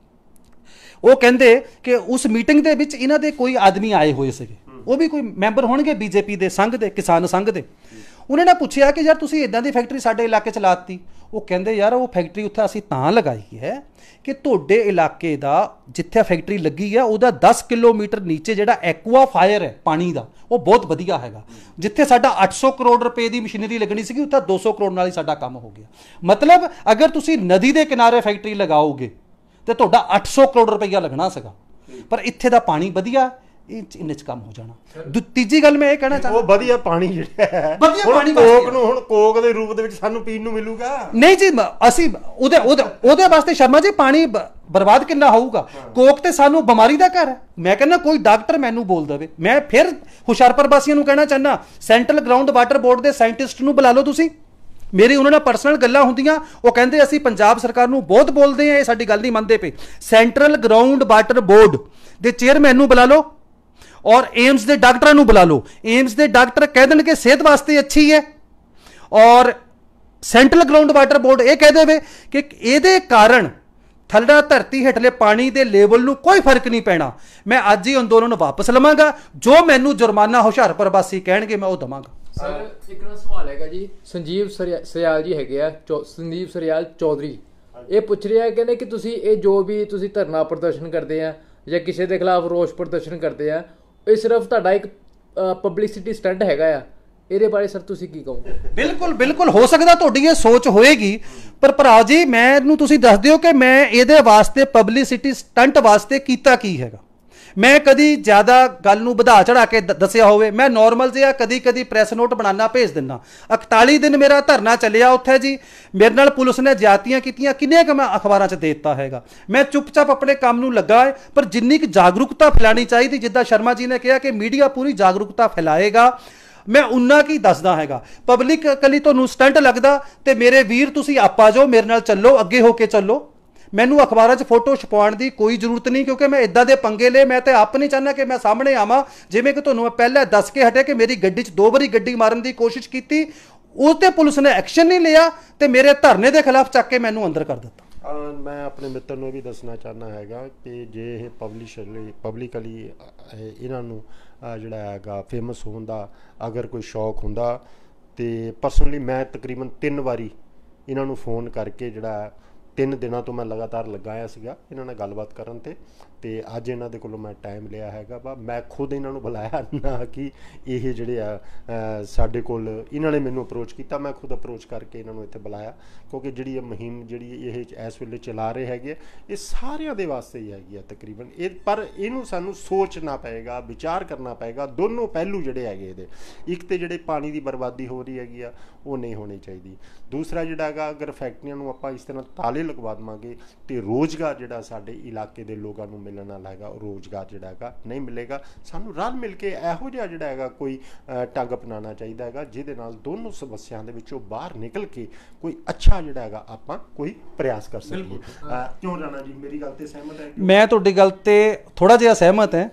ਉਹ ਕਹਿੰਦੇ ਕਿ ਉਸ ਮੀਟਿੰਗ ਦੇ ਵਿੱਚ ਇਹਨਾਂ ਦੇ ਕੋਈ ਆਦਮੀ ਆਏ ਹੋਏ ਸੀਗੇ, ਉਹ ਵੀ ਕੋਈ ਮੈਂਬਰ ਹੋਣਗੇ ਬੀਜੇਪੀ ਦੇ ਸੰਘ ਦੇ, ਕਿਸਾਨ ਸੰਘ ਦੇ। ਉਹਨਾਂ ਨੇ ਪੁੱਛਿਆ ਕਿ ਯਾਰ ਤੁਸੀਂ ਇਦਾਂ ਦੀ ਫੈਕਟਰੀ ਸਾਡੇ ਇਲਾਕੇ 'ਚ ਲਾਤੀ? ਉਹ ਕਹਿੰਦੇ ਯਾਰ ਉਹ ਫੈਕਟਰੀ ਉੱਥੇ ਅਸੀਂ ਤਾਂ ਲਗਾਈ ਹੈ ਕਿ ਤੁਹਾਡੇ ਇਲਾਕੇ ਦਾ ਜਿੱਥੇ ਫੈਕਟਰੀ ਲੱਗੀ ਹੈ ਉਹਦਾ ਦਸ ਕਿਲੋਮੀਟਰ ਨੀਚੇ ਜਿਹੜਾ ਐਕਵਾ ਫਾਇਰ ਹੈ ਪਾਣੀ ਦਾ, ਉਹ ਬਹੁਤ ਵਧੀਆ ਹੈਗਾ। ਜਿੱਥੇ ਸਾਡਾ ਅੱਠ ਸੌ ਕਰੋੜ ਰੁਪਏ ਦੀ ਮਸ਼ੀਨਰੀ ਲੱਗਣੀ ਸੀਗੀ ਉੱਥੇ ਦੋ ਸੌ ਕਰੋੜ ਨਾਲ ਹੀ ਸਾਡਾ ਕੰਮ ਹੋ ਗਿਆ। ਮਤਲਬ ਅਗਰ ਤੁਸੀਂ ਨਦੀ ਦੇ ਕਿਨਾਰੇ ਫੈਕਟਰੀ ਲਗਾਓਗੇ ਤੇ ਤੁਹਾਡਾ ਅੱਠ ਸੌ ਕਰੋੜ ਰੁਪਈਆ ਲੱਗਣਾ ਸੀਗਾ, ਪਰ ਇੱਥੇ ਦਾ ਪਾਣੀ ਵਧੀਆ, ਇੰਨੇ 'ਚ ਕੰਮ ਹੋ ਜਾਣਾ। ਤੀਜੀ ਗੱਲ ਮੈਂ ਇਹ ਕਹਿਣਾ ਚਾਹੁੰਦਾ, ਉਹ ਵਧੀਆ ਪਾਣੀ ਜਿਹੜਾ ਹੈ ਵਧੀਆ ਪਾਣੀ ਕੋਕ ਨੂੰ ਹੁਣ ਕੋਕ ਦੇ ਰੂਪ ਦੇ ਵਿੱਚ ਸਾਨੂੰ ਪੀਣ ਨੂੰ ਮਿਲੂਗਾ ਨਹੀਂ ਜੀ। ਅਸੀਂ ਉਹਦੇ ਉਹਦੇ ਵਾਸਤੇ ਸ਼ਰਮਾ ਜੀ ਪਾਣੀ ਬਰਬਾਦ ਕਿੰਨਾ ਹੋਊਗਾ? ਕੋਕ ਤੇ ਸਾਨੂੰ ਬਿਮਾਰੀ ਦਾ ਘਰ ਹੈ। ਮੈਂ ਕਹਿੰਦਾ ਕੋਈ ਡਾਕਟਰ ਮੈਨੂੰ ਬੋਲ ਦੇਵੇ, ਮੈਂ ਫਿਰ ਹੁਸ਼ਿਆਰਪੁਰ ਵਾਸੀਆਂ ਨੂੰ ਕਹਿਣਾ ਚਾਹੁੰਦਾ, ਸੈਂਟਰਲ ਗਰਾਊਂਡ ਵਾਟਰ ਬੋਰਡ ਦੇ ਸਾਇੰਟਿਸਟ ਨੂੰ ਬੁਲਾ ਲਓ ਤੁਸੀਂ, ਮੇਰੀ ਉਹਨਾਂ ਨਾਲ ਪਰਸਨਲ ਗੱਲਾਂ ਹੁੰਦੀਆਂ, ਉਹ ਕਹਿੰਦੇ ਅਸੀਂ ਪੰਜਾਬ ਸਰਕਾਰ ਨੂੰ ਬਹੁਤ ਬੋਲਦੇ ਆ, ਇਹ ਸਾਡੀ ਗੱਲ ਨਹੀਂ ਮੰਨਦੇ ਪਏ। ਸੈਂਟਰਲ ਗਰਾਊਂਡ ਵਾਟਰ ਬੋਰਡ ਦੇ ਚੇਅਰਮੈਨ ਨੂੰ ਬੁਲਾ ਲਓ ਔਰ ਏਮਸ ਦੇ ਡਾਕਟਰਾਂ ਨੂੰ ਬੁਲਾ ਲਓ। ਏਮਸ ਦੇ ਡਾਕਟਰ ਕਹਿ ਦੇਣ ਕਿ ਸਿਹਤ ਵਾਸਤੇ ਅੱਛੀ ਹੈ, ਔਰ ਸੈਂਟਰਲ ਗਰਾਊਂਡ ਵਾਟਰ ਬੋਰਡ ਇਹ ਕਹਿ ਦੇਵੇ ਕਿ ਇਹਦੇ ਕਾਰਨ ਥੱਲੜਾ ਧਰਤੀ ਹੇਠਲੇ ਪਾਣੀ ਦੇ ਲੈਵਲ ਨੂੰ ਕੋਈ ਫਰਕ ਨਹੀਂ ਪੈਣਾ। ਮੈਂ ਅੱਜ ਹੀ ਅੰਦੋਲਨ ਵਾਪਸ ਲਵਾਂਗਾ, ਜੋ ਮੈਨੂੰ ਜੁਰਮਾਨਾ ਹੁਸ਼ਿਆਰਪੁਰ ਵਾਸੀ ਕਹਿਣਗੇ ਮੈਂ ਉਹ ਦਵਾਂਗਾ। ਸਰ ਇੱਕ ਨਾ ਸਵਾਲ ਹੈਗਾ ਜੀ, ਸੰਜੀਵ ਸਰਿਆਲ ਜੀ ਹੈਗੇ ਆ, ਸੰਜੀਵ ਸਰਿਆਲ ਚੌਧਰੀ, ਇਹ ਪੁੱਛ ਰਿਹਾ ਕਹਿੰਦੇ ਕਿ ਤੁਸੀਂ ਇਹ ਜੋ ਵੀ ਤੁਸੀਂ ਧਰਨਾ ਪ੍ਰਦਰਸ਼ਨ ਕਰਦੇ ਆ ਜਾਂ ਕਿਸੇ ਦੇ ਖਿਲਾਫ ਰੋਸ ਪ੍ਰਦਰਸ਼ਨ ਕਰਦੇ ਆ, ਇਹ ਸਿਰਫ ਤੁਹਾਡਾ ਇੱਕ ਪਬਲਿਸਿਟੀ ਸਟੰਟ ਹੈਗਾ ਆ, ਇਹਦੇ ਬਾਰੇ ਸਰ ਤੁਸੀਂ ਕੀ ਕਹੋਗੇ? ਬਿਲਕੁਲ ਬਿਲਕੁਲ ਹੋ ਸਕਦਾ ਤੁਹਾਡੀ ਇਹ ਸੋਚ ਹੋਏਗੀ, ਪਰ ਭਰਾ ਜੀ ਮੈਨੂੰ ਤੁਸੀਂ ਦੱਸ ਦਿਓ ਕਿ ਮੈਂ ਇਹਦੇ ਵਾਸਤੇ ਪਬਲਿਸਿਟੀ ਸਟੰਟ ਵਾਸਤੇ ਕੀਤਾ ਕੀ ਹੈਗਾ। ਮੈਂ ਕਦੀ ਜ਼ਿਆਦਾ ਗੱਲ ਨੂੰ ਵਧਾ ਚੜਾ ਕੇ ਦੱਸਿਆ ਹੋਵੇ? ਮੈਂ ਨੋਰਮਲ ਜਿਹਾ ਕਦੀ ਕਦੀ ਪ੍ਰੈਸ ਨੋਟ ਬਣਾਉਣਾ ਭੇਜ ਦਿੰਦਾ। ਇਕਤਾਲੀ ਦਿਨ ਮੇਰਾ ਧਰਨਾ ਚੱਲਿਆ ਉੱਥੇ ਜੀ, ਮੇਰੇ ਨਾਲ ਪੁਲਿਸ ਨੇ ਜ਼ਿਆਦਤੀਆਂ ਕੀਤੀਆਂ, ਕਿੰਨੇ ਕੁ ਮੈਂ ਅਖਬਾਰਾਂ 'ਚ ਦੇ ਦਿੱਤਾ ਹੈਗਾ। ਮੈਂ ਚੁੱਪਚਾਪ ਆਪਣੇ ਕੰਮ ਨੂੰ ਲੱਗਾ ਹੈ, ਪਰ ਜਿੰਨੀ ਕੁ ਜਾਗਰੂਕਤਾ ਫੈਲਾਣੀ ਚਾਹੀਦੀ, ਜਿੱਦਾਂ ਸ਼ਰਮਾ ਜੀ ਨੇ ਕਿਹਾ ਕਿ ਮੀਡੀਆ ਪੂਰੀ ਜਾਗਰੂਕਤਾ ਫੈਲਾਏਗਾ, ਮੈਂ ਉਨਾ ਕੀ ਦੱਸਦਾ ਹੈਗਾ। ਪਬਲਿਕ ਕਲੀ ਤੁਹਾਨੂੰ ਸਟੰਟ ਲੱਗਦਾ ਤੇ ਮੇਰੇ ਵੀਰ ਤੁਸੀਂ ਆਪਾ ਜਾਓ, ਮੇਰੇ ਨਾਲ ਚੱਲੋ, ਅੱਗੇ ਹੋ ਕੇ ਚੱਲੋ। ਮੈਨੂੰ ਅਖਬਾਰਾਂ 'ਚ ਫੋਟੋ ਛਪਾਉਣ ਦੀ ਕੋਈ ਜ਼ਰੂਰਤ ਨਹੀਂ, ਕਿਉਂਕਿ ਮੈਂ ਇਦਾਂ ਦੇ ਪੰਗੇ ਲਏ। ਮੈਂ ਤਾਂ ਆਪ ਨਹੀਂ ਚਾਹੁੰਦਾ ਕਿ ਮੈਂ ਸਾਹਮਣੇ ਆਵਾਂ। ਜਿਵੇਂ ਕਿ ਤੁਹਾਨੂੰ ਮੈਂ ਪਹਿਲਾਂ ਦੱਸ ਕੇ ਹਟਿਆ ਕਿ ਮੇਰੀ ਗੱਡੀ 'ਚ ਦੋ ਵਾਰੀ ਗੱਡੀ ਮਾਰਨ ਦੀ ਕੋਸ਼ਿਸ਼ ਕੀਤੀ, ਉਹ ਤੇ ਪੁਲਿਸ ਨੇ ਐਕਸ਼ਨ ਨਹੀਂ ਲਿਆ ਤੇ ਮੇਰੇ ਧਰਨੇ ਦੇ ਖਿਲਾਫ ਚੱਕ ਕੇ ਮੈਨੂੰ ਅੰਦਰ ਕਰ ਦਿੱਤਾ। ਮੈਂ ਆਪਣੇ ਮਿੱਤਰ ਨੂੰ ਵੀ ਦੱਸਣਾ ਚਾਹੁੰਦਾ ਹੈਗਾ ਕਿ ਜੇ ਇਹ ਪਬਲਿਸ਼ਲੀ ਪਬਲਿਕਲੀ ਇਹਨਾਂ ਨੂੰ ਜਿਹੜਾ ਹੈਗਾ ਫੇਮਸ ਹੋਣ ਦਾ ਅਗਰ ਕੋਈ ਸ਼ੌਕ ਹੁੰਦਾ, ਤੇ ਪਰਸਨਲੀ ਮੈਂ ਤਕਰੀਬਨ ਤਿੰਨ ਵਾਰੀ ਇਹਨਾਂ ਨੂੰ ਫੋਨ ਕਰਕੇ ਜਿਹੜਾ ਤਿੰਨ ਦਿਨਾਂ ਤੋਂ ਮੈਂ ਲਗਾਤਾਰ ਲਗਾਇਆ ਸੀਗਾ ਇਹਨਾਂ ਨਾਲ ਗੱਲਬਾਤ ਕਰਨ ਤੇ ਤੇ ਅੱਜ ਇਹਨਾਂ ਦੇ ਕੋਲੋਂ ਮੈਂ ਟਾਈਮ ਲਿਆ ਹੈਗਾ ਵਾ। ਮੈਂ ਖੁਦ ਇਹਨਾਂ ਨੂੰ ਬੁਲਾਇਆ ਨਾ ਕਿ ਇਹ ਜਿਹੜੇ ਆ ਸਾਡੇ ਕੋਲ, ਇਹਨਾਂ ਨੇ ਮੈਨੂੰ ਅਪਰੋਚ ਕੀਤਾ, ਮੈਂ ਖੁਦ ਅਪਰੋਚ ਕਰਕੇ ਇਹਨਾਂ ਨੂੰ ਇੱਥੇ ਬੁਲਾਇਆ, ਕਿਉਂਕਿ ਜਿਹੜੀ ਇਹ ਮੁਹਿੰਮ ਜਿਹੜੀ ਇਹ ਇਸ ਵੇਲੇ ਚਲਾ ਰਹੇ ਹੈਗੇ ਇਹ ਸਾਰਿਆਂ ਦੇ ਵਾਸਤੇ ਹੀ ਹੈਗੀ ਆ ਤਕਰੀਬਨ ਇਹ। ਪਰ ਇਹਨੂੰ ਸਾਨੂੰ ਸੋਚਣਾ ਪਏਗਾ, ਵਿਚਾਰ ਕਰਨਾ ਪਏਗਾ, ਦੋਨੋਂ ਪਹਿਲੂ ਜਿਹੜੇ ਹੈਗੇ ਇਹਦੇ। ਇੱਕ ਤੇ ਜਿਹੜੇ ਪਾਣੀ ਦੀ ਬਰਬਾਦੀ ਹੋ ਰਹੀ ਹੈਗੀ ਆ ਉਹ ਨਹੀਂ ਹੋਣੀ ਚਾਹੀਦੀ। ਦੂਸਰਾ ਜਿਹੜਾ ਹੈਗਾ ਅਗਰ ਫੈਕਟਰੀਆਂ ਨੂੰ ਆਪਾਂ ਇਸ ਤਰ੍ਹਾਂ ਤਾਲੇ ਲਗਵਾ ਦੇਵਾਂਗੇ ਤੇ ਰੋਜ਼ਗਾਰ ਜਿਹੜਾ ਸਾਡੇ ਇਲਾਕੇ ਦੇ ਲੋਕਾਂ ਨੂੰ ਮਿਲਣ ਵਾਲਾ ਹੈਗਾ ਉਹ ਰੋਜ਼ਗਾਰ ਜਿਹੜਾ ਹੈਗਾ ਨਹੀਂ ਮਿਲੇਗਾ। ਸਾਨੂੰ ਰਲ ਮਿਲ ਕੇ ਇਹੋ ਜਿਹਾ ਜਿਹੜਾ ਹੈਗਾ ਕੋਈ ਢੰਗ ਅਪਣਾਉਣਾ ਚਾਹੀਦਾ ਹੈਗਾ ਜਿਹਦੇ ਨਾਲ ਦੋਨੋਂ ਸਮੱਸਿਆਵਾਂ ਦੇ ਵਿੱਚੋਂ ਬਾਹਰ ਨਿਕਲ ਕੇ ਕੋਈ ਅੱਛਾ ਜਿਹੜਾ ਹੈਗਾ ਆਪਾਂ ਕੋਈ ਪ੍ਰਯਾਸ ਕਰ ਸਕੀਏ। ਕਿਉਂ ਰਾਣਾ ਜੀ ਮੇਰੀ ਗੱਲ ਤੇ ਸਹਿਮਤ ਹੈ? ਮੈਂ ਤੁਹਾਡੀ ਗੱਲ ਤੇ ਥੋੜਾ ਜਿਹਾ ਸਹਿਮਤ ਹਾਂ।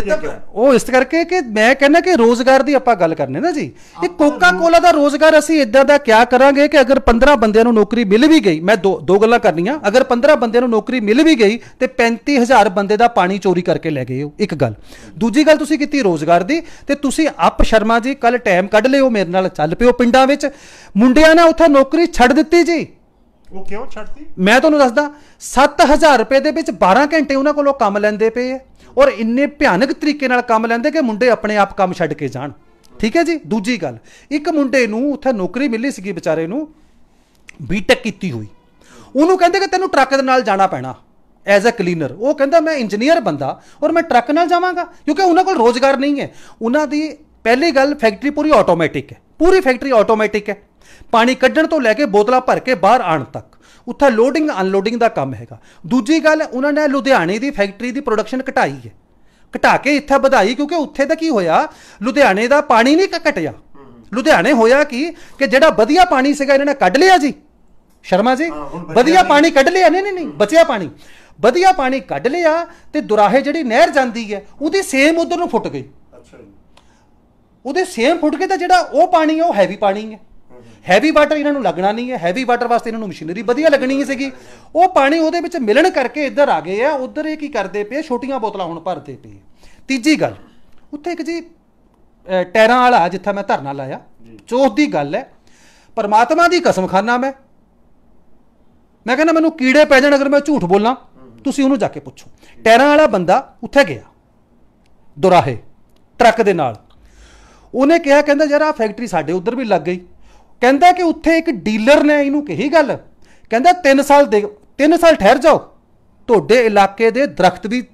ਉਹ ਇਸ ਕਰਕੇ ਕਿ ਮੈਂ ਕਹਿੰਦਾ ਕਿ ਰੋਜ਼ਗਾਰ ਦੀ ਆਪਾਂ ਗੱਲ ਕਰਨੇ ਨਾ ਜੀ, ਇਹ ਕੋਕਾ ਕੋਲਾ ਦਾ ਰੋਜ਼ਗਾਰ ਅਸੀਂ ਇਦਾਂ ਦਾ ਕਿਆ ਕਰਾਂਗੇ ਕਿ ਅਗਰ ਪੰਦਰਾਂ ਬੰਦਿਆਂ ਨੂੰ ਨੌਕਰੀ ਮਿਲ ਵੀ ਗਈ, ਮੈਂ ਦੋ ਦੋ ਗੱਲਾਂ ਕਰਨੀਆਂ, ਅਗਰ ਪੰਦਰਾਂ ਬੰਦਿਆਂ ਨੂੰ ਨੌਕਰੀ ਮਿਲ ਵੀ ਗਈ ਤੇ ਪੈਂਤੀ ਹਜ਼ਾਰ ਬੰਦੇ ਦਾ ਪਾਣੀ ਚੋਰੀ ਕਰਕੇ ਲੈ ਗਏ ਹੋ, ਇੱਕ ਗੱਲ। ਦੂਜੀ ਗੱਲ ਤੁਸੀਂ ਕੀਤੀ ਰੋਜ਼ਗਾਰ ਦੀ, ਤੇ ਤੁਸੀਂ ਆਪ ਸ਼ਰਮਾ ਜੀ ਕੱਲ ਟਾਈਮ ਕੱਢ ਲਿਓ, ਮੇਰੇ ਨਾਲ ਚੱਲ ਪਿਓ ਪਿੰਡਾਂ ਵਿੱਚ। ਮੁੰਡਿਆਂ ਨੇ ਉੱਥੇ ਨੌਕਰੀ ਛੱਡ ਦਿੱਤੀ ਜੀ। ਉਹ ਕਿਉਂ ਛੱਡਤੀ? ਮੈਂ ਤੁਹਾਨੂੰ ਦੱਸਦਾ, ਸੱਤ ਹਜ਼ਾਰ ਰੁਪਏ ਦੇ ਵਿੱਚ ਬਾਰਾਂ ਘੰਟੇ ਉਹਨਾਂ ਕੋਲੋਂ ਕੰਮ ਲੈਂਦੇ ਪਏ ਹੈ, ਔਰ ਇੰਨੇ ਭਿਆਨਕ ਤਰੀਕੇ ਨਾਲ ਕੰਮ ਲੈਂਦੇ ਕਿ ਮੁੰਡੇ ਆਪਣੇ ਆਪ ਕੰਮ ਛੱਡ ਕੇ ਜਾਣ। ਠੀਕ ਹੈ ਜੀ। ਦੂਜੀ ਗੱਲ, ਇੱਕ ਮੁੰਡੇ ਨੂੰ ਉੱਥੇ ਨੌਕਰੀ ਮਿਲੀ ਸੀਗੀ ਵਿਚਾਰੇ ਨੂੰ, ਬੀਟੈਕ ਕੀਤੀ ਹੋਈ, ਉਹਨੂੰ ਕਹਿੰਦੇ ਕਿ ਤੈਨੂੰ ਟਰੱਕ ਦੇ ਨਾਲ ਜਾਣਾ ਪੈਣਾ ਐਜ਼ ਅ ਕਲੀਨਰ। ਉਹ ਕਹਿੰਦਾ ਮੈਂ ਇੰਜੀਨੀਅਰ ਬੰਦਾ ਔਰ ਮੈਂ ਟਰੱਕ ਨਾਲ ਜਾਵਾਂਗਾ, ਕਿਉਂਕਿ ਉਹਨਾਂ ਕੋਲ ਰੋਜ਼ਗਾਰ ਨਹੀਂ ਹੈ। ਉਹਨਾਂ ਦੀ ਪਹਿਲੀ ਗੱਲ, ਫੈਕਟਰੀ ਪੂਰੀ ਆਟੋਮੈਟਿਕ ਹੈ, ਪੂਰੀ ਫੈਕਟਰੀ ਆਟੋਮੈਟਿਕ ਹੈ, ਪਾਣੀ ਕੱਢਣ ਤੋਂ ਲੈ ਕੇ ਬੋਤਲਾਂ ਭਰ ਕੇ ਬਾਹਰ ਆਉਣ ਤੱਕ ਉੱਥੇ ਲੋਡਿੰਗ ਅਨਲੋਡਿੰਗ ਦਾ ਕੰਮ ਹੈਗਾ। ਦੂਜੀ ਗੱਲ, ਉਹਨਾਂ ਨੇ ਲੁਧਿਆਣੇ ਦੀ ਫੈਕਟਰੀ ਦੀ ਪ੍ਰੋਡਕਸ਼ਨ ਘਟਾਈ ਹੈ, ਘਟਾ ਕੇ ਇੱਥੇ ਵਧਾਈ, ਕਿਉਂਕਿ ਉੱਥੇ ਦਾ ਕੀ ਹੋਇਆ, ਲੁਧਿਆਣੇ ਦਾ ਪਾਣੀ ਨਹੀਂ ਘਟਿਆ। ਲੁਧਿਆਣੇ ਹੋਇਆ ਕੀ ਕਿ ਜਿਹੜਾ ਵਧੀਆ ਪਾਣੀ ਸੀਗਾ ਇਹਨਾਂ ਨੇ ਕੱਢ ਲਿਆ ਜੀ, ਸ਼ਰਮਾ ਜੀ, ਵਧੀਆ ਪਾਣੀ ਕੱਢ ਲਿਆ। ਨਹੀਂ ਨਹੀਂ ਨਹੀਂ ਬਚਿਆ ਪਾਣੀ, ਵਧੀਆ ਪਾਣੀ ਕੱਢ ਲਿਆ ਤੇ ਦੁਰਾਹੇ ਜਿਹੜੀ ਨਹਿਰ ਜਾਂਦੀ ਹੈ ਉਹਦੀ ਸੇਮ ਉਧਰ ਨੂੰ ਫੁੱਟ ਗਈ। ਉਹਦੇ ਸੇਮ ਫੁੱਟ ਕੇ ਤਾਂ ਜਿਹੜਾ ਉਹ ਪਾਣੀ ਹੈ ਉਹ ਹੈਵੀ ਪਾਣੀ ਹੈ, ਹੈਵੀ ਵਾਟਰ ਇਹਨਾਂ ਨੂੰ ਲੱਗਣਾ ਨਹੀਂ ਹੈ। ਹੈਵੀ ਵਾਟਰ ਵਾਸਤੇ ਇਹਨਾਂ ਨੂੰ ਮਸ਼ੀਨਰੀ ਵਧੀਆ ਲੱਗਣੀ ਸੀਗੀ। ਉਹ ਪਾਣੀ ਉਹਦੇ ਵਿੱਚ ਮਿਲਣ ਕਰਕੇ ਇੱਧਰ ਆ ਗਏ ਆ, ਉੱਧਰ ਇਹ ਕੀ ਕਰਦੇ ਪਏ, ਛੋਟੀਆਂ ਬੋਤਲਾਂ ਹੁਣ ਭਰਦੇ ਪਏ। ਤੀਜੀ ਗੱਲ, ਉੱਥੇ ਇੱਕ ਜੀ ਟਾਇਰਾਂ ਵਾਲਾ ਜਿੱਥੇ ਮੈਂ ਧਰਨਾ ਲਾਇਆ, ਚੌਥ ਦੀ ਗੱਲ ਹੈ, ਪਰਮਾਤਮਾ ਦੀ ਕਸਮ ਖਾਨਾ ਮੈਂ ਮੈਂ ਕਹਿੰਦਾ ਮੈਨੂੰ ਕੀੜੇ ਪੈ ਜਾਣ ਅਗਰ ਮੈਂ ਝੂਠ ਬੋਲਾਂ, ਤੁਸੀਂ ਉਹਨੂੰ ਜਾ ਕੇ ਪੁੱਛੋ। ਟਾਇਰਾਂ ਵਾਲਾ ਬੰਦਾ ਉੱਥੇ ਗਿਆ ਦੁਰਾਹੇ ਟਰੱਕ ਦੇ ਨਾਲ, ਉਹਨੇ ਕਿਹਾ, ਕਹਿੰਦਾ ਯਾਰ ਆਹ ਫੈਕਟਰੀ ਸਾਡੇ ਉੱਧਰ ਵੀ ਲੱਗ ਗਈ। ਕਹਿੰਦਾ ਕਿ ਉੱਥੇ ਇੱਕ ਡੀਲਰ ਨੇ ਇਹਨੂੰ ਕਹੀ ਗੱਲ, ਕਹਿੰਦਾ ਤਿੰਨ ਸਾਲ ਦੇ ਤਿੰਨ ਸਾਲ ਠਹਿਰ ਜਾਓ, ਤੁਹਾਡੇ ਇਲਾਕੇ ਦੇ ਦਰਖਤ ਵੀ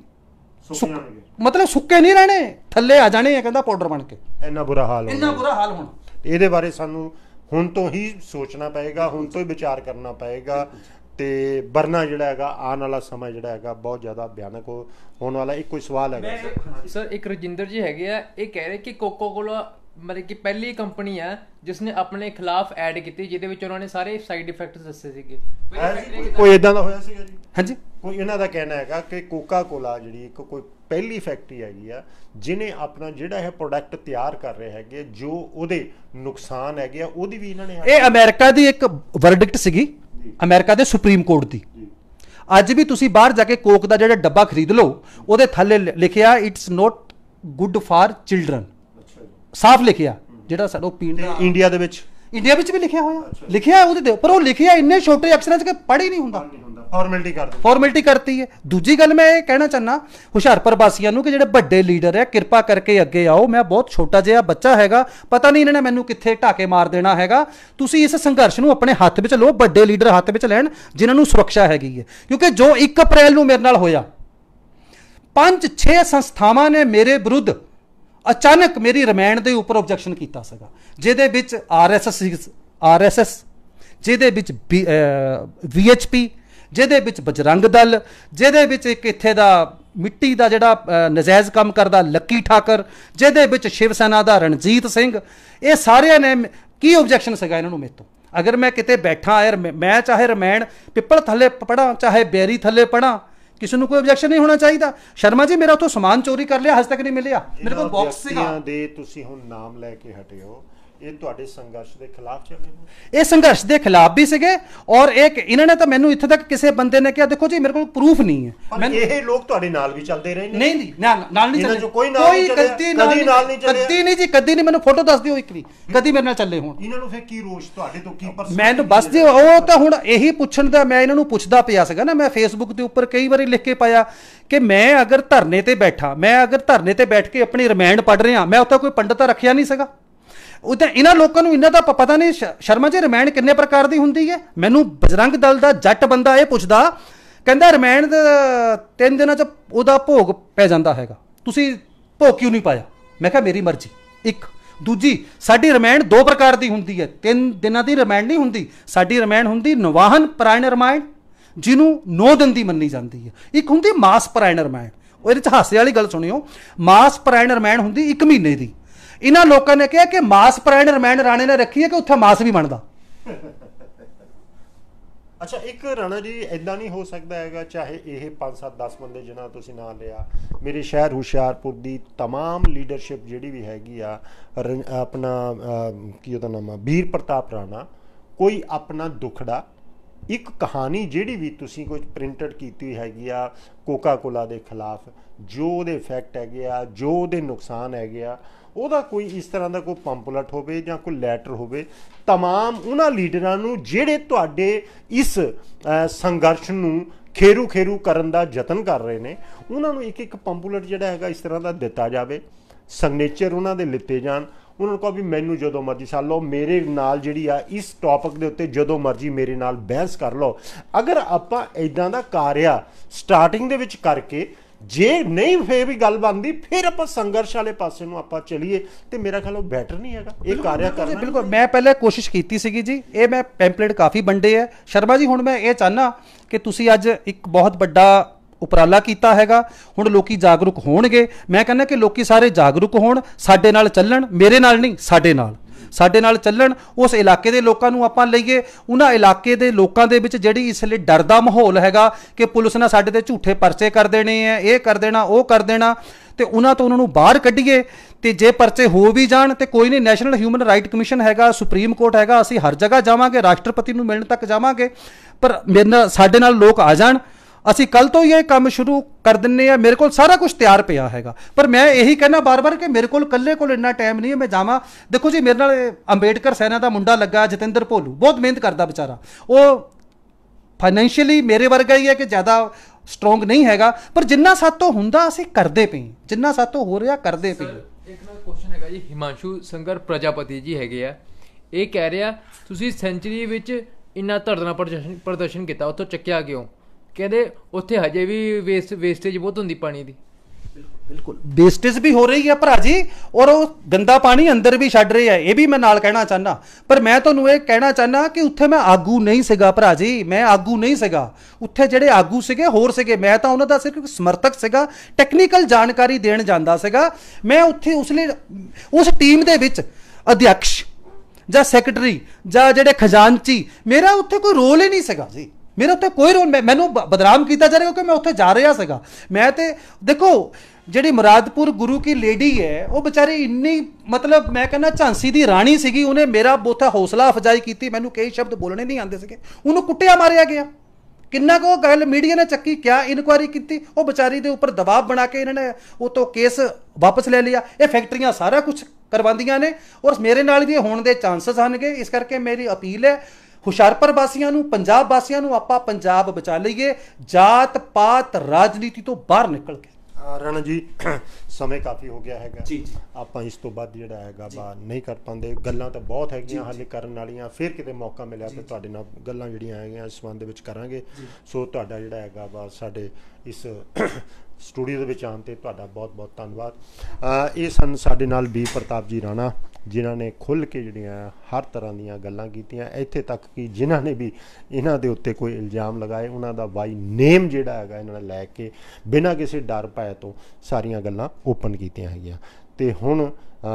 ਮਤਲਬ ਸੁੱਕੇ ਨਹੀਂ ਰਹਿਣੇ, ਥੱਲੇ ਆ ਜਾਣੇ ਆ, ਕਹਿੰਦਾ ਪਾਊਡਰ ਬਣ ਕੇ। ਇੰਨਾ ਬੁਰਾ ਹਾਲ ਇੰਨਾ ਬੁਰਾ ਹਾਲ ਹੋਣਾ। ਇਹਦੇ ਬਾਰੇ ਸਾਨੂੰ ਹੁਣ ਤੋਂ ਹੀ ਸੋਚਣਾ ਪਏਗਾ, ਹੁਣ ਤੋਂ ਹੀ ਵਿਚਾਰ ਕਰਨਾ ਪਏਗਾ, ਤੇ ਵਰਨਾ ਜਿਹੜਾ ਹੈਗਾ ਆਉਣ ਵਾਲਾ ਸਮਾਂ ਜਿਹੜਾ ਹੈਗਾ ਬਹੁਤ ਜ਼ਿਆਦਾ ਭਿਆਨਕ ਹੋਣ ਵਾਲਾ। ਇੱਕ ਕੋਈ ਸਵਾਲ ਹੈਗਾ ਸਰ, ਇੱਕ ਰਜਿੰਦਰ ਜੀ ਹੈਗੇ ਆ, ਇਹ ਕਹਿ ਰਹੇ ਕਿ ਕੋਕਾ ਕੋਲਾ ਮਤਲਬ ਕਿ ਪਹਿਲੀ ਕੰਪਨੀ ਆ ਜਿਸ ਨੇ ਆਪਣੇ ਖਿਲਾਫ ਐਡ ਕੀਤੀ ਜਿਹਦੇ ਵਿੱਚ ਉਹਨਾਂ ਨੇ ਸਾਰੇ ਸਾਈਡ ਇਫੈਕਟਸ ਦੱਸੇ ਸੀਗੇ। ਕੋਈ ਇਦਾਂ ਦਾ ਹੋਇਆ ਸੀਗਾ ਜੀ? ਹਾਂਜੀ, ਕੋਈ ਇਹਨਾਂ ਦਾ ਕਹਿਣਾ ਹੈਗਾ ਕਿ ਕੋਕਾ ਕੋਲਾ ਜਿਹੜੀ ਇੱਕ ਕੋਈ ਪਹਿਲੀ ਫੈਕਟਰੀ ਹੈਗੀ ਆ ਜਿਹਨੇ ਆਪਣਾ ਜਿਹੜਾ ਇਹ ਪ੍ਰੋਡਕਟ ਤਿਆਰ ਕਰ ਰਹੇ ਹੈਗੇ, ਜੋ ਉਹਦੇ ਨੁਕਸਾਨ ਹੈਗੇ ਆ ਉਹਦੀ ਵੀ ਇਹਨਾਂ ਨੇ। ਇਹ ਅਮਰੀਕਾ ਦੀ ਇੱਕ ਵਰਡਿਕਟ ਸੀਗੀ, ਅਮਰੀਕਾ ਦੇ ਸੁਪਰੀਮ ਕੋਰਟ ਦੀ। ਅੱਜ ਵੀ ਤੁਸੀਂ ਬਾਹਰ ਜਾ ਕੇ ਕੋਕ ਦਾ ਜਿਹੜਾ ਡੱਬਾ ਖਰੀਦ ਲਓ, ਉਹਦੇ ਥੱਲੇ ਲਿਖਿਆ it's not good for children, ਸਾਫ਼ ਲਿਖਿਆ। ਜਿਹੜਾ ਸਾਡਾ ਪੀਣ ਦਾ ਇੰਡੀਆ ਦੇ ਵਿੱਚ, ਇੰਡੀਆ ਵਿੱਚ ਵੀ ਲਿਖਿਆ ਹੋਇਆ, ਲਿਖਿਆ ਉਹਦੇ ਤੇ, ਪਰ ਉਹ ਲਿਖਿਆ ਇੰਨੇ ਛੋਟੇ ਅਕਸ਼ਰਾਂ 'ਚ ਕਿ ਪੜ੍ਹ ਹੀ ਨਹੀਂ ਹੁੰਦਾ। ਫਾਰਮੈਲਿਟੀ ਕਰ ਦਿੱਤੀ ਫਾਰਮੈਲਿਟੀ ਕਰਤੀ ਹੈ। ਦੂਜੀ ਗੱਲ ਮੈਂ ਇਹ ਕਹਿਣਾ ਚਾਹੁੰਦਾ ਹੁਸ਼ਿਆਰਪੁਰ ਵਾਸੀਆਂ ਨੂੰ ਕਿ ਜਿਹੜੇ ਵੱਡੇ ਲੀਡਰ ਹੈ ਕਿਰਪਾ ਕਰਕੇ ਅੱਗੇ ਆਓ। ਮੈਂ ਬਹੁਤ ਛੋਟਾ ਜਿਹਾ ਬੱਚਾ ਹੈਗਾ, ਪਤਾ ਨਹੀਂ ਇਹਨਾਂ ਨੇ ਮੈਨੂੰ ਕਿੱਥੇ ਢਾਕੇ ਮਾਰ ਦੇਣਾ ਹੈਗਾ। ਤੁਸੀਂ ਇਸ ਸੰਘਰਸ਼ ਨੂੰ ਆਪਣੇ ਹੱਥ ਵਿੱਚ ਲਓ, ਵੱਡੇ ਲੀਡਰ ਹੱਥ ਵਿੱਚ ਲੈਣ ਜਿਨ੍ਹਾਂ ਨੂੰ ਸੁਰੱਖਿਆ ਹੈਗੀ ਹੈ। ਕਿਉਂਕਿ ਜੋ ਇੱਕ ਅਪ੍ਰੈਲ ਨੂੰ ਮੇਰੇ ਨਾਲ ਹੋਇਆ, ਪੰਜ ਛੇ ਸੰਸਥਾਵਾਂ ਨੇ ਮੇਰੇ ਵਿਰੁੱਧ ਅਚਾਨਕ ਮੇਰੀ ਰਿਮਾਂਡ ਦੇ ਉੱਪਰ ਆਬਜੈਕਸ਼ਨ ਕੀਤਾ ਸੀਗਾ, ਜਿਹਦੇ ਵਿੱਚ R S S R S S ਜਿਹਦੇ ਵਿੱਚ ਵੀ ਐਚ ਪੀ, ਜਿਹਦੇ ਵਿੱਚ ਬਜਰੰਗ ਦਲ, ਜਿਹਦੇ ਵਿੱਚ ਇੱਕ ਇੱਥੇ ਦਾ ਮਿੱਟੀ ਦਾ ਜਿਹੜਾ ਨਜਾਇਜ਼ ਕੰਮ ਕਰਦਾ ਲੱਕੀ ਠਾਕਰ, ਜਿਹਦੇ ਵਿੱਚ ਸ਼ਿਵ ਸੈਨਾ ਦਾ ਰਣਜੀਤ ਸਿੰਘ, ਇਹ ਸਾਰਿਆਂ ਨੇ ਕੀ ਆਬਜੈਕਸ਼ਨ ਸੀਗਾ ਇਹਨਾਂ ਨੂੰ ਮੇਰੇ ਤੋਂ। ਅਗਰ ਮੈਂ ਕਿਤੇ ਬੈਠਾ ਯਾਰ, ਮੈਂ ਚਾਹੇ ਰਮਾਇਣ ਪਿੱਪਲ ਥੱਲੇ ਪੜਾਂ ਚਾਹੇ ਬੇਰੀ ਥੱਲੇ ਪੜਾਂ, ਕਿਸੇ ਨੂੰ ਕੋਈ ਆਬਜੈਕਸ਼ਨ ਨਹੀਂ ਹੋਣਾ ਚਾਹੀਦਾ। ਸ਼ਰਮਾ ਜੀ ਮੇਰਾ ਉੱਥੋਂ ਸਮਾਨ ਚੋਰੀ ਕਰ ਲਿਆ, ਹਜੇ ਤੱਕ ਨਹੀਂ ਮਿਲਿਆ, ਮੇਰੇ ਕੋਲ ਬਾਕਸ ਸੀਗਾ। ਦੇ ਤੁਸੀਂ ਹੁਣ ਨਾਮ ਲੈ ਕੇ ਹਟੇ ਹੋ, ਇਹ ਤੁਹਾਡੇ ਸੰਘਰਸ਼ ਦੇ ਖਿਲਾਫ ਚੱਲੇ ਹੋ? ਇਹ ਸੰਘਰਸ਼ ਦੇ ਖਿਲਾਫ ਵੀ ਸੀਗੇ ਔਰ ਇੱਕ ਇਹਨਾਂ ਨੇ ਤਾਂ ਮੈਨੂੰ ਇੱਥੇ ਤੱਕ ਕਿਸੇ ਬੰਦੇ ਨੇ ਕਿਹਾ ਦੇਖੋ ਜੀ ਮੇਰੇ ਕੋਲ ਪ੍ਰੂਫ ਨਹੀਂ ਹੈ। ਪਰ ਇਹ ਲੋਕ ਤੁਹਾਡੇ ਨਾਲ ਵੀ ਚੱਲਦੇ ਰਹੇ ਨੇ? ਨਹੀਂ ਨਹੀਂ ਨਾਲ ਨਾਲ ਨਹੀਂ ਚੱਲੇ, ਕੋਈ ਕਦੀ ਨਾਲ ਨਹੀਂ ਚੱਲਿਆ, ਕਦੀ ਨਹੀਂ ਜੀ, ਕਦੀ ਨਹੀਂ। ਮੈਨੂੰ ਫੋਟੋ ਦੱਸ ਦਿਓ ਇੱਕ ਵੀ ਕਦੀ ਮੇਰੇ ਨਾਲ ਚੱਲੇ ਹੋਣ। ਇਹਨਾਂ ਨੂੰ ਫਿਰ ਕੀ ਰੋਸ਼ ਤੁਹਾਡੇ ਤੋਂ, ਕੀ ਪਰਸਨ? ਮੈਨੂੰ ਬਸ ਜੀ ਉਹ ਤਾਂ ਹੁਣ ਇਹੀ ਪੁੱਛਣ ਦਾ ਮੈਂ ਇਹਨਾਂ ਨੂੰ ਪੁੱਛਦਾ ਪਿਆ ਸੀਗਾ ਨਾ। ਮੈਂ ਫੇਸਬੁੱਕ ਦੇ ਉੱਪਰ ਕਈ ਵਾਰੀ ਲਿਖ ਕੇ ਪਾਇਆ ਕਿ ਮੈਂ ਅਗਰ ਧਰਨੇ ਤੇ ਬੈਠਾ, ਮੈਂ ਅਗਰ ਧਰਨੇ ਤੇ ਬੈਠ ਕੇ ਆਪਣੀ ਰਿਮਾਂਡ ਪੜ੍ਹ ਰਿਹਾ, ਮੈਂ ਉੱਥੇ ਕੋਈ ਪੰਡਤ ਰੱਖਿਆ ਨਹੀਂ ਸੀਗਾ। ਉਹ ਤਾਂ ਇਹਨਾਂ ਲੋਕਾਂ ਨੂੰ ਇਹਨਾਂ ਦਾ ਪਤਾ ਨਹੀਂ ਸ਼ਰਮਾ ਜੀ ਰਿਮਾਂਡ ਕਿੰਨੇ ਪ੍ਰਕਾਰ ਦੀ ਹੁੰਦੀ ਹੈ। ਮੈਨੂੰ ਬਜਰੰਗ ਦਲ ਦਾ ਜੱਟ ਬੰਦਾ ਇਹ ਪੁੱਛਦਾ, ਕਹਿੰਦਾ ਰਿਮਾਂਡ ਤਿੰਨ ਦਿਨਾਂ 'ਚ ਉਹਦਾ ਭੋਗ ਪੈ ਜਾਂਦਾ ਹੈਗਾ, ਤੁਸੀਂ ਭੋਗ ਕਿਉਂ ਨਹੀਂ ਪਾਇਆ? ਮੈਂ ਕਿਹਾ ਮੇਰੀ ਮਰਜ਼ੀ। ਇੱਕ ਦੂਜੀ ਸਾਡੀ ਰਿਮਾਂਡ ਦੋ ਪ੍ਰਕਾਰ ਦੀ ਹੁੰਦੀ ਹੈ, ਤਿੰਨ ਦਿਨਾਂ ਦੀ ਰਿਮਾਂਡ ਨਹੀਂ ਹੁੰਦੀ। ਸਾਡੀ ਰਿਮਾਂਡ ਹੁੰਦੀ ਨਵਾਹਨ ਪਰਾਇਣ ਰਿਮਾਂਡ, ਜਿਹਨੂੰ ਨੌ ਦਿਨ ਦੀ ਮੰਨੀ ਜਾਂਦੀ ਹੈ। ਇੱਕ ਹੁੰਦੀ ਮਾਸ ਪਰਾਇਣ ਰਿਮਾਂਡ, ਉਹਦੇ 'ਚ ਹਾਸੇ ਵਾਲੀ ਗੱਲ ਸੁਣਿਓ, ਮਾਸ ਪਰਾਇਣ ਰਿਮਾਂਡ ਹੁੰਦੀ ਇੱਕ ਮਹੀਨੇ ਦੀ। ਇਹਨਾਂ ਲੋਕਾਂ ਨੇ ਕਿਹਾ ਕਿ ਮਾਸ ਪਰਾਇਣ ਰਿਮਾਂਡ ਰਾਣੇ ਨੇ ਰੱਖੀ ਹੈ ਕਿ ਉੱਥੇ ਮਾਸ ਵੀ ਬਣਦਾ। ਅੱਛਾ, ਇੱਕ ਰਾਣਾ ਜੀ ਇਦਾਂ ਨਹੀਂ ਹੋ ਸਕਦਾ ਹੈਗਾ, ਚਾਹੇ ਇਹ ਪੰਜ ਸੱਤ ਦਸ ਬੰਦੇ ਜਿਹਨਾਂ ਤੁਸੀਂ ਨਾਂ ਲਿਆ, ਮੇਰੇ ਸ਼ਹਿਰ ਹੁਸ਼ਿਆਰਪੁਰ ਦੀ ਤਮਾਮ ਲੀਡਰਸ਼ਿਪ ਜਿਹੜੀ ਵੀ ਹੈਗੀ ਆ, ਆਪਣਾ ਕੀ ਉਹਦਾ ਨਾਮ ਆ, ਵੀਰ ਪ੍ਰਤਾਪ ਰਾਣਾ, ਕੋਈ ਆਪਣਾ ਦੁਖੜਾ ਇੱਕ ਕਹਾਣੀ ਜਿਹੜੀ ਵੀ ਤੁਸੀਂ ਕੁਝ ਪ੍ਰਿੰਟਡ ਕੀਤੀ ਹੈਗੀ ਆ ਕੋਕਾ ਕੋਲਾ ਦੇ ਖਿਲਾਫ, ਜੋ ਉਹਦੇ ਇਫੈਕਟ ਹੈਗੇ ਆ, ਜੋ ਉਹਦੇ ਨੁਕਸਾਨ ਹੈਗੇ ਆ, ਉਹਦਾ ਕੋਈ ਇਸ ਤਰ੍ਹਾਂ ਦਾ ਕੋਈ ਪੰਪਲੇਟ ਹੋਵੇ ਜਾਂ ਕੋਈ ਲੈਟਰ ਹੋਵੇ, ਤਮਾਮ ਉਹਨਾਂ ਲੀਡਰਾਂ ਨੂੰ ਜਿਹੜੇ ਤੁਹਾਡੇ ਇਸ ਸੰਘਰਸ਼ ਨੂੰ ਖੇਰੂ ਖੇਰੂ ਕਰਨ ਦਾ ਯਤਨ ਕਰ ਰਹੇ ਨੇ, ਉਹਨਾਂ ਨੂੰ ਇੱਕ ਇੱਕ ਪੰਪਲੇਟ ਜਿਹੜਾ ਹੈਗਾ ਇਸ ਤਰ੍ਹਾਂ ਦਾ ਦਿੱਤਾ ਜਾਵੇ, ਸਿਗਨੇਚਰ ਉਹਨਾਂ ਦੇ ਲਿੱਤੇ ਜਾਣ। ਉਹਨਾਂ ਨੂੰ ਕਹੋ ਵੀ ਮੈਨੂੰ ਜਦੋਂ ਮਰਜ਼ੀ ਸਾਲ ਲਓ, ਮੇਰੇ ਨਾਲ ਜਿਹੜੀ ਆ ਇਸ ਟੌਪਿਕ ਦੇ ਉੱਤੇ ਜਦੋਂ ਮਰਜ਼ੀ ਮੇਰੇ ਨਾਲ ਬਹਿਸ ਕਰ ਲਓ। ਅਗਰ ਆਪਾਂ ਇੱਦਾਂ ਦਾ ਕਾਰਿਆ ਸਟਾਰਟਿੰਗ ਦੇ ਵਿੱਚ ਕਰਕੇ, ਜੇ ਨਹੀਂ ਫੇਰ ਵੀ ਗੱਲ ਬਣਦੀ, ਫਿਰ ਆਪਾਂ ਸੰਘਰਸ਼ ਵਾਲੇ ਪਾਸੇ ਨੂੰ ਆਪਾਂ ਚਲੀਏ, ਤੇ ਮੇਰਾ ਖਿਆਲ ਉਹ ਬੈਟਰ ਨਹੀਂ ਹੈਗਾ ਇਹ ਕਾਰਿਆ ਕਰਨਾ। ਬਿਲਕੁਲ, ਮੈਂ ਪਹਿਲੇ ਕੋਸ਼ਿਸ਼ ਕੀਤੀ ਸੀਗੀ ਜੀ, ਇਹ ਮੈਂ ਪੈਂਪਲੇਟ ਕਾਫੀ ਵੰਡੇ ਹੈ। ਸ਼ਰਮਾ ਜੀ ਹੁਣ ਮੈਂ ਇਹ ਚਾਹੁੰਦਾ ਕਿ ਤੁਸੀਂ ਅੱਜ ਇੱਕ ਬਹੁਤ ਵੱਡਾ ਉਪਰਾਲਾ ਕੀਤਾ ਹੈਗਾ, ਹੁਣ ਲੋਕੀ ਜਾਗਰੂਕ ਹੋਣਗੇ। ਮੈਂ ਕਹਿੰਦਾ ਕਿ ਲੋਕੀ ਸਾਰੇ ਜਾਗਰੂਕ ਹੋਣ, ਸਾਡੇ ਨਾਲ ਚੱਲਣ, ਮੇਰੇ ਨਾਲ ਨਹੀਂ, ਸਾਡੇ ਨਾਲ ਸਾਡੇ ਨਾਲ ਚੱਲਣ। ਉਸ ਇਲਾਕੇ ਦੇ ਲੋਕਾਂ ਨੂੰ ਆਪਾਂ ਲਈਏ, ਉਹਨਾਂ ਇਲਾਕੇ ਦੇ ਲੋਕਾਂ ਦੇ ਵਿੱਚ ਜਿਹੜੀ ਇਸ ਲਈ ਡਰ ਦਾ ਮਾਹੌਲ ਹੈਗਾ ਕਿ ਪੁਲਿਸ ਨੇ ਸਾਡੇ ਤੇ ਝੂਠੇ ਪਰਚੇ ਕਰ ਦੇਣੇ ਹੈ, ਇਹ ਕਰ ਦੇਣਾ, ਉਹ ਕਰ ਦੇਣਾ, ਤੇ ਉਹਨਾਂ ਤੋਂ ਉਹਨਾਂ ਨੂੰ ਬਾਹਰ ਕੱਢੀਏ। ਤੇ ਜੇ ਪਰਚੇ ਹੋ ਵੀ ਜਾਣ ਤੇ ਕੋਈ ਨਹੀਂ, ਨੈਸ਼ਨਲ ਹਿਊਮਨ ਰਾਈਟ ਕਮਿਸ਼ਨ ਹੈਗਾ, ਸੁਪਰੀਮ ਕੋਰਟ ਹੈਗਾ, ਅਸੀਂ ਹਰ ਜਗ੍ਹਾ ਜਾਵਾਂਗੇ, ਰਾਸ਼ਟਰਪਤੀ ਨੂੰ ਮਿਲਣ ਤੱਕ ਜਾਵਾਂਗੇ। ਪਰ ਮੇਰੇ ਨਾਲ ਸਾਡੇ ਨਾਲ ਲੋਕ ਆ ਜਾਣ, ਅਸੀਂ ਕੱਲ ਤੋਂ ਹੀ ਇਹ ਕੰਮ ਸ਼ੁਰੂ ਕਰ ਦਿੰਨੇ ਆ। ਮੇਰੇ ਕੋਲ ਸਾਰਾ ਕੁਝ ਤਿਆਰ ਪਿਆ ਹੈਗਾ, ਪਰ ਮੈਂ ਇਹੀ ਕਹਿਣਾ ਬਾਰ-ਬਾਰ ਕਿ ਮੇਰੇ ਕੋਲ ਇਕੱਲੇ ਕੋਲ ਇੰਨਾ ਟਾਈਮ ਨਹੀਂ ਹੈ ਮੈਂ ਜਾਵਾਂ। ਦੇਖੋ ਜੀ, ਮੇਰੇ ਨਾਲ ਅੰਬੇਡਕਰ ਸੈਨਾ ਦਾ ਮੁੰਡਾ ਲੱਗਾ ਜਤਿੰਦਰ ਭੋਲੂ, ਬਹੁਤ ਮਿਹਨਤ ਕਰਦਾ ਵਿਚਾਰਾ, ਉਹ ਫਾਈਨੈਂਸ਼ੀਅਲੀ ਮੇਰੇ ਵਰਗਾ ਹੀ ਹੈ ਕਿ ਜ਼ਿਆਦਾ ਸਟਰੋਂਗ ਨਹੀਂ ਹੈਗਾ, ਪਰ ਜਿੰਨਾ ਸਾਤੋਂ ਹੁੰਦਾ ਅਸੀਂ ਕਰਦੇ ਪਏ, ਜਿੰਨਾ ਸਾਤੋਂ ਹੋ ਰਿਹਾ ਕਰਦੇ ਪਏ। ਇੱਕ ਨਾ ਕੁਐਸਚਨ ਹੈਗਾ ਜੀ, ਹਿਮਾਂਸ਼ੂ ਸੰਗਰ ਪ੍ਰਜਾਪਤੀ ਜੀ ਹੈਗੇ ਆ, ਇਹ ਕਹਿ ਰਿਹਾ ਤੁਸੀਂ ਸੈਂਚਰੀ ਵਿੱਚ ਇੰਨਾ ਧਰਨਾ ਪ੍ਰਦਰਸ਼ਨ ਪ੍ਰਦਰਸ਼ਨ ਕੀਤਾ, ਉੱਥੋਂ ਚੱਕਿਆ ਕਿਉਂ? ਕਹਿੰਦੇ ਉੱਥੇ ਹਜੇ ਵੀ ਵੇਸਟ ਵੇਸਟੇਜ ਬਹੁਤ ਹੁੰਦੀ ਪਾਣੀ ਦੀ। ਬਿਲਕੁਲ ਵੇਸਟੇਜ ਵੀ ਹੋ ਰਹੀ ਹੈ ਭਰਾ ਜੀ, ਔਰ ਉਹ ਗੰਦਾ ਪਾਣੀ ਅੰਦਰ ਵੀ ਛੱਡ ਰਹੇ ਆ, ਇਹ ਵੀ ਮੈਂ ਨਾਲ ਕਹਿਣਾ ਚਾਹੁੰਦਾ। ਪਰ ਮੈਂ ਤੁਹਾਨੂੰ ਇਹ ਕਹਿਣਾ ਚਾਹੁੰਦਾ ਕਿ ਉੱਥੇ ਮੈਂ ਆਗੂ ਨਹੀਂ ਸੀਗਾ ਭਰਾ ਜੀ, ਮੈਂ ਆਗੂ ਨਹੀਂ ਸੀਗਾ। ਉੱਥੇ ਜਿਹੜੇ ਆਗੂ ਸੀਗੇ ਹੋਰ ਸੀਗੇ, ਮੈਂ ਤਾਂ ਉਹਨਾਂ ਦਾ ਸਿਰਫ ਸਮਰਥਕ ਸੀਗਾ, ਟੈਕਨੀਕਲ ਜਾਣਕਾਰੀ ਦੇਣ ਜਾਂਦਾ ਸੀਗਾ। ਮੈਂ ਉੱਥੇ ਉਸ ਲਈ ਉਸ ਟੀਮ ਦੇ ਵਿੱਚ ਅਧਿਅਕਸ਼ ਜਾਂ ਸੈਕਟਰੀ ਜਾਂ ਜਿਹੜੇ ਖਜ਼ਾਨਚੀ, ਮੇਰਾ ਉੱਥੇ ਕੋਈ ਰੋਲ ਹੀ ਨਹੀਂ ਸੀਗਾ ਜੀ, ਮੇਰਾ ਉੱਥੇ ਕੋਈ ਰੋਲ। ਮੈਨੂੰ ਬਦਨਾਮ ਕੀਤਾ ਜਾ ਰਿਹਾ ਕਿਉਂਕਿ ਮੈਂ ਉੱਥੇ ਜਾ ਰਿਹਾ ਸੀਗਾ। ਮੈਂ ਤੇ ਦੇਖੋ ਜਿਹੜੀ ਮੁਰਾਦਪੁਰ ਗੁਰੂ ਕੀ ਲੇਡੀ ਹੈ, ਉਹ ਵਿਚਾਰੀ ਇੰਨੀ ਮਤਲਬ ਮੈਂ ਕਹਿੰਦਾ ਝਾਂਸੀ ਦੀ ਰਾਣੀ ਸੀਗੀ, ਉਹਨੇ ਮੇਰਾ ਬਹੁਤਾ ਹੌਸਲਾ ਅਫਜ਼ਾਈ ਕੀਤੀ, ਮੈਨੂੰ ਕਈ ਸ਼ਬਦ ਬੋਲਣੇ ਨਹੀਂ ਆਉਂਦੇ ਸੀਗੇ, ਉਹਨੂੰ ਕੁੱਟਿਆ ਮਾਰਿਆ ਗਿਆ। ਕਿੰਨਾ ਕੁ ਗੱਲ ਮੀਡੀਆ ਨੇ ਚੱਕੀ, ਕਿਆ ਇਨਕੁਆਇਰੀ ਕੀਤੀ, ਉਹ ਵਿਚਾਰੀ ਦੇ ਉੱਪਰ ਦਬਾਅ ਬਣਾ ਕੇ ਇਹਨਾਂ ਨੇ ਉਹ ਤੋਂ ਕੇਸ ਵਾਪਸ ਲੈ ਲਿਆ। ਇਹ ਫੈਕਟਰੀਆਂ ਸਾਰਾ ਕੁਝ ਕਰਵਾਉਂਦੀਆਂ ਨੇ ਔਰ ਮੇਰੇ ਨਾਲ ਵੀ ਹੋਣ ਦੇ ਚਾਂਸਸ ਹਨਗੇ। ਇਸ ਕਰਕੇ ਮੇਰੀ ਅਪੀਲ ਹੈ, ਹੁਸ਼ਿਆਰਪੁਰ ਵਾਸੀਆਂ ਨੂੰ, ਪੰਜਾਬ ਵਾਸੀਆਂ ਨੂੰ ਆਪਾਂ ਪੰਜਾਬ ਬਚਾ ਲਈਏ, ਜਾਤ ਪਾਤ ਰਾਜਨੀਤੀ ਤੋਂ ਬਾਹਰ ਨਿਕਲ ਕੇ। ਰਾਣਾ ਜੀ ਸਮੇਂ ਕਾਫੀ ਹੋ ਗਿਆ ਹੈਗਾ ਜੀ ਜੀ ਆਪਾਂ ਇਸ ਤੋਂ ਬਾਅਦ ਜਿਹੜਾ ਹੈਗਾ ਬਾ ਨਹੀਂ ਕਰ ਪਾਉਂਦੇ। ਗੱਲਾਂ ਤਾਂ ਬਹੁਤ ਹੈਗੀਆਂ ਹਾਲੇ ਕਰਨ ਵਾਲੀਆਂ, ਫਿਰ ਕਿਤੇ ਮੌਕਾ ਮਿਲਿਆ ਤੇ ਤੁਹਾਡੇ ਨਾਲ ਗੱਲਾਂ ਜਿਹੜੀਆਂ ਹੈਗੀਆਂ ਇਸ ਸੰਬੰਧ ਦੇ ਵਿੱਚ ਕਰਾਂਗੇ। ਸੋ ਤੁਹਾਡਾ ਜਿਹੜਾ ਹੈਗਾ ਵਾ ਸਾਡੇ ਇਸ ਸਟੂਡੀਓ ਦੇ ਵਿੱਚ ਆਉਣ 'ਤੇ ਤੁਹਾਡਾ ਬਹੁਤ ਬਹੁਤ ਧੰਨਵਾਦ। ਇਹ ਸਨ ਸਾਡੇ ਨਾਲ ਬੀ ਪ੍ਰਤਾਪ ਜੀ ਰਾਣਾ, ਜਿਨ੍ਹਾਂ ਨੇ ਖੁੱਲ੍ਹ ਕੇ ਜਿਹੜੀਆਂ ਹਰ ਤਰ੍ਹਾਂ ਦੀਆਂ ਗੱਲਾਂ ਕੀਤੀਆਂ, ਇੱਥੇ ਤੱਕ ਕਿ ਜਿਨ੍ਹਾਂ ਨੇ ਵੀ ਇਹਨਾਂ ਦੇ ਉੱਤੇ ਕੋਈ ਇਲਜ਼ਾਮ ਲਗਾਏ ਉਹਨਾਂ ਦਾ ਬਾਈ ਨੇਮ ਜਿਹੜਾ ਹੈਗਾ ਇਹਨਾਂ ਨੇ ਲੈ ਕੇ ਬਿਨਾਂ ਕਿਸੇ ਡਰ ਭੈ ਤੋਂ ਸਾਰੀਆਂ ਗੱਲਾਂ ਓਪਨ ਕੀਤੀਆਂ ਹੈਗੀਆਂ। ਅਤੇ ਹੁਣ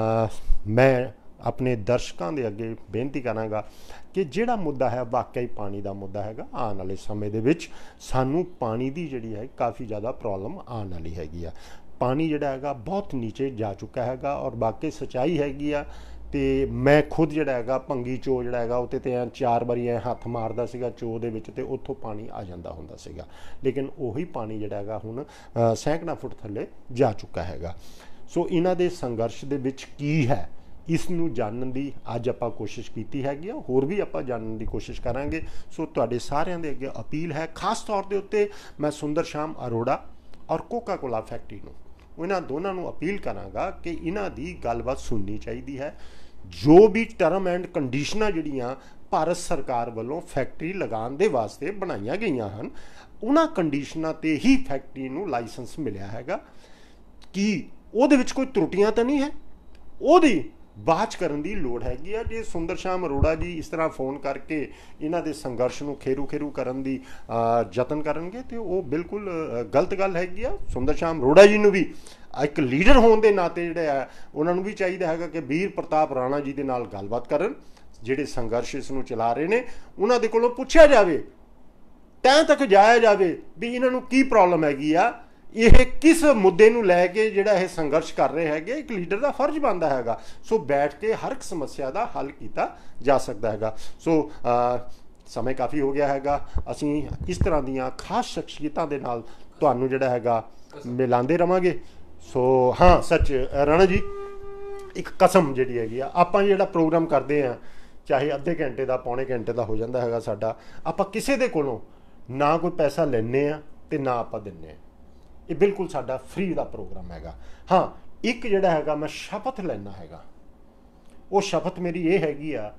ਮੈਂ ਆਪਣੇ ਦਰਸ਼ਕਾਂ ਦੇ ਅੱਗੇ ਬੇਨਤੀ ਕਰਾਂਗਾ ਕਿ ਜਿਹੜਾ ਮੁੱਦਾ ਹੈ ਵਾਕਈ ਪਾਣੀ ਦਾ ਮੁੱਦਾ ਹੈਗਾ, ਆਉਣ ਵਾਲੇ ਸਮੇਂ ਦੇ ਵਿੱਚ ਸਾਨੂੰ ਪਾਣੀ ਦੀ ਜਿਹੜੀ ਹੈ ਕਾਫੀ ਜ਼ਿਆਦਾ ਪ੍ਰੋਬਲਮ ਆਉਣ ਵਾਲੀ ਹੈਗੀ ਆ। ਪਾਣੀ ਜਿਹੜਾ ਹੈਗਾ ਬਹੁਤ ਨੀਚੇ ਜਾ ਚੁੱਕਾ ਹੈਗਾ ਔਰ ਬਾਕੀ ਸੱਚਾਈ ਹੈਗੀ ਆ। ਅਤੇ ਮੈਂ ਖੁਦ ਜਿਹੜਾ ਹੈਗਾ ਭੰਗੀ ਚੋ ਜਿਹੜਾ ਹੈਗਾ ਉੱਤੇ ਤੇ ਚਾਰ ਵਾਰੀ ਐ ਹੱਥ ਮਾਰਦਾ ਸੀਗਾ ਚੋ ਦੇ ਵਿੱਚ, ਅਤੇ ਉੱਥੋਂ ਪਾਣੀ ਆ ਜਾਂਦਾ ਹੁੰਦਾ ਸੀਗਾ, ਲੇਕਿਨ ਉਹੀ ਪਾਣੀ ਜਿਹੜਾ ਹੈਗਾ ਹੁਣ ਸੈਂਕੜਾ ਫੁੱਟ ਥੱਲੇ ਜਾ ਚੁੱਕਾ ਹੈਗਾ। ਸੋ ਇਹਨਾਂ ਦੇ ਸੰਘਰਸ਼ ਦੇ ਵਿੱਚ ਕੀ ਹੈ ਇਸ ਨੂੰ ਜਾਣਨ ਦੀ ਅੱਜ ਆਪਾਂ ਕੋਸ਼ਿਸ਼ ਕੀਤੀ ਹੈਗੀ ਆ, ਹੋਰ ਵੀ ਆਪਾਂ ਜਾਣਨ ਦੀ ਕੋਸ਼ਿਸ਼ ਕਰਾਂਗੇ। ਸੋ ਤੁਹਾਡੇ ਸਾਰਿਆਂ ਦੇ ਅੱਗੇ ਅਪੀਲ ਹੈ, ਖਾਸ ਤੌਰ ਦੇ ਉੱਤੇ ਮੈਂ ਸੁੰਦਰ ਸ਼ਾਮ ਅਰੋੜਾ ਔਰ ਕੋਕਾ ਕੋਲਾ ਫੈਕਟਰੀ ਨੂੰ, ਇਹਨਾਂ ਦੋਨਾਂ ਨੂੰ ਅਪੀਲ ਕਰਾਂਗਾ ਕਿ ਇਹਨਾਂ ਦੀ ਗੱਲਬਾਤ ਸੁਣਨੀ ਚਾਹੀਦੀ ਹੈ। ਜੋ ਵੀ ਟਰਮ ਐਂਡ ਕੰਡੀਸ਼ਨਾਂ ਜਿਹੜੀਆਂ ਭਾਰਤ ਸਰਕਾਰ ਵੱਲੋਂ ਫੈਕਟਰੀ ਲਗਾਉਣ ਦੇ ਵਾਸਤੇ ਬਣਾਈਆਂ ਗਈਆਂ ਹਨ, ਉਹਨਾਂ ਕੰਡੀਸ਼ਨਾਂ 'ਤੇ ਹੀ ਫੈਕਟਰੀ ਨੂੰ ਲਾਇਸੈਂਸ ਮਿਲਿਆ ਹੈਗਾ। ਕੀ ਉਹਦੇ ਵਿੱਚ ਕੋਈ ਤਰੁੱਟੀਆਂ ਤਾਂ ਨਹੀਂ ਹੈ? ਉਹਦੀ ਬਾਤ ਕਰਨ ਦੀ ਲੋੜ ਹੈਗੀ ਆ। ਜੇ ਸੁੰਦਰ ਸ਼ਾਮ ਅਰੋੜਾ ਜੀ ਇਸ ਤਰ੍ਹਾਂ ਫੋਨ ਕਰਕੇ ਇਹਨਾਂ ਦੇ ਸੰਘਰਸ਼ ਨੂੰ ਖੇਰੂ ਖੇਰੂ ਕਰਨ ਦੀ ਯਤਨ ਕਰਨਗੇ ਤੇ ਉਹ ਬਿਲਕੁਲ ਗਲਤ ਗੱਲ ਹੈਗੀ ਆ। ਸੁੰਦਰ ਸ਼ਾਮ ਅਰੋੜਾ ਜੀ ਨੂੰ ਵੀ ਇੱਕ ਲੀਡਰ ਹੋਣ ਦੇ ਨਾਤੇ ਜਿਹੜਾ ਹੈ ਉਹਨਾਂ ਨੂੰ ਵੀ ਚਾਹੀਦਾ ਹੈਗਾ ਕਿ ਬੀਰ ਪ੍ਰਤਾਪ ਰਾਣਾ ਜੀ ਦੇ ਨਾਲ ਗੱਲਬਾਤ ਕਰਨ, ਜਿਹੜੇ ਸੰਘਰਸ਼ ਇਸ ਨੂੰ ਚਲਾ ਰਹੇ ਨੇ ਉਹਨਾਂ ਦੇ ਕੋਲੋਂ ਪੁੱਛਿਆ ਜਾਵੇ, ਤੈਂ ਤੱਕ ਜਾਇਆ ਜਾਵੇ ਵੀ ਇਹਨਾਂ ਨੂੰ ਕੀ ਪ੍ਰੋਬਲਮ ਹੈਗੀ ਆ, ਇਹ ਕਿਸ ਮੁੱਦੇ ਨੂੰ ਲੈ ਕੇ ਜਿਹੜਾ ਇਹ ਸੰਘਰਸ਼ ਕਰ ਰਹੇ ਹੈਗੇ। ਇੱਕ ਲੀਡਰ ਦਾ ਫਰਜ਼ ਬਣਦਾ ਹੈਗਾ। ਸੋ ਬੈਠ ਕੇ ਹਰ ਇੱਕ ਸਮੱਸਿਆ ਦਾ ਹੱਲ ਕੀਤਾ ਜਾ ਸਕਦਾ ਹੈਗਾ। ਸੋ ਸਮੇਂ ਕਾਫੀ ਹੋ ਗਿਆ ਹੈਗਾ, ਅਸੀਂ ਇਸ ਤਰ੍ਹਾਂ ਦੀਆਂ ਖਾਸ ਸ਼ਖਸੀਅਤਾਂ ਦੇ ਨਾਲ ਤੁਹਾਨੂੰ ਜਿਹੜਾ ਹੈਗਾ ਮਿਲਾਉਂਦੇ ਰਵਾਂਗੇ। ਸੋ ਹਾਂ ਸੱਚ ਰਾਣਾ ਜੀ, ਇੱਕ ਕਸਮ ਜਿਹੜੀ ਹੈਗੀ ਆ, ਆਪਾਂ ਜਿਹੜਾ ਪ੍ਰੋਗਰਾਮ ਕਰਦੇ ਹਾਂ ਚਾਹੇ ਅੱਧੇ ਘੰਟੇ ਦਾ ਪੌਣੇ ਘੰਟੇ ਦਾ ਹੋ ਜਾਂਦਾ ਹੈਗਾ ਸਾਡਾ, ਆਪਾਂ ਕਿਸੇ ਦੇ ਕੋਲੋਂ ਨਾ ਕੋਈ ਪੈਸਾ ਲੈਂਦੇ ਹਾਂ ਅਤੇ ਨਾ ਆਪਾਂ ਦਿੰਦੇ ਹਾਂ। ਇਹ ਬਿਲਕੁਲ ਸਾਡਾ ਫ੍ਰੀ ਦਾ ਪ੍ਰੋਗਰਾਮ ਹੈਗਾ। ਹਾਂ ਇੱਕ ਜਿਹੜਾ ਹੈਗਾ ਮੈਂ ਸ਼ਪਥ ਲੈਣਾ ਹੈਗਾ, ਉਹ ਸ਼ਪਥ ਮੇਰੀ ਇਹ ਹੈਗੀ ਆ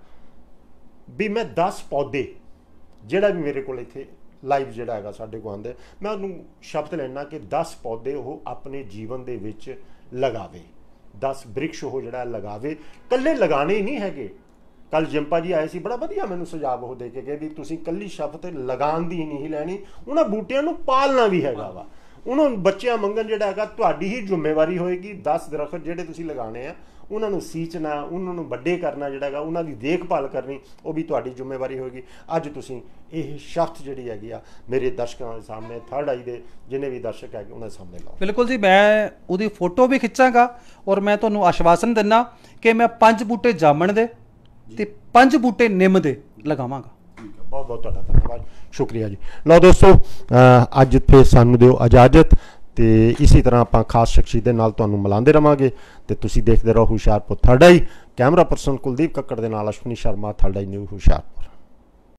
ਵੀ ਮੈਂ ਦਸ ਪੌਦੇ ਜਿਹੜਾ ਵੀ ਮੇਰੇ ਕੋਲ ਇੱਥੇ ਲਾਈਵ ਜਿਹੜਾ ਹੈਗਾ ਸਾਡੇ ਕੋਲ ਆਉਂਦੇ, ਮੈਂ ਉਹਨੂੰ ਸ਼ਬਦ ਲੈਣਾ ਕਿ ਦਸ ਪੌਦੇ ਉਹ ਆਪਣੇ ਜੀਵਨ ਦੇ ਵਿੱਚ ਲਗਾਵੇ, ਦਸ ਬ੍ਰਿਕਸ਼ ਉਹ ਜਿਹੜਾ ਲਗਾਵੇ। ਇਕੱਲੇ ਲਗਾਣੇ ਹੀ ਨਹੀਂ ਹੈਗੇ। ਕੱਲ ਜਿੰਪਾ ਜੀ ਆਏ ਸੀ, ਬੜਾ ਵਧੀਆ ਮੈਨੂੰ ਸੁਝਾਅ ਉਹ ਦੇ ਕੇ ਗਏ ਵੀ ਤੁਸੀਂ ਇਕੱਲੀ ਸ਼ਬਦ ਲਗਾਉਣ ਦੀ ਨਹੀਂ ਲੈਣੀ, ਉਹਨਾਂ ਬੂਟਿਆਂ ਨੂੰ ਪਾਲਣਾ ਵੀ ਹੈਗਾ ਵਾ, ਉਹਨੂੰ ਬੱਚਿਆਂ ਮੰਗਣ ਜਿਹੜਾ ਹੈਗਾ ਤੁਹਾਡੀ ਹੀ ਜ਼ਿੰਮੇਵਾਰੀ ਹੋਏਗੀ। ਦਸ ਦਰਖਤ ਜਿਹੜੇ ਤੁਸੀਂ ਲਗਾਉਣੇ ਆ ਉਹਨਾਂ ਨੂੰ ਸੀਂਚਣਾ, ਉਹਨਾਂ ਨੂੰ ਵੱਡੇ ਕਰਨਾ ਜਿਹੜਾ ਹੈਗਾ, ਉਹਨਾਂ ਦੀ ਦੇਖਭਾਲ ਕਰਨੀ, ਉਹ ਵੀ ਤੁਹਾਡੀ ਜ਼ਿੰਮੇਵਾਰੀ ਹੋਏਗੀ। ਅੱਜ ਤੁਸੀਂ ਇਹ ਸ਼ਬਦ ਜਿਹੜੀ ਹੈਗੀ ਆ ਮੇਰੇ ਦਰਸ਼ਕਾਂ ਦੇ ਸਾਹਮਣੇ, ਥਰਡ ਆਈ ਦੇ ਜਿੰਨੇ ਵੀ ਦਰਸ਼ਕ ਹੈਗੇ ਉਹਨਾਂ ਦੇ ਸਾਹਮਣੇ ਲਾਓ। ਬਿਲਕੁਲ ਜੀ, ਮੈਂ ਉਹਦੀ ਫੋਟੋ ਵੀ ਖਿੱਚਾਂਗਾ ਔਰ ਮੈਂ ਤੁਹਾਨੂੰ ਆਸ਼ਵਾਸਨ ਦਿੰਦਾ ਕਿ ਮੈਂ ਪੰਜ ਬੂਟੇ ਜਾਮਣ ਦੇ ਤੇ ਪੰਜ ਬੂਟੇ ਨਿੰਮ ਦੇ ਲਗਾਵਾਂਗਾ। ਬਹੁਤ ਬਹੁਤ ਤੁਹਾਡਾ ਧੰਨਵਾਦ, ਸ਼ੁਕਰੀਆ ਜੀ। ਲਓ ਦੋਸਤੋ, ਅੱਜ ਫਿਰ ਸਾਨੂੰ ਦਿਓ ਇਜਾਜ਼ਤ ਤੇ ਇਸੇ ਤਰ੍ਹਾਂ ਆਪਾਂ ਖਾਸ ਸ਼ਖਸੀਅਤ ਦੇ ਨਾਲ ਤੁਹਾਨੂੰ ਮਿਲਾਉਂਦੇ ਰਵਾਂਗੇ ਤੇ ਤੁਸੀਂ ਦੇਖਦੇ ਰਹੋ Hoshiarpur third eye. Camera person Kuldeep Kakkar ਦੇ ਨਾਲ Ashwani Sharma, third eye new Hoshiarpur.